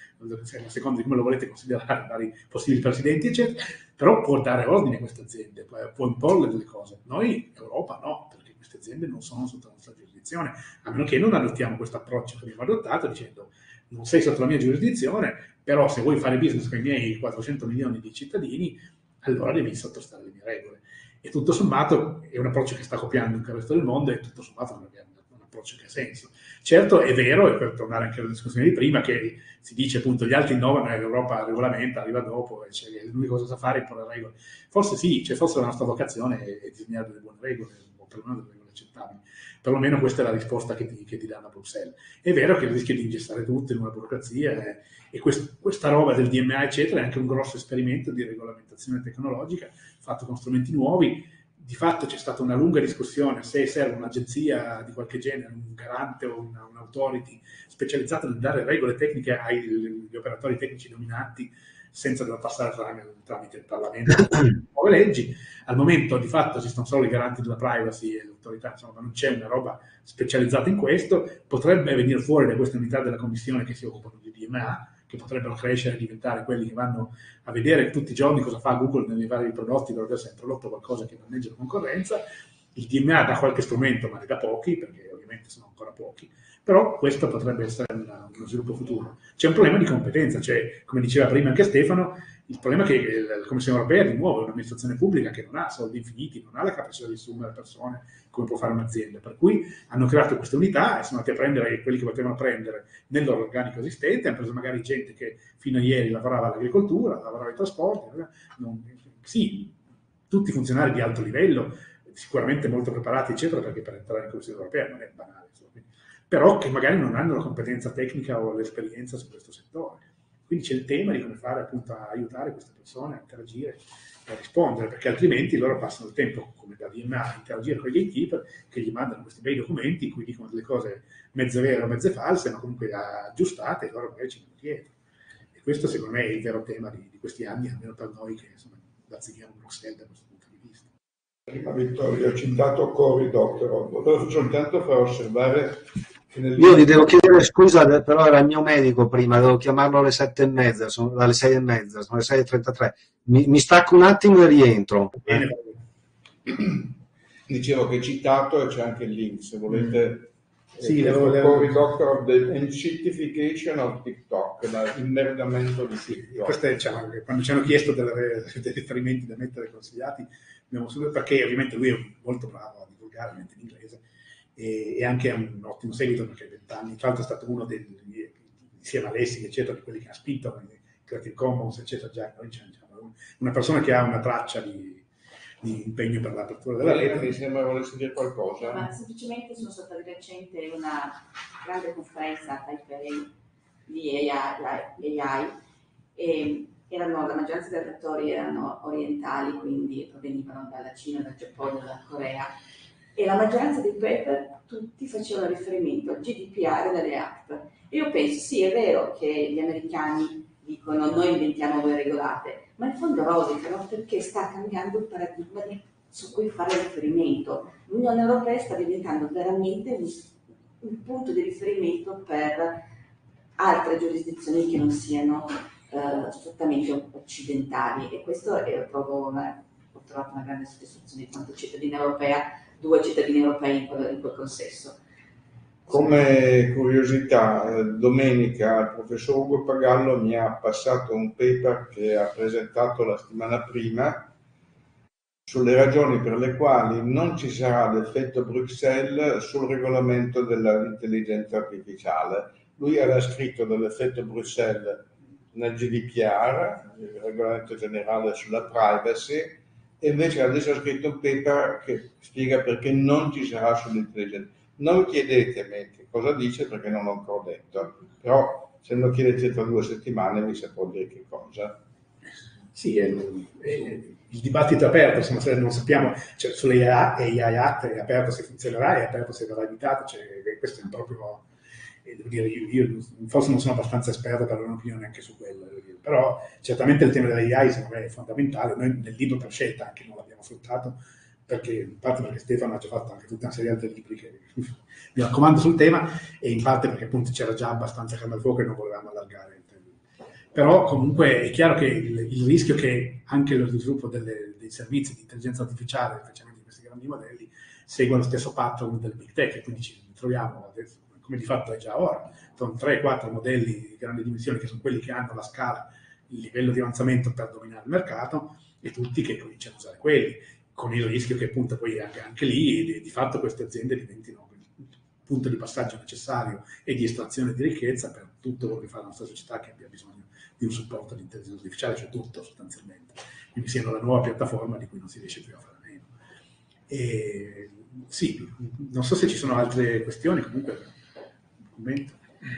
a seconda di come lo volete considerare, vari possibili presidenti, eccetera, però può dare ordine a queste aziende, può imporle delle cose. Noi, Europa, no, perché queste aziende non sono sotto la nostra giurisdizione, a meno che non adottiamo questo approccio che abbiamo adottato dicendo non sei sotto la mia giurisdizione, però se vuoi fare business con i miei quattrocento milioni di cittadini, allora devi sottostare alle mie regole. E tutto sommato è un approccio che sta copiando anche il resto del mondo e tutto sommato non è un approccio che ha senso. Certo è vero, e per tornare anche alla discussione di prima, che si dice appunto gli altri innovano e l'Europa regolamenta, arriva dopo e cioè, l'unica cosa da fare è imporre regole. Forse sì, cioè forse la nostra vocazione è, è disegnare delle buone regole, o perlomeno delle regole accettabili. Perlomeno questa è la risposta che ti, che ti danno a Bruxelles. È vero che rischia di ingessare tutto in una burocrazia e, e quest, questa roba del D M A eccetera è anche un grosso esperimento di regolamentazione tecnologica fatto con strumenti nuovi. Di fatto c'è stata una lunga discussione se serve un'agenzia di qualche genere, un garante o una, un'autority specializzata nel dare regole tecniche agli operatori tecnici dominanti senza dover passare tramite il Parlamento nuove leggi. Al momento di fatto esistono solo i garanti della privacy e l'autorità, insomma, ma non c'è una roba specializzata in questo. Potrebbe venire fuori da queste unità della Commissione che si occupano di D M A, che potrebbero crescere e diventare quelli che vanno a vedere tutti i giorni cosa fa Google nei vari prodotti per aver sempre prodotto qualcosa che danneggia la concorrenza. Il D M A dà qualche strumento, ma ne dà pochi, perché ovviamente sono ancora pochi, però questo potrebbe essere una, uno sviluppo futuro. C'è un problema di competenza, cioè, come diceva prima anche Stefano, il problema è che la Commissione europea di nuovo è un'amministrazione pubblica che non ha soldi infiniti, non ha la capacità di assumere persone come può fare un'azienda, per cui hanno creato queste unità e sono andati a prendere quelli che potevano prendere nel loro organico esistente, hanno preso magari gente che fino a ieri lavorava all'agricoltura, lavorava ai trasporti, non, sì, tutti funzionari di alto livello, sicuramente molto preparati eccetera, perché per entrare in Commissione europea non è banale, però che magari non hanno la competenza tecnica o l'esperienza su questo settore. Quindi c'è il tema di come fare appunto a aiutare queste persone a interagire e a rispondere, perché altrimenti loro passano il tempo, come da D M A, a interagire con i gatekeeper che gli mandano questi bei documenti in cui dicono delle cose mezze vere o mezze false, ma comunque aggiustate, e loro magari ci vanno dietro. E questo secondo me è il vero tema di, di questi anni, almeno per noi che insomma bazzichiamo Bruxelles da questo punto di vista. Prima Vittorio ha citato Cory Doctorow, volevo soltanto far osservare che nel... Io vi devo chiedere scusa, però era il mio medico prima, devo chiamarlo alle sette e mezza, sono dalle sei e mezza, sono le sei e trentatré. Mi, mi stacco un attimo e rientro. Bene. Dicevo che è citato e c'è anche il link, se volete. Sì, eh, devo- Cory Doctorow, The Enshittification of TikTok, l'immerdamento di TikTok. Queste, diciamo, che quando ci hanno chiesto delle- dei riferimenti da mettere consigliati, abbiamo subito, perché ovviamente lui è molto bravo a divulgare ovviamente in inglese e, e anche ha un ottimo seguito, perché a vent'anni, tra l'altro è stato uno degli, insieme a Lessig, eccetera, di quelli che ha spinto con i Creative Commons, eccetera, già noi c'è, diciamo, una persona che ha una traccia di, di impegno per l'apertura della Elena, rete. mi sembra volessi dire qualcosa. Ma semplicemente sono stata di recente in una grande conferenza a Taipei di A I, A I e erano, la maggioranza dei relatori erano orientali, quindi provenivano dalla Cina, dal Giappone, dalla Corea, e la maggioranza dei paper tutti facevano riferimento al G D P R delle app. E io penso, sì, è vero che gli americani dicono noi inventiamo, voi regolate, ma in fondo rosicano perché sta cambiando il paradigma di, su cui fare riferimento. L'Unione Europea sta diventando veramente un, un punto di riferimento per altre giurisdizioni che non siano eh, strettamente occidentali, e questo è proprio una, ho trovato una grande soddisfazione di quanto cittadina europea, due cittadini europei in quel, in quel consesso. Come curiosità, domenica il professor Ugo Pagallo mi ha passato un paper che ha presentato la settimana prima sulle ragioni per le quali non ci sarà l'effetto Bruxelles sul regolamento dell'intelligenza artificiale. Lui aveva scritto dell'effetto Bruxelles nel G D P R, il regolamento generale sulla privacy, e invece adesso ha scritto un paper che spiega perché non ci sarà sull'intelligenza. Non chiedetemi che cosa dice perché non l'ho ancora detto, però se me lo chiedete tra due settimane vi saprò dire che cosa. Sì, è, è, il dibattito è aperto, insomma, se non sappiamo, cioè, sulle A I Act è aperto se funzionerà, è aperto se verrà evitato, cioè, questo è proprio, eh, devo dire, io, io forse non sono abbastanza esperto per avere un'opinione anche su quello, devo dire. Però certamente il tema delle A I secondo me è fondamentale, noi nel libro per scelta anche non l'abbiamo affrontato, perché in parte perché Stefano ha già fatto anche tutta una serie di altri libri che mi raccomando sul tema, e in parte perché appunto c'era già abbastanza carne al fuoco e non volevamo allargare il tema. Però comunque è chiaro che il, il rischio che anche lo sviluppo delle, dei servizi di intelligenza artificiale, specialmente di questi grandi modelli, segua lo stesso pattern del big tech, e quindi ci troviamo adesso, come di fatto è già ora, con tre quattro modelli di grandi dimensioni che sono quelli che hanno la scala, il livello di avanzamento per dominare il mercato, e tutti che cominciano a usare quelli, con il rischio che appunto poi anche, anche lì di, di fatto queste aziende diventino il punto di passaggio necessario e di estrazione di ricchezza per tutto quello che fa la nostra società, che abbia bisogno di un supporto all'intelligenza artificiale, cioè tutto sostanzialmente. Quindi siano la nuova piattaforma di cui non si riesce più a fare a meno. E, sì, non so se ci sono altre questioni, comunque commento.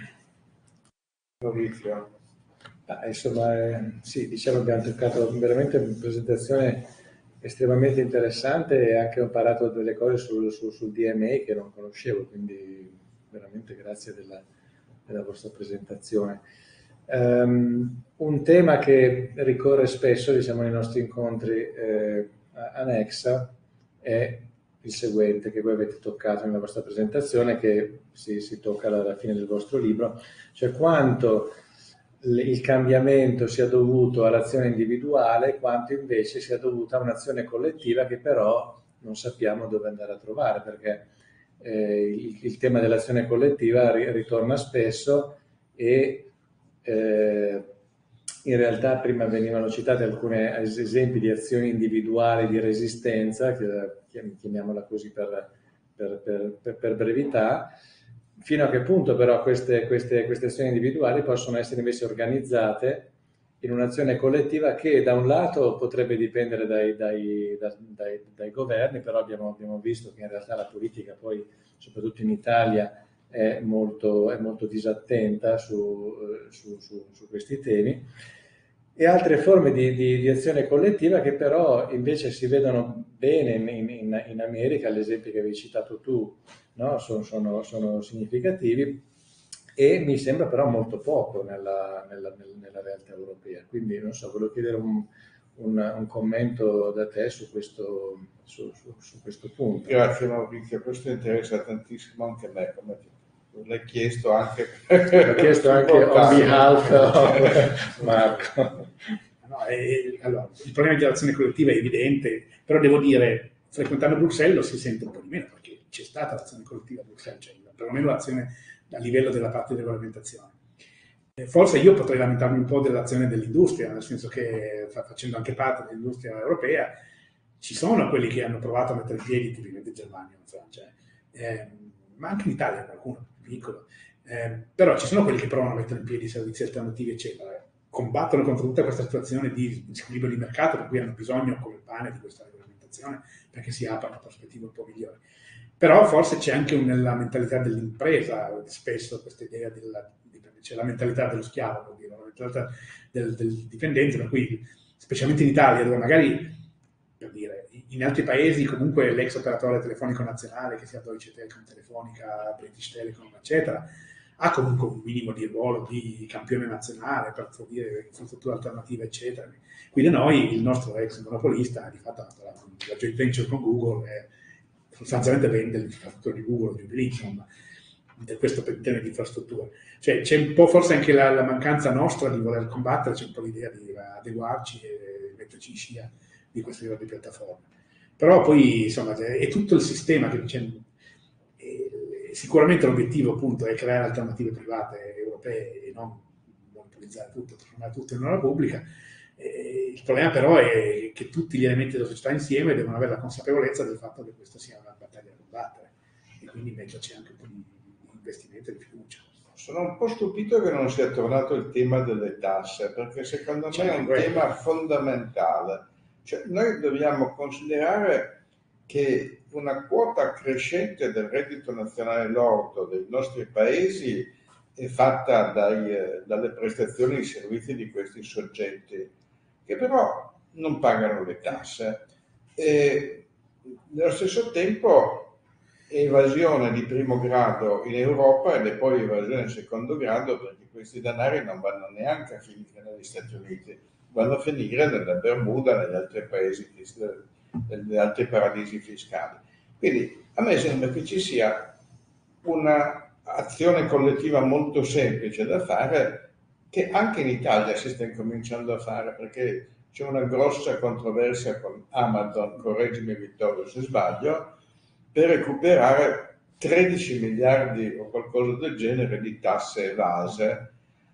Maurizio. Ah, insomma, eh, sì, diciamo che abbiamo toccato veramente una presentazione estremamente interessante, e anche ho imparato delle cose sul, sul, sul D M A che non conoscevo, quindi veramente grazie della, della vostra presentazione. Um, un tema che ricorre spesso, diciamo, nei nostri incontri eh, a Nexa è il seguente, che voi avete toccato nella vostra presentazione, che si, si tocca alla fine del vostro libro, cioè quanto il cambiamento sia dovuto all'azione individuale, quanto invece sia dovuta a un'azione collettiva che però non sappiamo dove andare a trovare, perché eh, il, il tema dell'azione collettiva ri, ritorna spesso, e eh, in realtà prima venivano citate alcuni esempi di azioni individuali di resistenza, chiamiamola così per, per, per, per brevità, fino a che punto però queste, queste, queste azioni individuali possono essere invece organizzate in un'azione collettiva che da un lato potrebbe dipendere dai, dai, dai, dai, dai governi, però abbiamo, abbiamo visto che in realtà la politica poi, soprattutto in Italia, è molto, è molto disattenta su, su, su, su questi temi, e altre forme di, di, di azione collettiva che però invece si vedono bene in, in, in America. Gli esempi che avevi citato tu, no? sono, sono, sono significativi, e mi sembra però molto poco nella, nella, nella realtà europea. Quindi non so, volevo chiedere un, un, un commento da te su questo, su, su, su questo punto. Grazie Maurizio, questo interessa tantissimo anche a me, come l'hai chiesto anche, l'ho chiesto anche on behalf of Marco. No, è, allora, il problema di azione collettiva è evidente, però devo dire, frequentando Bruxelles lo si sente un po' di meno, perché c'è stata l'azione collettiva a Bruxelles, cioè perlomeno l'azione a livello della parte di regolamentazione. Eh, forse io potrei lamentarmi un po' dell'azione dell'industria, nel senso che facendo anche parte dell'industria europea, ci sono quelli che hanno provato a mettere in piedi, tipicamente in Germania, in Francia, eh, ma anche in Italia qualcuno piccolo, eh, però ci sono quelli che provano a mettere in piedi servizi alternativi, eccetera, combattono contro tutta questa situazione di squilibrio di mercato, per cui hanno bisogno come il pane di questa regolamentazione, perché si apre una prospettiva un po' migliore. Però forse c'è anche nella mentalità dell'impresa, spesso questa idea della, c'è la mentalità dello schiavo, vuol dire, la mentalità del, del dipendente, per cui specialmente in Italia, dove magari, per dire, in altri paesi comunque l'ex operatore telefonico nazionale, che sia Deutsche Telekom, Telefonica, British Telecom, eccetera, ha comunque un minimo di ruolo di campione nazionale per fornire infrastrutture alternative, eccetera. Qui da noi il nostro ex monopolista di fatto la, la joint venture con Google è, sostanzialmente vende l'infrastruttura di Google, Jubilee, insomma, questo per termini di infrastrutture. Cioè c'è un po' forse anche la, la mancanza nostra di voler combattere, c'è un po' l'idea di adeguarci e metterci in scia di queste grandi piattaforme. Però poi, insomma, è tutto il sistema che c'è. Sicuramente l'obiettivo appunto è creare alternative private europee e non monopolizzare tutto, trasformare tutto in una pubblica. Eh, il problema però è che tutti gli elementi della società insieme devono avere la consapevolezza del fatto che questa sia una battaglia da combattere e quindi metterci anche un po' di, di investimento e di fiducia. Sono un po' stupito che non sia tornato il tema delle tasse, perché secondo me è un tema fondamentale. Cioè, noi dobbiamo considerare che una quota crescente del reddito nazionale lordo dei nostri paesi è fatta dai, dalle prestazioni e servizi di questi soggetti, che però non pagano le tasse. E nello stesso tempo è evasione di primo grado in Europa ed è poi evasione di secondo grado, perché questi denari non vanno neanche a finire negli Stati Uniti, vanno a finire nella Bermuda, negli altri paesi, negli altri paradisi fiscali. Quindi a me sembra che ci sia un'azione collettiva molto semplice da fare, che anche in Italia si sta incominciando a fare, perché c'è una grossa controversia con Amazon, correggimi Vittorio se sbaglio, per recuperare tredici miliardi o qualcosa del genere di tasse evase.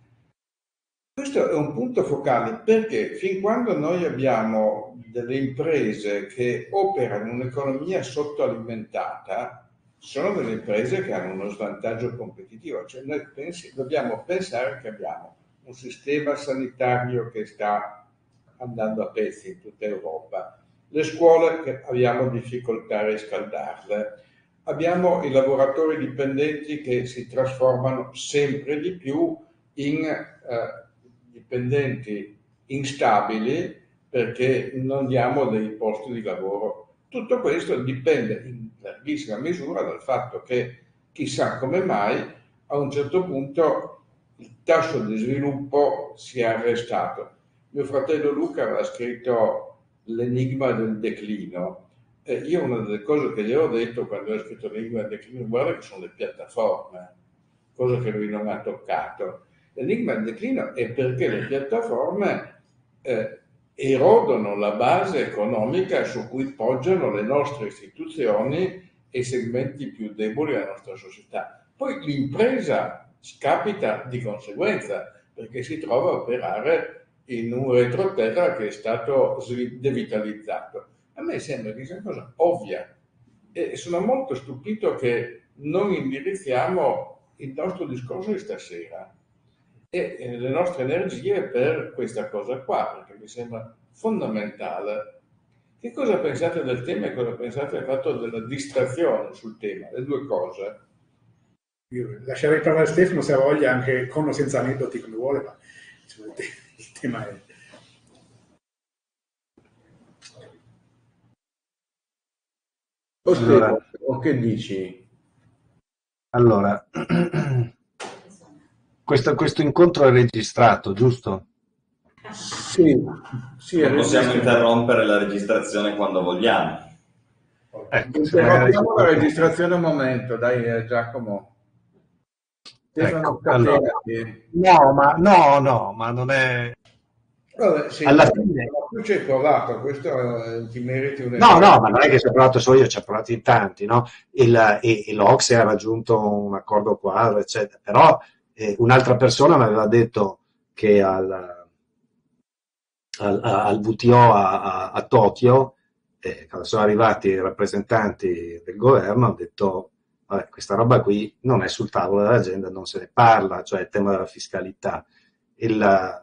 Questo è un punto focale, perché fin quando noi abbiamo delle imprese che operano in un'economia sottoalimentata, sono delle imprese che hanno uno svantaggio competitivo. Cioè noi pensi, dobbiamo pensare che abbiamo un sistema sanitario che sta andando a pezzi in tutta Europa, le scuole che abbiamo difficoltà a riscaldarle, abbiamo i lavoratori dipendenti che si trasformano sempre di più in eh, dipendenti instabili perché non diamo dei posti di lavoro. Tutto questo dipende in larghissima misura dal fatto che chissà come mai a un certo punto il tasso di sviluppo si è arrestato. Mio fratello Luca aveva scritto L'enigma del declino. E io una delle cose che gli avevo detto quando ho scritto L'enigma del declino, guarda che sono le piattaforme, cosa che lui non ha toccato. L'enigma del declino è perché le piattaforme eh, erodono la base economica su cui poggiano le nostre istituzioni e i segmenti più deboli della nostra società. Poi l'impresa scapita di conseguenza, perché si trova a operare in un retroterra che è stato devitalizzato. A me sembra che sia una cosa ovvia e sono molto stupito che non indirizziamo il nostro discorso di stasera e le nostre energie per questa cosa qua, perché mi sembra fondamentale. Che cosa pensate del tema e cosa pensate del fatto della distrazione sul tema? Le due cose. Io lascerei parlare Stefano se ha voglia, anche con o senza aneddoti come vuole, ma insomma, il tema è... Allora, o che dici? Allora, questo, questo incontro è registrato, giusto? Sì, sì, non possiamo interrompere la registrazione quando vogliamo. Ecco, interrompiamo la registrazione un momento, dai Giacomo. Ecco, allora, no, ma no, no, ma non è. Vabbè, sì, alla fine... tu ci hai provato, questo eh, ti meriti un No, no, ma non è che ci ho provato solo io, ci ho provato in tanti, no? Il, e, e l'O C S E ha raggiunto un accordo quadro, eccetera. Però eh, un'altra persona mi aveva detto che al, al, al W T O a, a, a Tokyo, eh, quando sono arrivati i rappresentanti del governo, hanno detto vabbè, questa roba qui non è sul tavolo dell'agenda, non se ne parla, cioè il tema della fiscalità. Il,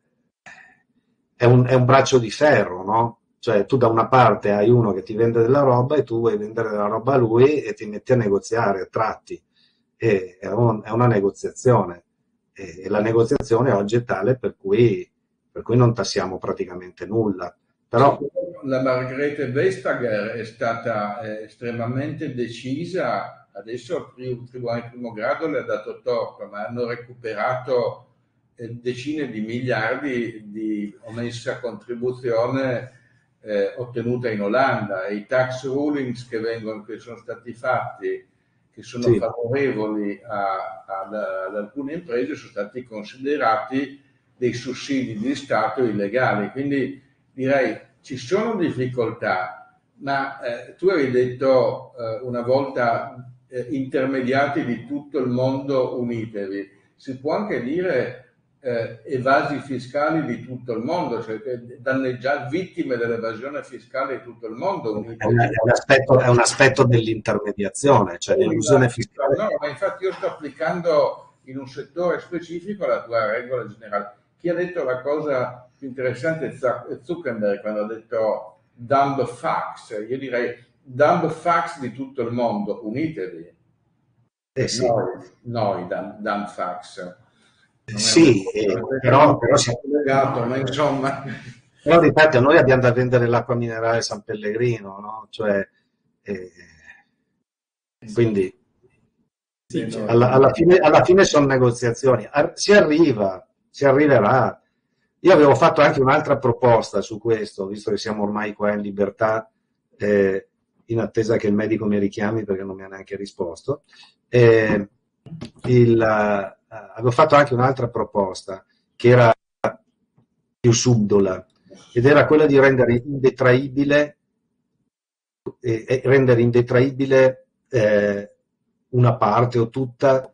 è, un, è un braccio di ferro, no? Cioè tu da una parte hai uno che ti vende della roba e tu vuoi vendere della roba a lui e ti metti a negoziare a tratti. E, è, un, è una negoziazione. E, e la negoziazione oggi è tale per cui, per cui non tassiamo praticamente nulla. Però la Margrethe Vestager è stata eh, estremamente decisa, adesso il Tribunale di primo grado le ha dato torto, ma hanno recuperato eh, decine di miliardi di omessa contribuzione eh, ottenuta in Olanda, e i tax rulings che, vengono, che sono stati fatti, che sono sì. favorevoli a, a, ad alcune imprese, sono stati considerati dei sussidi di Stato illegali. Quindi direi ci sono difficoltà, ma eh, tu avevi detto eh, una volta eh, intermediati di tutto il mondo unitevi, si può anche dire eh, evasi fiscali di tutto il mondo, cioè danneggiati, vittime dell'evasione fiscale di tutto il mondo unitevi. È un, è un aspetto, è un aspetto dell'intermediazione, cioè l'illusione fiscale. No, ma infatti io sto applicando in un settore specifico la tua regola generale. Chi ha detto la cosa più interessante è Zuckerberg, quando ha detto dumb facts. Io direi dumb facts di tutto il mondo, unitevi. Eh sì. Noi, noi dumb, dumb facts. Sì, eh, però, però, si... legato, ma insomma... però ripeto, noi abbiamo da vendere l'acqua minerale San Pellegrino, no? Cioè, eh, quindi sì, cioè, alla, alla, fine, alla fine sono negoziazioni, si arriva, si arriverà. Io avevo fatto anche un'altra proposta su questo, visto che siamo ormai qua in libertà, eh, in attesa che il medico mi richiami perché non mi ha neanche risposto. Eh, il, uh, avevo fatto anche un'altra proposta che era più subdola ed era quella di rendere indetraibile, eh, eh, rendere indetraibile eh, una parte o tutta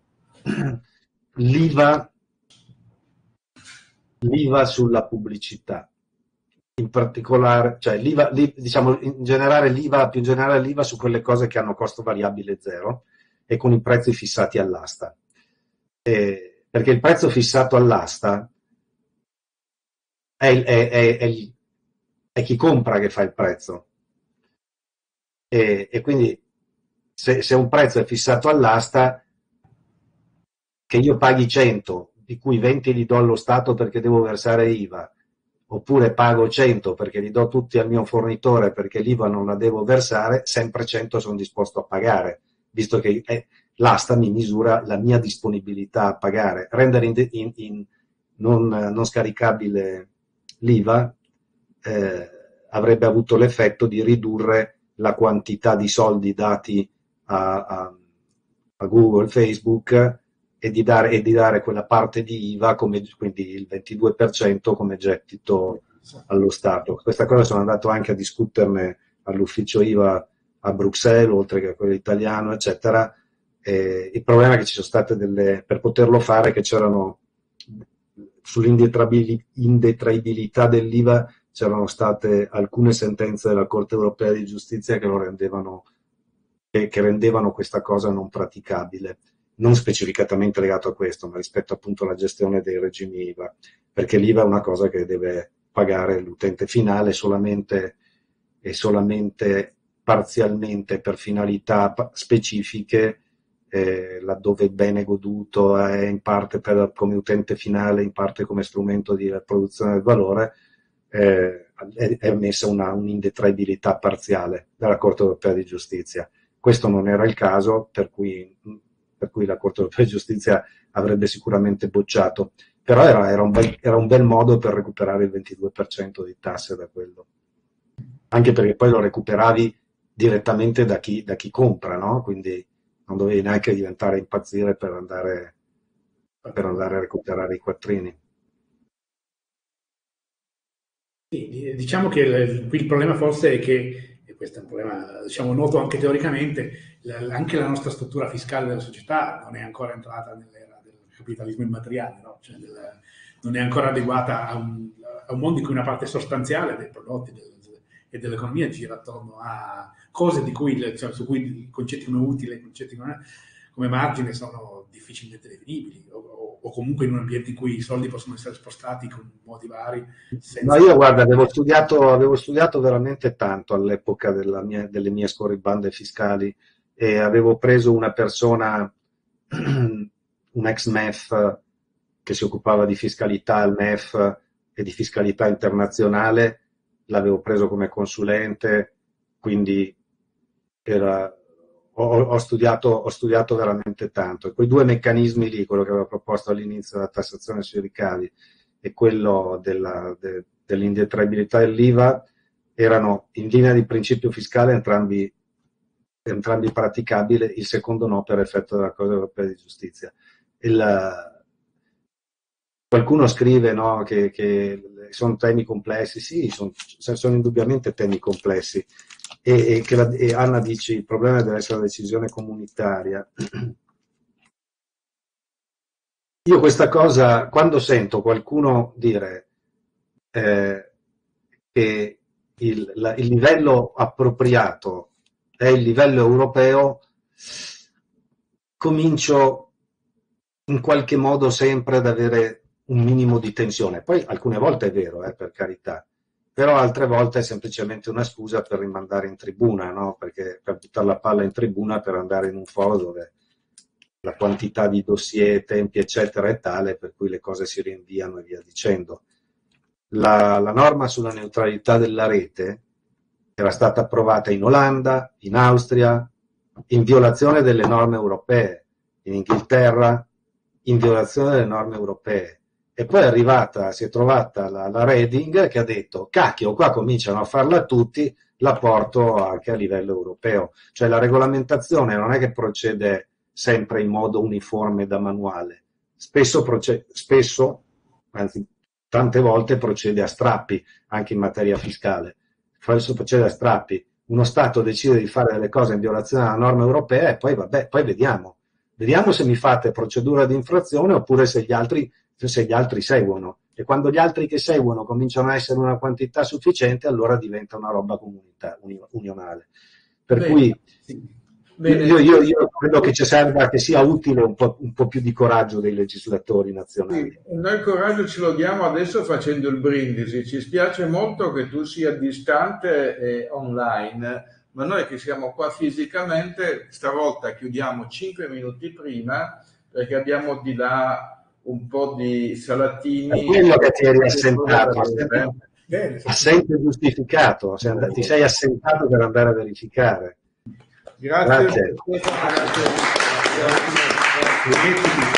l'I V A l'I V A sulla pubblicità, in particolare, cioè l'I V A, diciamo in generale l'I V A, più in generale l'I V A su quelle cose che hanno costo variabile zero e con i prezzi fissati all'asta. Eh, perché il prezzo fissato all'asta è, è, è, è, è chi compra che fa il prezzo. E, e quindi se, se un prezzo è fissato all'asta, che io paghi cento, di cui venti li do allo Stato perché devo versare I V A, oppure pago cento perché li do tutti al mio fornitore perché l'I V A non la devo versare, sempre cento sono disposto a pagare, visto che eh, l'asta mi misura la mia disponibilità a pagare. Rendere in, in, in non, non scaricabile l'I V A eh, avrebbe avuto l'effetto di ridurre la quantità di soldi dati a, a, a Google, Facebook, e di, dare, e di dare quella parte di I V A, come, quindi il ventidue per cento come gettito allo Stato. Questa cosa sono andato anche a discuterne all'ufficio I V A a Bruxelles, oltre che a quello italiano, eccetera. E il problema è che ci sono state delle, per poterlo fare, che c'erano sull'indetraibilità dell'I V A c'erano state alcune sentenze della Corte Europea di Giustizia che lo rendevano, che, che rendevano questa cosa non praticabile. Non specificatamente legato a questo, ma rispetto appunto alla gestione dei regimi I V A, perché l'I V A è una cosa che deve pagare l'utente finale solamente e solamente parzialmente per finalità specifiche, eh, laddove il bene goduto è in parte per, come utente finale, in parte come strumento di produzione del valore, eh, è, è messa una, un'indetraibilità parziale dalla Corte Europea di Giustizia. Questo non era il caso, per cui per cui la Corte Europea di Giustizia avrebbe sicuramente bocciato, però era, era, un bel, era un bel modo per recuperare il ventidue per cento di tasse da quello, anche perché poi lo recuperavi direttamente da chi, da chi compra, no? Quindi non dovevi neanche diventare impazzire per andare, per andare a recuperare i quattrini. Sì, diciamo che il, qui il problema forse è che, e questo è un problema diciamo, noto anche teoricamente, la, anche la nostra struttura fiscale della società non è ancora entrata nell'era del capitalismo immateriale, no? Cioè del, non è ancora adeguata a un, a un mondo in cui una parte sostanziale dei prodotti del, e dell'economia gira attorno a cose di cui, cioè, su cui i concetti come utile, i concetti come, come margine sono difficilmente definibili, o, o, o comunque in un ambiente in cui i soldi possono essere spostati con modi vari. Ma io guarda, avevo studiato, avevo studiato veramente tanto all'epoca della mia, delle mie scorribande fiscali e avevo preso una persona, un ex M E F che si occupava di fiscalità al M E F e di fiscalità internazionale, l'avevo preso come consulente, quindi era, ho, ho, studiato, ho studiato veramente tanto. E quei due meccanismi lì, quello che avevo proposto all'inizio della tassazione sui ricavi e quello della, de, dell'indetraibilità dell'I V A, erano in linea di principio fiscale entrambi, entrambi praticabili, il secondo no per effetto della Corte Europea di Giustizia. Il, qualcuno scrive no, che, che sono temi complessi, sì, sono, sono indubbiamente temi complessi, e, e, che la, e Anna dice il problema deve essere la decisione comunitaria. Io questa cosa, quando sento qualcuno dire eh, che il, la, il livello appropriato è il livello europeo, comincio in qualche modo sempre ad avere un minimo di tensione. Poi alcune volte è vero, eh, per carità, però altre volte è semplicemente una scusa per rimandare in tribuna, no? Perché per buttare la palla in tribuna per andare in un foro dove la quantità di dossier, tempi, eccetera, è tale per cui le cose si rinviano e via dicendo. La, la norma sulla neutralità della rete era stata approvata in Olanda, in Austria, in violazione delle norme europee, in Inghilterra, in violazione delle norme europee. E poi è arrivata, si è trovata la, la Reding che ha detto, cacchio, qua cominciano a farla tutti, la porto anche a livello europeo. Cioè la regolamentazione non è che procede sempre in modo uniforme da manuale, spesso, procede, spesso anzi tante volte procede a strappi, anche in materia fiscale. Spesso procede a strappi. Uno Stato decide di fare delle cose in violazione della norma europea e poi vabbè, poi vediamo. Vediamo se mi fate procedura di infrazione oppure se gli altri, se gli altri seguono. E quando gli altri che seguono cominciano a essere una quantità sufficiente, allora diventa una roba comunità, unionale. Per Bene. cui Bene. Io, io, io credo che ci serva che sia utile un po', un po' più di coraggio dei legislatori nazionali. Sì, noi il coraggio ce lo diamo adesso facendo il brindisi. Ci spiace molto che tu sia distante e online, ma noi che siamo qua fisicamente, stavolta chiudiamo cinque minuti prima perché abbiamo di là un po' di salatini. È quello che ti eri assentato, assente, assente giustificato, ti sei assentato per andare a verificare. Grazie. Grazie. Grazie. Grazie.